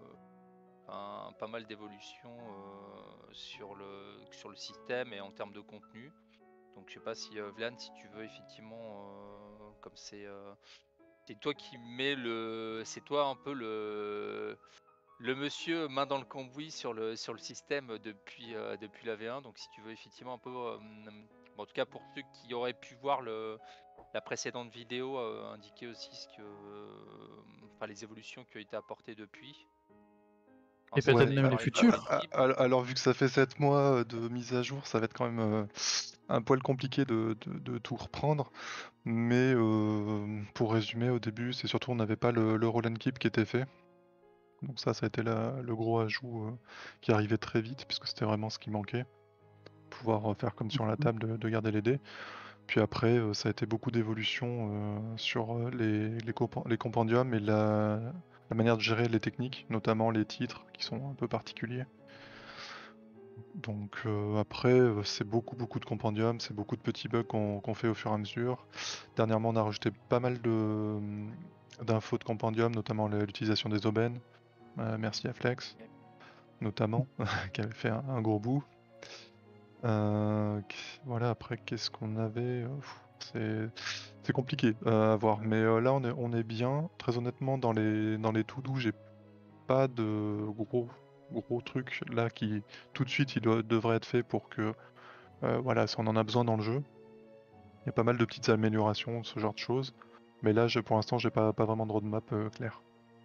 un- pas mal d'évolutions euh, sur le, sur le système et en termes de contenu. Donc, je sais pas si euh, Vlan, si tu veux effectivement, euh, comme c'est euh, c'est toi qui mets le, c'est toi un peu le le monsieur main dans le cambouis sur le, sur le système depuis, euh, depuis la V un. Donc si tu veux effectivement un peu... euh, bon, en tout cas pour ceux qui auraient pu voir le, la précédente vidéo, euh, indiquer aussi ce que, euh, enfin, les évolutions qui ont été apportées depuis. Et Enfin, ça, peut-être vous avez même les parlé de futurs. votre équipe. Alors, alors, vu que ça fait sept mois euh, de mise à jour, ça va être quand même euh, un poil compliqué de, de- de tout reprendre. Mais euh, pour résumer, au début, c'est surtout on n'avait pas le, le roll and keep qui était fait. Donc ça, ça a été la- le gros ajout euh, qui arrivait très vite, puisque c'était vraiment ce qui manquait. Pouvoir euh, faire comme sur la Mhm. table, de, de garder les dés. Puis après, euh, ça a été beaucoup d'évolutions euh, sur euh, les, les, compen- les compendiums et la, la manière de gérer les techniques, notamment les titres qui sont un peu particuliers. Donc euh, après, euh, c'est beaucoup beaucoup de compendiums, c'est beaucoup de petits bugs qu'on qu'on fait au fur et à mesure. Dernièrement, on a rajouté pas mal de d'infos de compendium, notamment le- l'utilisation des aubaines. Euh, merci à Flex, notamment, qui avait fait un, un gros bout. Euh, qu- voilà, après, qu'est-ce qu'on avait? Euh, pff, C'est c'est compliqué euh, à voir, mais euh, là, on est, on est bien. Très honnêtement, dans les, dans les to-do, j'ai pas de gros, gros trucs là qui tout de suite il doit- devrait être fait pour que euh, voilà, si on en a besoin dans le jeu. Il y a pas mal de petites améliorations, ce genre de choses. Mais là, je, pour l'instant, j'ai pas, pas vraiment de roadmap euh, clair.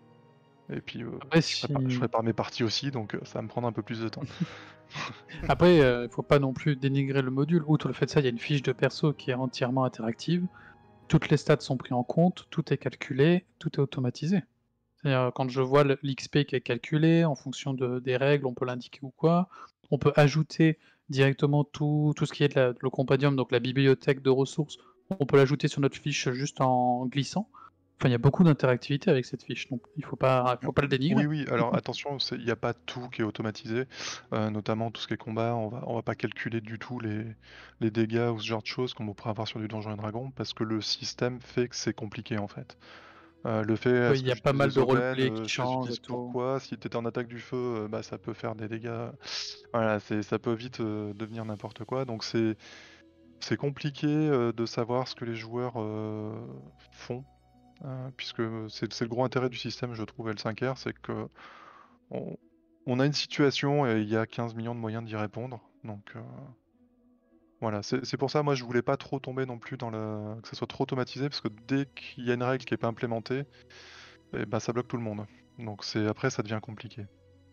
Et puis, euh, Après, je, prépare, je si... prépare mes parties aussi, donc euh, ça va me prendre un peu plus de temps. Après, il euh, faut pas non plus dénigrer le module. Outre le fait de ça, il y a une fiche de perso qui est entièrement interactive. Toutes les stats sont prises en compte, tout est calculé, tout est automatisé. C'est-à-dire, quand je vois l'X P qui est calculé, en fonction de, des règles, on peut l'indiquer ou quoi. On peut ajouter directement tout, tout ce qui est de la, le compendium, donc la bibliothèque de ressources. On peut l'ajouter sur notre fiche juste en glissant. Enfin, il y a beaucoup d'interactivité avec cette fiche, donc il faut pas, faut pas le dénigrer. Oui, oui, alors attention, il n'y a pas tout qui est automatisé, euh, notamment tout ce qui est combat, on va, on va pas calculer du tout les, les dégâts ou ce genre de choses qu'on pourrait avoir sur du Donjons et Dragons, parce que le système fait que c'est compliqué en fait. Euh, le fait, Oui, est-ce il que y a pas j'utilise mal les de aubaines, roleplay euh, qui je les changent et utilise tout. pourquoi, si t'es en attaque du feu, euh, bah, ça peut faire des dégâts, voilà, c'est, ça peut vite euh, devenir n'importe quoi, donc c'est, c'est compliqué euh, de savoir ce que les joueurs euh, font, euh, puisque c'est, c'est le gros intérêt du système, je trouve, L cinq R, c'est que on, on a une situation et il y a quinze millions de moyens d'y répondre, donc euh, voilà, c'est c'est pour ça, moi je voulais pas trop tomber non plus dans la... que ça soit trop automatisé, parce que dès qu'il y a une règle qui est pas implémentée, eh ben, ça bloque tout le monde. Donc c'est après ça devient compliqué.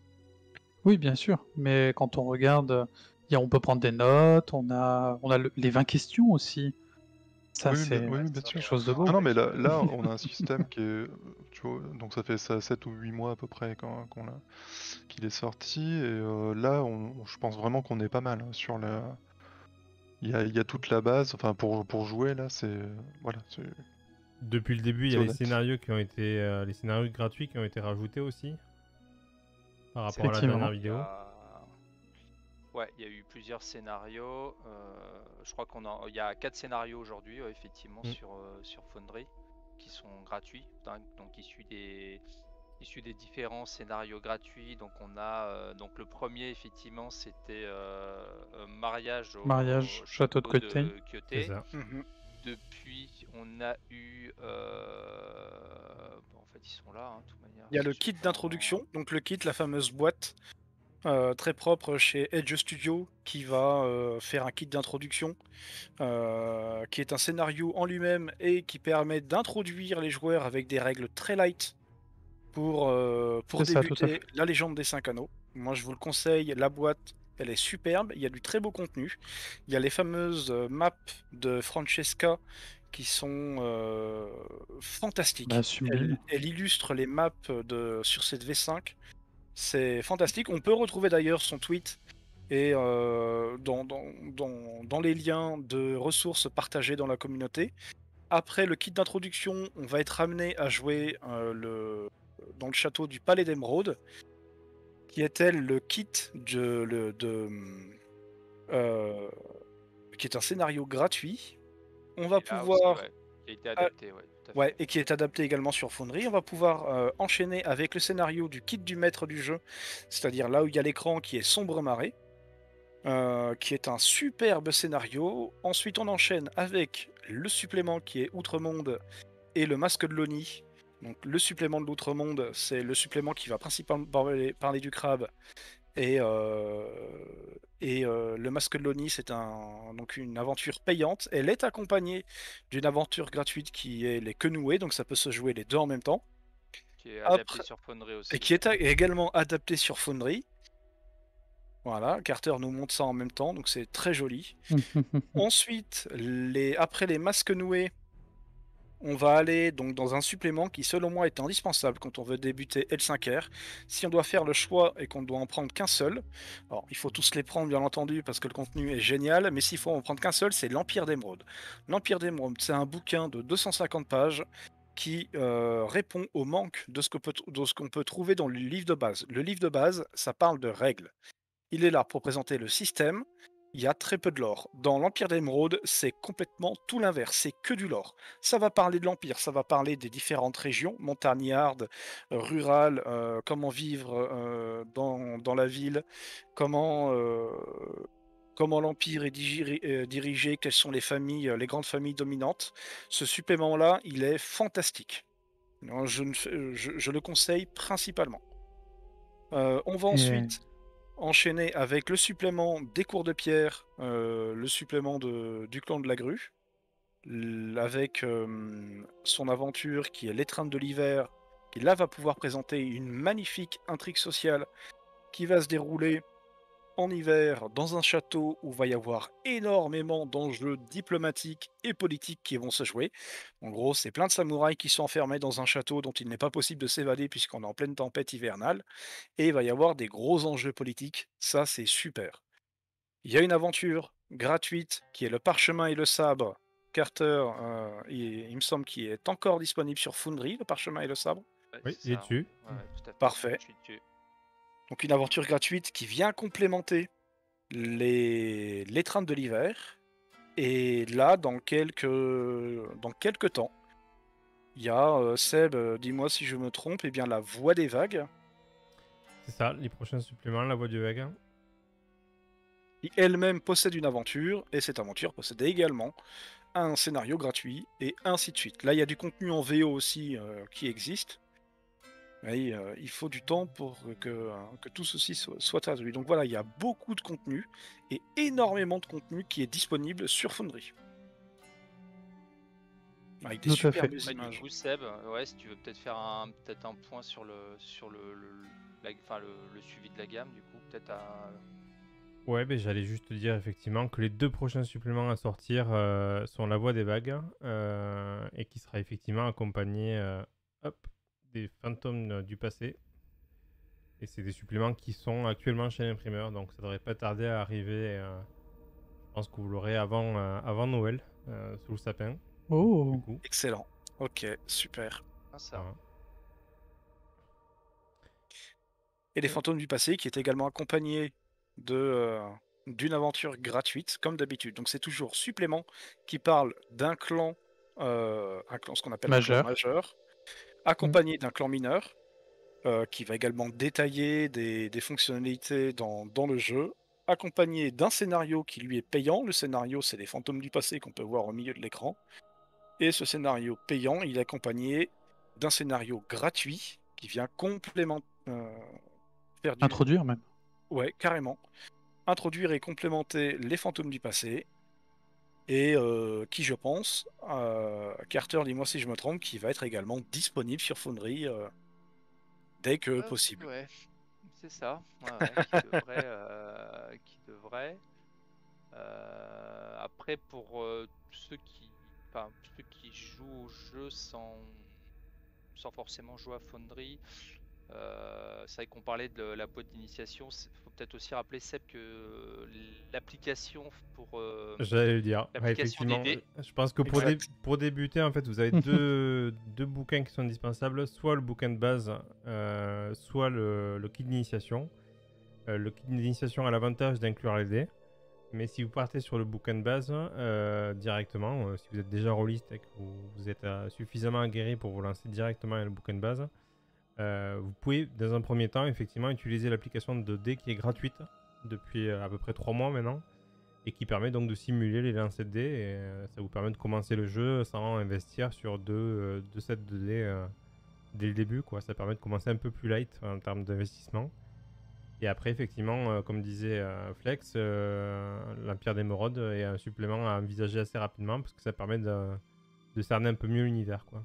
Oui, bien sûr, mais quand on regarde, il y a- on peut prendre des notes, on a, on a le- les vingt questions aussi. Ça, Oui, oui, bien, c'est oui, oui, Ouais, bien ça, quelque sûr. chose de on beau. Non, non, mais avec, là, euh, là, on a un système qui est, euh, tu vois, donc ça fait ça, sept ou huit mois à peu près quand, qu'on l'a- qu'il est sorti, et euh, là, on, je pense vraiment qu'on est pas mal hein, sur la... Il y a, il y a toute la base, enfin pour, pour jouer là, c'est... Voilà, c'est Depuis le début, il y c'est a les honnête. scénarios qui ont été, euh, les scénarios gratuits qui ont été rajoutés aussi par rapport à la Effectivement. dernière il y vidéo. a... Ouais, il y a eu plusieurs scénarios. euh, je crois qu'on en... il y a quatre scénarios aujourd'hui, euh, effectivement, Mm. sur, euh, sur Foundry, qui sont gratuits, donc, donc issus des issus des différents scénarios gratuits. Donc on a euh, donc le premier effectivement c'était euh, euh, mariage au Mariage, château de château Coetain. de C'est Kyoté. ça. Mhm. Depuis on a eu euh, bon, en fait ils sont là hein, de toute manière. Il y a si le je kit prends- d'introduction, donc le kit, la fameuse boîte euh, très propre chez Edge Studio qui va euh, faire un kit d'introduction euh, qui est un scénario en lui-même et qui permet d'introduire les joueurs avec des règles très light pour, euh, pour C'est ça, tout à débuter fait. la légende des cinq anneaux. Moi je vous le conseille, la boîte elle est superbe, il y a du très beau contenu. Il y a les fameuses euh, maps de Francesca qui sont euh, Bah, fantastiques. sublime. Elle, elle illustre les maps de, sur cette V cinq. C'est fantastique. On peut retrouver d'ailleurs son tweet et euh, dans, dans, dans, dans les liens de ressources partagées dans la communauté. Après le kit d'introduction, on va être amené à jouer euh, le, dans le château du Palais d'Émeraude, qui est elle le kit de, le, de euh, qui est un scénario gratuit. On va Et là aussi pouvoir ouais, qui a été ah, adapté ouais, tout à fait. ouais, et qui est adapté également sur Foundry. On va pouvoir euh, enchaîner avec le scénario du kit du maître du jeu, c'est-à-dire là où il y a l'écran qui est Sombre Marée, euh, qui est un superbe scénario. Ensuite, on enchaîne avec le supplément qui est Outre-Monde et le Masque de l'Oni. Donc, le supplément de l'Outre-Monde, c'est le supplément qui va principalement parler, parler du crabe. Et, euh, et euh, le Masque de l'Oni, c'est un, donc une aventure payante. Elle est accompagnée d'une aventure gratuite qui est les Quenoués, donc ça peut se jouer les deux en même temps. Qui est adapté Après, sur Foundry aussi. et qui est a- également adapté sur Foundry. Voilà, Carter nous montre ça en même temps, donc c'est très joli. Ensuite, les... après les masques noués, on va aller donc dans un supplément qui, selon moi, est indispensable quand on veut débuter L cinq R. Si on doit faire le choix et qu'on ne doit en prendre qu'un seul, alors il faut tous les prendre bien entendu parce que le contenu est génial, mais s'il faut en prendre qu'un seul, c'est l'Empire d'Émeraude. L'Empire d'Émeraude, c'est un bouquin de deux cent cinquante pages qui euh, répond au manque de ce qu'on peut, de ce qu'on peut trouver dans le livre de base. Le livre de base, ça parle de règles. Il est là pour présenter le système. Il y a très peu de lore. Dans l'Empire d'Émeraude, c'est complètement tout l'inverse. C'est que du lore. Ça va parler de l'Empire, ça va parler des différentes régions, montagnardes, euh, rurales, euh, comment vivre euh, dans, dans la ville, comment, euh, comment l'Empire est digiré- euh, dirigé, quelles sont les familles, euh, les grandes familles dominantes. Ce supplément-là, il est fantastique. Non, Je, ne fais- je- je le conseille principalement. Euh, on va Et- ensuite enchaîner avec le supplément des cours de pierre, euh, le supplément de, du clan de la grue, l- avec euh, son aventure qui est l'étreinte de l'hiver, qui là va pouvoir présenter une magnifique intrigue sociale qui va se dérouler en hiver dans un château où va y avoir énormément d'enjeux diplomatiques et politiques qui vont se jouer. En gros, c'est plein de samouraïs qui sont enfermés dans un château dont il n'est pas possible de s'évader puisqu'on est en pleine tempête hivernale, et il va y avoir des gros enjeux politiques. Ça, c'est super. Il y a une aventure gratuite qui est le parchemin et le sabre. Carter, euh, il, il me semble qu'il est encore disponible sur Foundry, le parchemin et le sabre. Ouais, Oui, c'est il est ça. dessus. Ouais, ouais, tout à fait. Parfait. Je suis dessus. Donc une aventure gratuite qui vient complémenter les l'étreinte de l'hiver. Et là, dans quelques, dans quelques temps, il y a, euh, Seb, euh, dis-moi si je me trompe, eh bien la Voix des Vagues, C'est ça, les prochains suppléments, la voix du vague. qui elle-même possède une aventure, et cette aventure possède également un scénario gratuit, et ainsi de suite. Là, il y a du contenu en V O aussi euh, qui existe, mais euh, il faut du temps pour que, euh, que tout ceci soit, soit traduit. Donc voilà, il y a beaucoup de contenu, et énormément de contenu qui est disponible sur Foundry. Avec des Tout à fait. superbes Ouais, du images. coup, Seb, ouais, si tu veux peut-être faire un, peut-être un point sur le, sur le, le, la- enfin, le, le suivi de la gamme, du coup, peut-être à. Ouais, ben j'allais juste te dire effectivement que les deux prochains suppléments à sortir euh, sont la voix des vagues euh, et qui sera effectivement accompagné euh, hop, des fantômes euh, du passé. Et c'est des suppléments qui sont actuellement chez l'imprimeur, donc ça devrait pas tarder à arriver. euh, je pense que vous l'aurez avant, euh, avant Noël, euh, sous le sapin. Du Oh, coup, Excellent. Ok, super. Ah, ça. voilà. Et les fantômes du passé qui est également accompagné de, euh, d'une aventure gratuite, comme d'habitude. Donc c'est toujours supplément qui parle d'un clan, euh, un clan, ce qu'on appelle un clan majeur. majeur, accompagné d'un clan mineur, euh, qui va également détailler des, des fonctionnalités dans, dans le jeu, accompagné d'un scénario qui lui est payant. Le scénario, c'est les fantômes du passé qu'on peut voir au milieu de l'écran. Et ce scénario payant, il est accompagné d'un scénario gratuit qui vient complémenter, euh, faire du... Introduire même. Ouais, carrément. Introduire et complémenter les fantômes du passé. Et euh, qui, je pense, euh, Carter, dis-moi si je me trompe, qui va être également disponible sur Foundry euh, dès que Euh, possible. Ouais, c'est ça. Ouais, ouais, qui devrait, euh, qui devrait. Euh, après, pour euh, ceux qui, enfin, ceux qui jouent au jeu sans, sans forcément jouer à Foundry, euh, c'est vrai qu'on parlait de la boîte d'initiation. Il faut peut-être aussi rappeler, Seb, que l'application pour euh, J'allais le dire. Ouais, l'application des effectivement, dés. je pense que pour, dé- Exact. pour débuter, en fait, vous avez deux, deux bouquins qui sont indispensables, soit le bouquin de base, euh, soit le, le kit d'initiation. Euh, le kit d'initiation a l'avantage d'inclure les dés, mais si vous partez sur le bouquin de base euh, directement, euh, si vous êtes déjà rôliste et que vous, vous êtes euh, suffisamment aguerri pour vous lancer directement avec le bouquin de base, euh, vous pouvez, dans un premier temps, effectivement, utiliser l'application de dés qui est gratuite depuis euh, à peu près trois mois maintenant, et qui permet donc de simuler les lancers de dés, et euh, ça vous permet de commencer le jeu sans investir sur deux, euh, deux sets de dés euh, dès le début, quoi. Ça permet de commencer un peu plus light en termes d'investissement. Et après, effectivement, euh, comme disait euh, Flex, euh, l'Empire d'Émeraude est un supplément à envisager assez rapidement, parce que ça permet de, de cerner un peu mieux l'univers, quoi.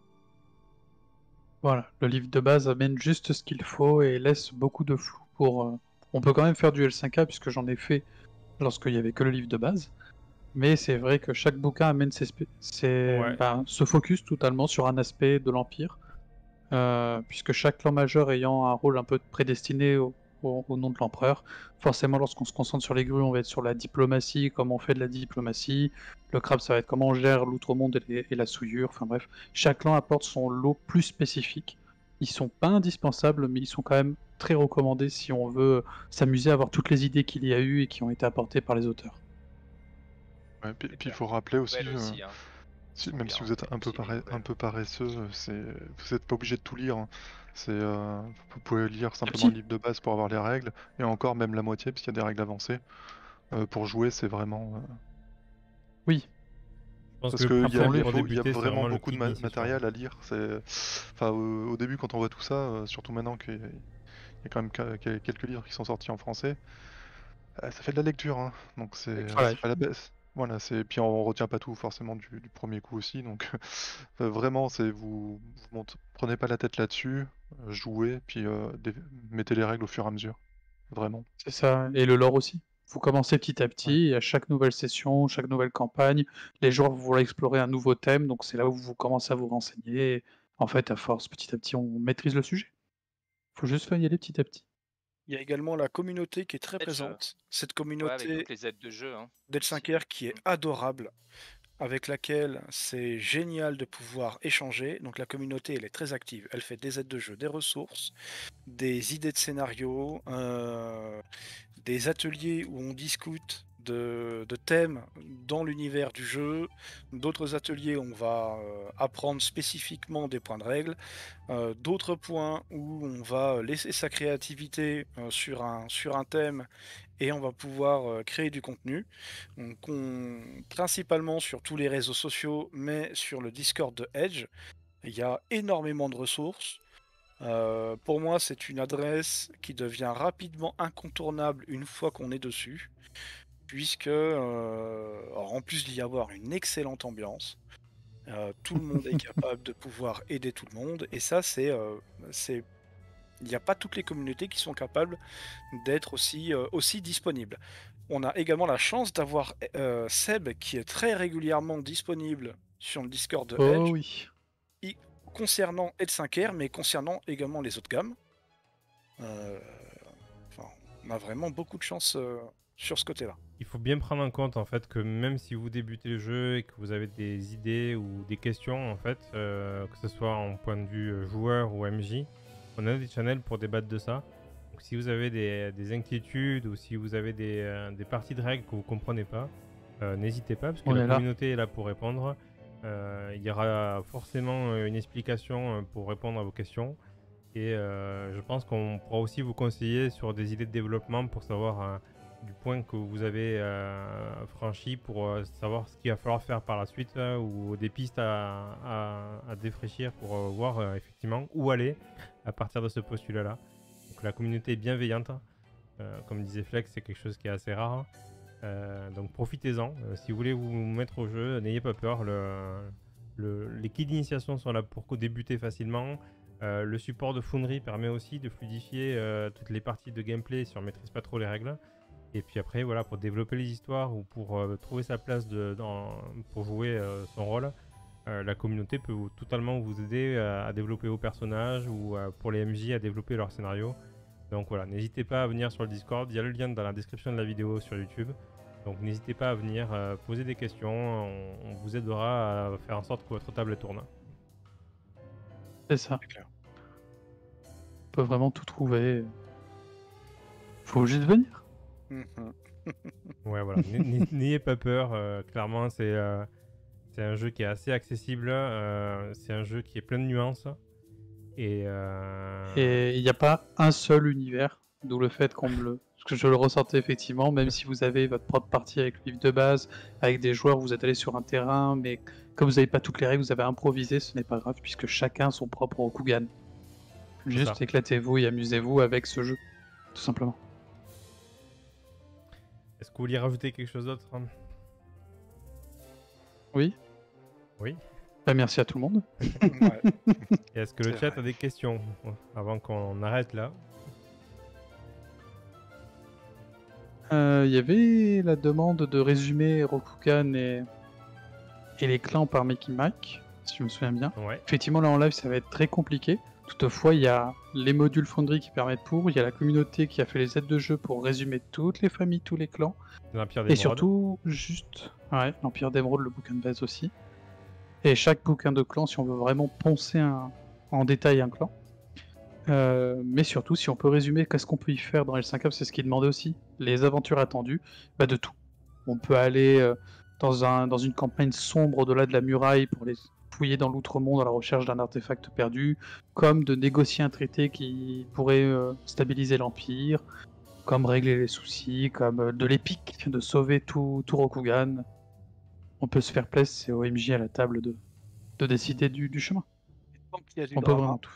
Voilà, le livre de base amène juste ce qu'il faut et laisse beaucoup de flou pour... euh, On peut quand même faire du L cinq A puisque j'en ai fait lorsqu'il y avait que le livre de base. Mais c'est vrai que chaque bouquin amène ses, spé- ses- Ouais. ben, se focus totalement sur un aspect de l'Empire. euh, puisque chaque clan majeur ayant un rôle un peu prédestiné au, au- au nom de l'empereur. Forcément, lorsqu'on se concentre sur les grues, on va être sur la diplomatie, comment on fait de la diplomatie. Le crabe, ça va être comment on gère l'outre-monde et, les- et la souillure. Enfin bref, chaque clan apporte son lot plus spécifique. Ils sont pas indispensables, mais ils sont quand même très recommandés si on veut s'amuser à voir toutes les idées qu'il y a eu et qui ont été apportées par les auteurs. Ouais, puis Et puis il bon, faut rappeler aussi, nouvelles euh, aussi, hein. si- Sont même bien, si vous êtes mais un peu, aussi les parais- un nouvelles. peu paresseux, euh, c'est, vous n'êtes pas obligé de tout lire, hein. C'est, euh, vous pouvez lire simplement petit. le livre de base pour avoir les règles, et encore même la moitié, parce qu'il y a des règles avancées. Euh, pour jouer, c'est vraiment... euh, Oui, Je pense Parce que le plus qu'il y a, simple il y a pour beau- il y a débuter, c'est vraiment vraiment le beaucoup kit de ma- d'initiation. matériel à lire. C'est... Enfin, au, au début, quand on voit tout ça, euh, surtout maintenant qu'il il y a quand même que- que- quelques livres qui sont sortis en français. Euh, ça fait de la lecture, hein. Donc c'est euh, Ouais. c'est pas la baisse. Voilà, c'est puis on retient pas tout forcément du, du premier coup aussi. Donc euh, vraiment, c'est vous, vous mont- prenez pas la tête là-dessus, euh, jouez, puis euh, dé- mettez les règles au fur et à mesure. Vraiment. C'est ça, et le lore aussi. Vous commencez petit à Ouais. petit, et à chaque nouvelle session, chaque nouvelle campagne, les joueurs vont explorer un nouveau thème, donc c'est là où vous commencez à vous renseigner. Et en fait, à force, petit à petit, on maîtrise le sujet. Faut juste y aller petit à petit. Il y a également la communauté qui est très Edge, euh, présente. Cette ouais, avec communauté toutes les aides de jeu. Hein, d'El aussi. cinq R qui est Mm. adorable, avec laquelle c'est génial de pouvoir échanger. Donc la communauté, elle est très active. Elle fait des aides de jeu, des ressources, des idées de scénario, euh, des ateliers où on discute de, de thèmes dans l'univers du jeu, d'autres ateliers où on va euh, apprendre spécifiquement des points de règle, euh, d'autres points où on va laisser sa créativité euh, sur, un, sur un thème et on va pouvoir euh, créer du contenu. Donc, on- principalement sur tous les réseaux sociaux, mais sur le Discord de Edge, il y a énormément de ressources. Euh, pour moi, c'est une adresse qui devient rapidement incontournable une fois qu'on est dessus, puisque euh, alors, en plus d'y avoir une excellente ambiance, euh, tout le monde est capable de pouvoir aider tout le monde, et ça, c'est, euh, c'est, il n'y a pas toutes les communautés qui sont capables d'être aussi, euh, aussi disponibles. On a également la chance d'avoir euh, Seb qui est très régulièrement disponible sur le Discord de Edge, Oh oui. i- concernant L cinq R, mais concernant également les autres gammes. Euh, enfin, on a vraiment beaucoup de chance euh, sur ce côté-là. Il faut bien prendre en compte en fait que même si vous débutez le jeu et que vous avez des idées ou des questions en fait, euh, que ce soit en point de vue euh, joueur ou M J, on a des channels pour débattre de ça. Donc si vous avez des, des inquiétudes ou si vous avez des, euh, des parties de règles que vous comprenez pas, euh, n'hésitez pas parce que On la est là. communauté est là pour répondre. Euh, il y aura forcément euh, une explication euh, pour répondre à vos questions. Et euh, je pense qu'on pourra aussi vous conseiller sur des idées de développement pour savoir euh, du point que vous avez euh, franchi pour euh, savoir ce qu'il va falloir faire par la suite euh, ou des pistes à, à, à défraîchir pour euh, voir euh, effectivement où aller à partir de ce postulat-là. Donc la communauté est bienveillante. Euh, comme disait Flex, c'est quelque chose qui est assez rare. Euh, donc profitez-en. Euh, si vous voulez vous mettre au jeu, n'ayez pas peur. Le, le, les kits d'initiation sont là pour débuter facilement. Euh, le support de Foundry permet aussi de fluidifier euh, toutes les parties de gameplay si on ne maîtrise pas trop les règles. Et puis après, voilà, pour développer les histoires ou pour euh, trouver sa place de, dans, pour jouer euh, son rôle, euh, la communauté peut vous- totalement vous aider à, à développer vos personnages ou euh, pour les M J à développer leur scénario. Donc voilà, n'hésitez pas à venir sur le Discord, il y a le lien dans la description de la vidéo sur YouTube. Donc n'hésitez pas à venir euh, poser des questions, on, on vous aidera à faire en sorte que votre table tourne. C'est ça. C'est clair. On peut vraiment tout trouver. Faut juste venir. Mhm. Ouais, voilà, N- n- n'ayez pas peur, euh, clairement c'est euh, c'est un jeu qui est assez accessible, euh, c'est un jeu qui est plein de nuances. Et, euh, Et il n'y a pas un seul univers, d'où le fait qu'on me le. Parce que je le ressentais effectivement, même si vous avez votre propre partie avec le livre de base, avec des joueurs, vous êtes allé sur un terrain, mais comme vous n'avez pas toutes les règles, vous avez improvisé, ce n'est pas grave, puisque chacun a son propre Rokugan. Juste ça. éclatez-vous et amusez-vous avec ce jeu, tout simplement. Est-ce que vous vouliez rajouter quelque chose d'autre hein Oui. Oui. Bah, merci à tout le monde. Ouais. Et est-ce que le C'est chat vrai. a des questions avant qu'on arrête là? Euh, Il y avait la demande de résumer Rokugan et, et les clans par Mickey Mike, si je me souviens bien. Ouais. Effectivement, là en live, ça va être très compliqué. Toutefois, il y a les modules Foundry qui permettent pour, il y a la communauté qui a fait les aides de jeu pour résumer toutes les familles, tous les clans. L'Empire Et d'Émeraude. surtout, juste, ouais, l'Empire d'Emeraude, le bouquin de base aussi. Et chaque bouquin de clan, si on veut vraiment poncer un- en détail un clan. Euh, mais surtout, si on peut résumer qu'est-ce qu'on peut y faire dans L cinq A, c'est ce qui est demandé aussi. Les aventures attendues, bah de tout. On peut aller euh, dans, un, dans une campagne sombre au-delà de la muraille pour les fouiller dans l'outre-monde à la recherche d'un artefact perdu, comme de négocier un traité qui pourrait euh, stabiliser l'Empire, comme régler les soucis, comme euh, de l'épique, de sauver tout, tout Rokugan. On peut se faire plaisir, c'est au M J à la table de, de décider du, du chemin. Tant qu'il y a du On peut drama, vraiment tout faire.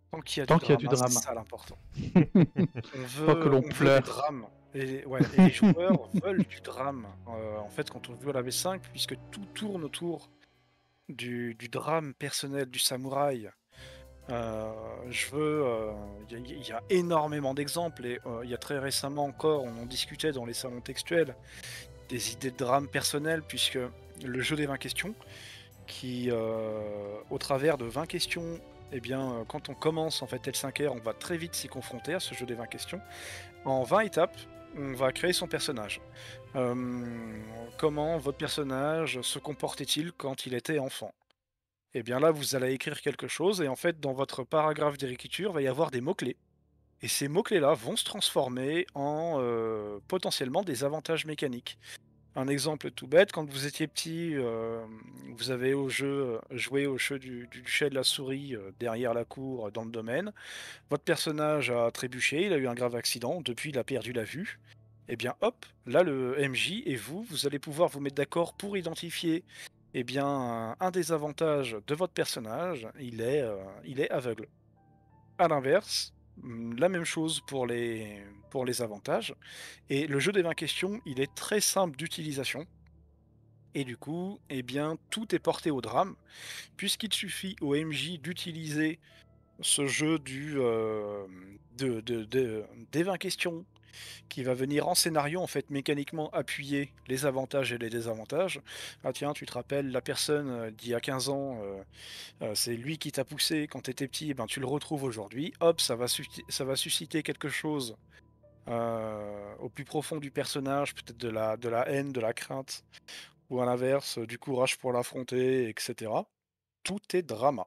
Tant qu'il y a Tant du qu'il y a du drama, drama. c'est ça l'important. On veut, Tant que l'on on veut du pleure. drame. Et, ouais, et les joueurs veulent du drame. Euh, en fait, quand on joue à la V cinq, puisque tout tourne autour du, du drame personnel du samouraï, euh, je veux. Il euh, y, y, a énormément d'exemples, et il euh, y a très récemment encore, on en discutait dans les salons textuels, des idées de drame personnel, puisque le jeu des vingt questions, qui, euh, au travers de vingt questions, eh bien, quand on commence en fait L cinq R, on va très vite s'y confronter à ce jeu des vingt questions. En vingt étapes, on va créer son personnage. Euh, comment votre personnage se comportait-il quand il était enfant? Et bien là, vous allez écrire quelque chose, et en fait, dans votre paragraphe d'écriture, il va y avoir des mots-clés. Et ces mots-clés-là vont se transformer en euh, potentiellement des avantages mécaniques. Un exemple tout bête, quand vous étiez petit, euh, vous avez au jeu, joué au jeu du, du duché de la souris euh, derrière la cour euh, dans le domaine. Votre personnage a trébuché, il a eu un grave accident, depuis il a perdu la vue. Et bien hop, là le M J et vous, vous allez pouvoir vous mettre d'accord pour identifier eh bien, un, un des avantages de votre personnage, il est, euh, il est aveugle. A l'inverse, la même chose pour les, pour les avantages. Et le jeu des vingt questions, il est très simple d'utilisation. Et du coup, eh bien, tout est porté au drame, puisqu'il suffit au M J d'utiliser ce jeu du, euh, de, de, de, des vingt questions qui va venir en scénario, en fait, mécaniquement appuyer les avantages et les désavantages. Ah tiens, tu te rappelles, la personne euh, d'il y a quinze ans, euh, euh, c'est lui qui t'a poussé quand tu étais petit, et ben, tu le retrouves aujourd'hui. Hop, ça va, ça va susciter quelque chose euh, au plus profond du personnage, peut-être de la, de la haine, de la crainte, ou à l'inverse, du courage pour l'affronter, et cetera. Tout est drama.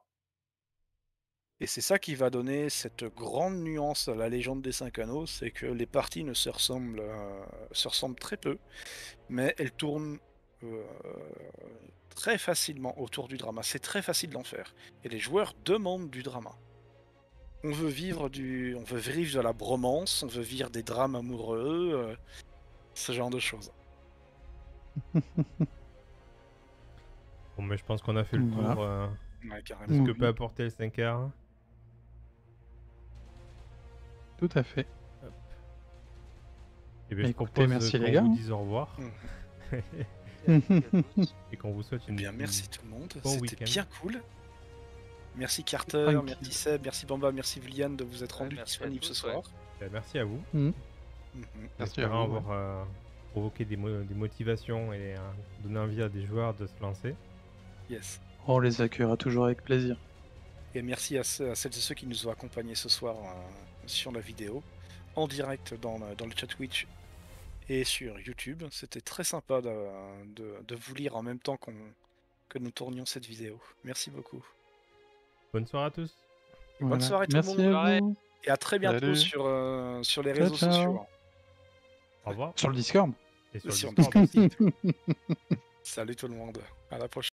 Et c'est ça qui va donner cette grande nuance à la légende des cinq anneaux, c'est que les parties ne se ressemblent, euh, se ressemblent très peu, mais elles tournent euh, très facilement autour du drama. C'est très facile d'en faire. Et les joueurs demandent du drama. On veut vivre du, on veut vivre de la bromance, on veut vivre des drames amoureux, euh, ce genre de choses. Bon, mais je pense qu'on a fait le Voilà. tour euh, Ouais, de carrément. ce que Oui. peut apporter le cinq R. Tout à fait. Et bien, Bah, je écoutez, propose merci, qu'on les gars, vous hein. dise au revoir Mmh. Merci à tous. et qu'on vous souhaite Eh une bien, merci tout le monde. bon C'était week-end. bien cool. Merci Carter, Tranquille. merci Seb, merci Bamba, merci Villian de vous être Ouais, rendu merci à disponible tous, ce ouais. soir. Ben, merci à vous. Mhm. Mhm. Merci à Espérant vous. avoir euh, provoqué des, mo- des motivations et euh, donné envie à des joueurs de se lancer. Yes. On les accueillera toujours avec plaisir. Et merci à, ce- à celles et ceux qui nous ont accompagnés ce soir euh, sur la vidéo, en direct dans le, dans le chat Twitch et sur YouTube. C'était très sympa de, de- de vous lire en même temps qu'on que nous tournions cette vidéo. Merci beaucoup. Bonne soirée à tous. Et bonne Voilà. soirée tout le Merci monde. à Soirée. vous. Et à très bientôt Salut. sur, euh, sur les Ciao, réseaux ciao. sociaux. hein. Au revoir. Sur le Discord. Et sur le Sur le Discord aussi. Salut tout le monde. À la prochaine.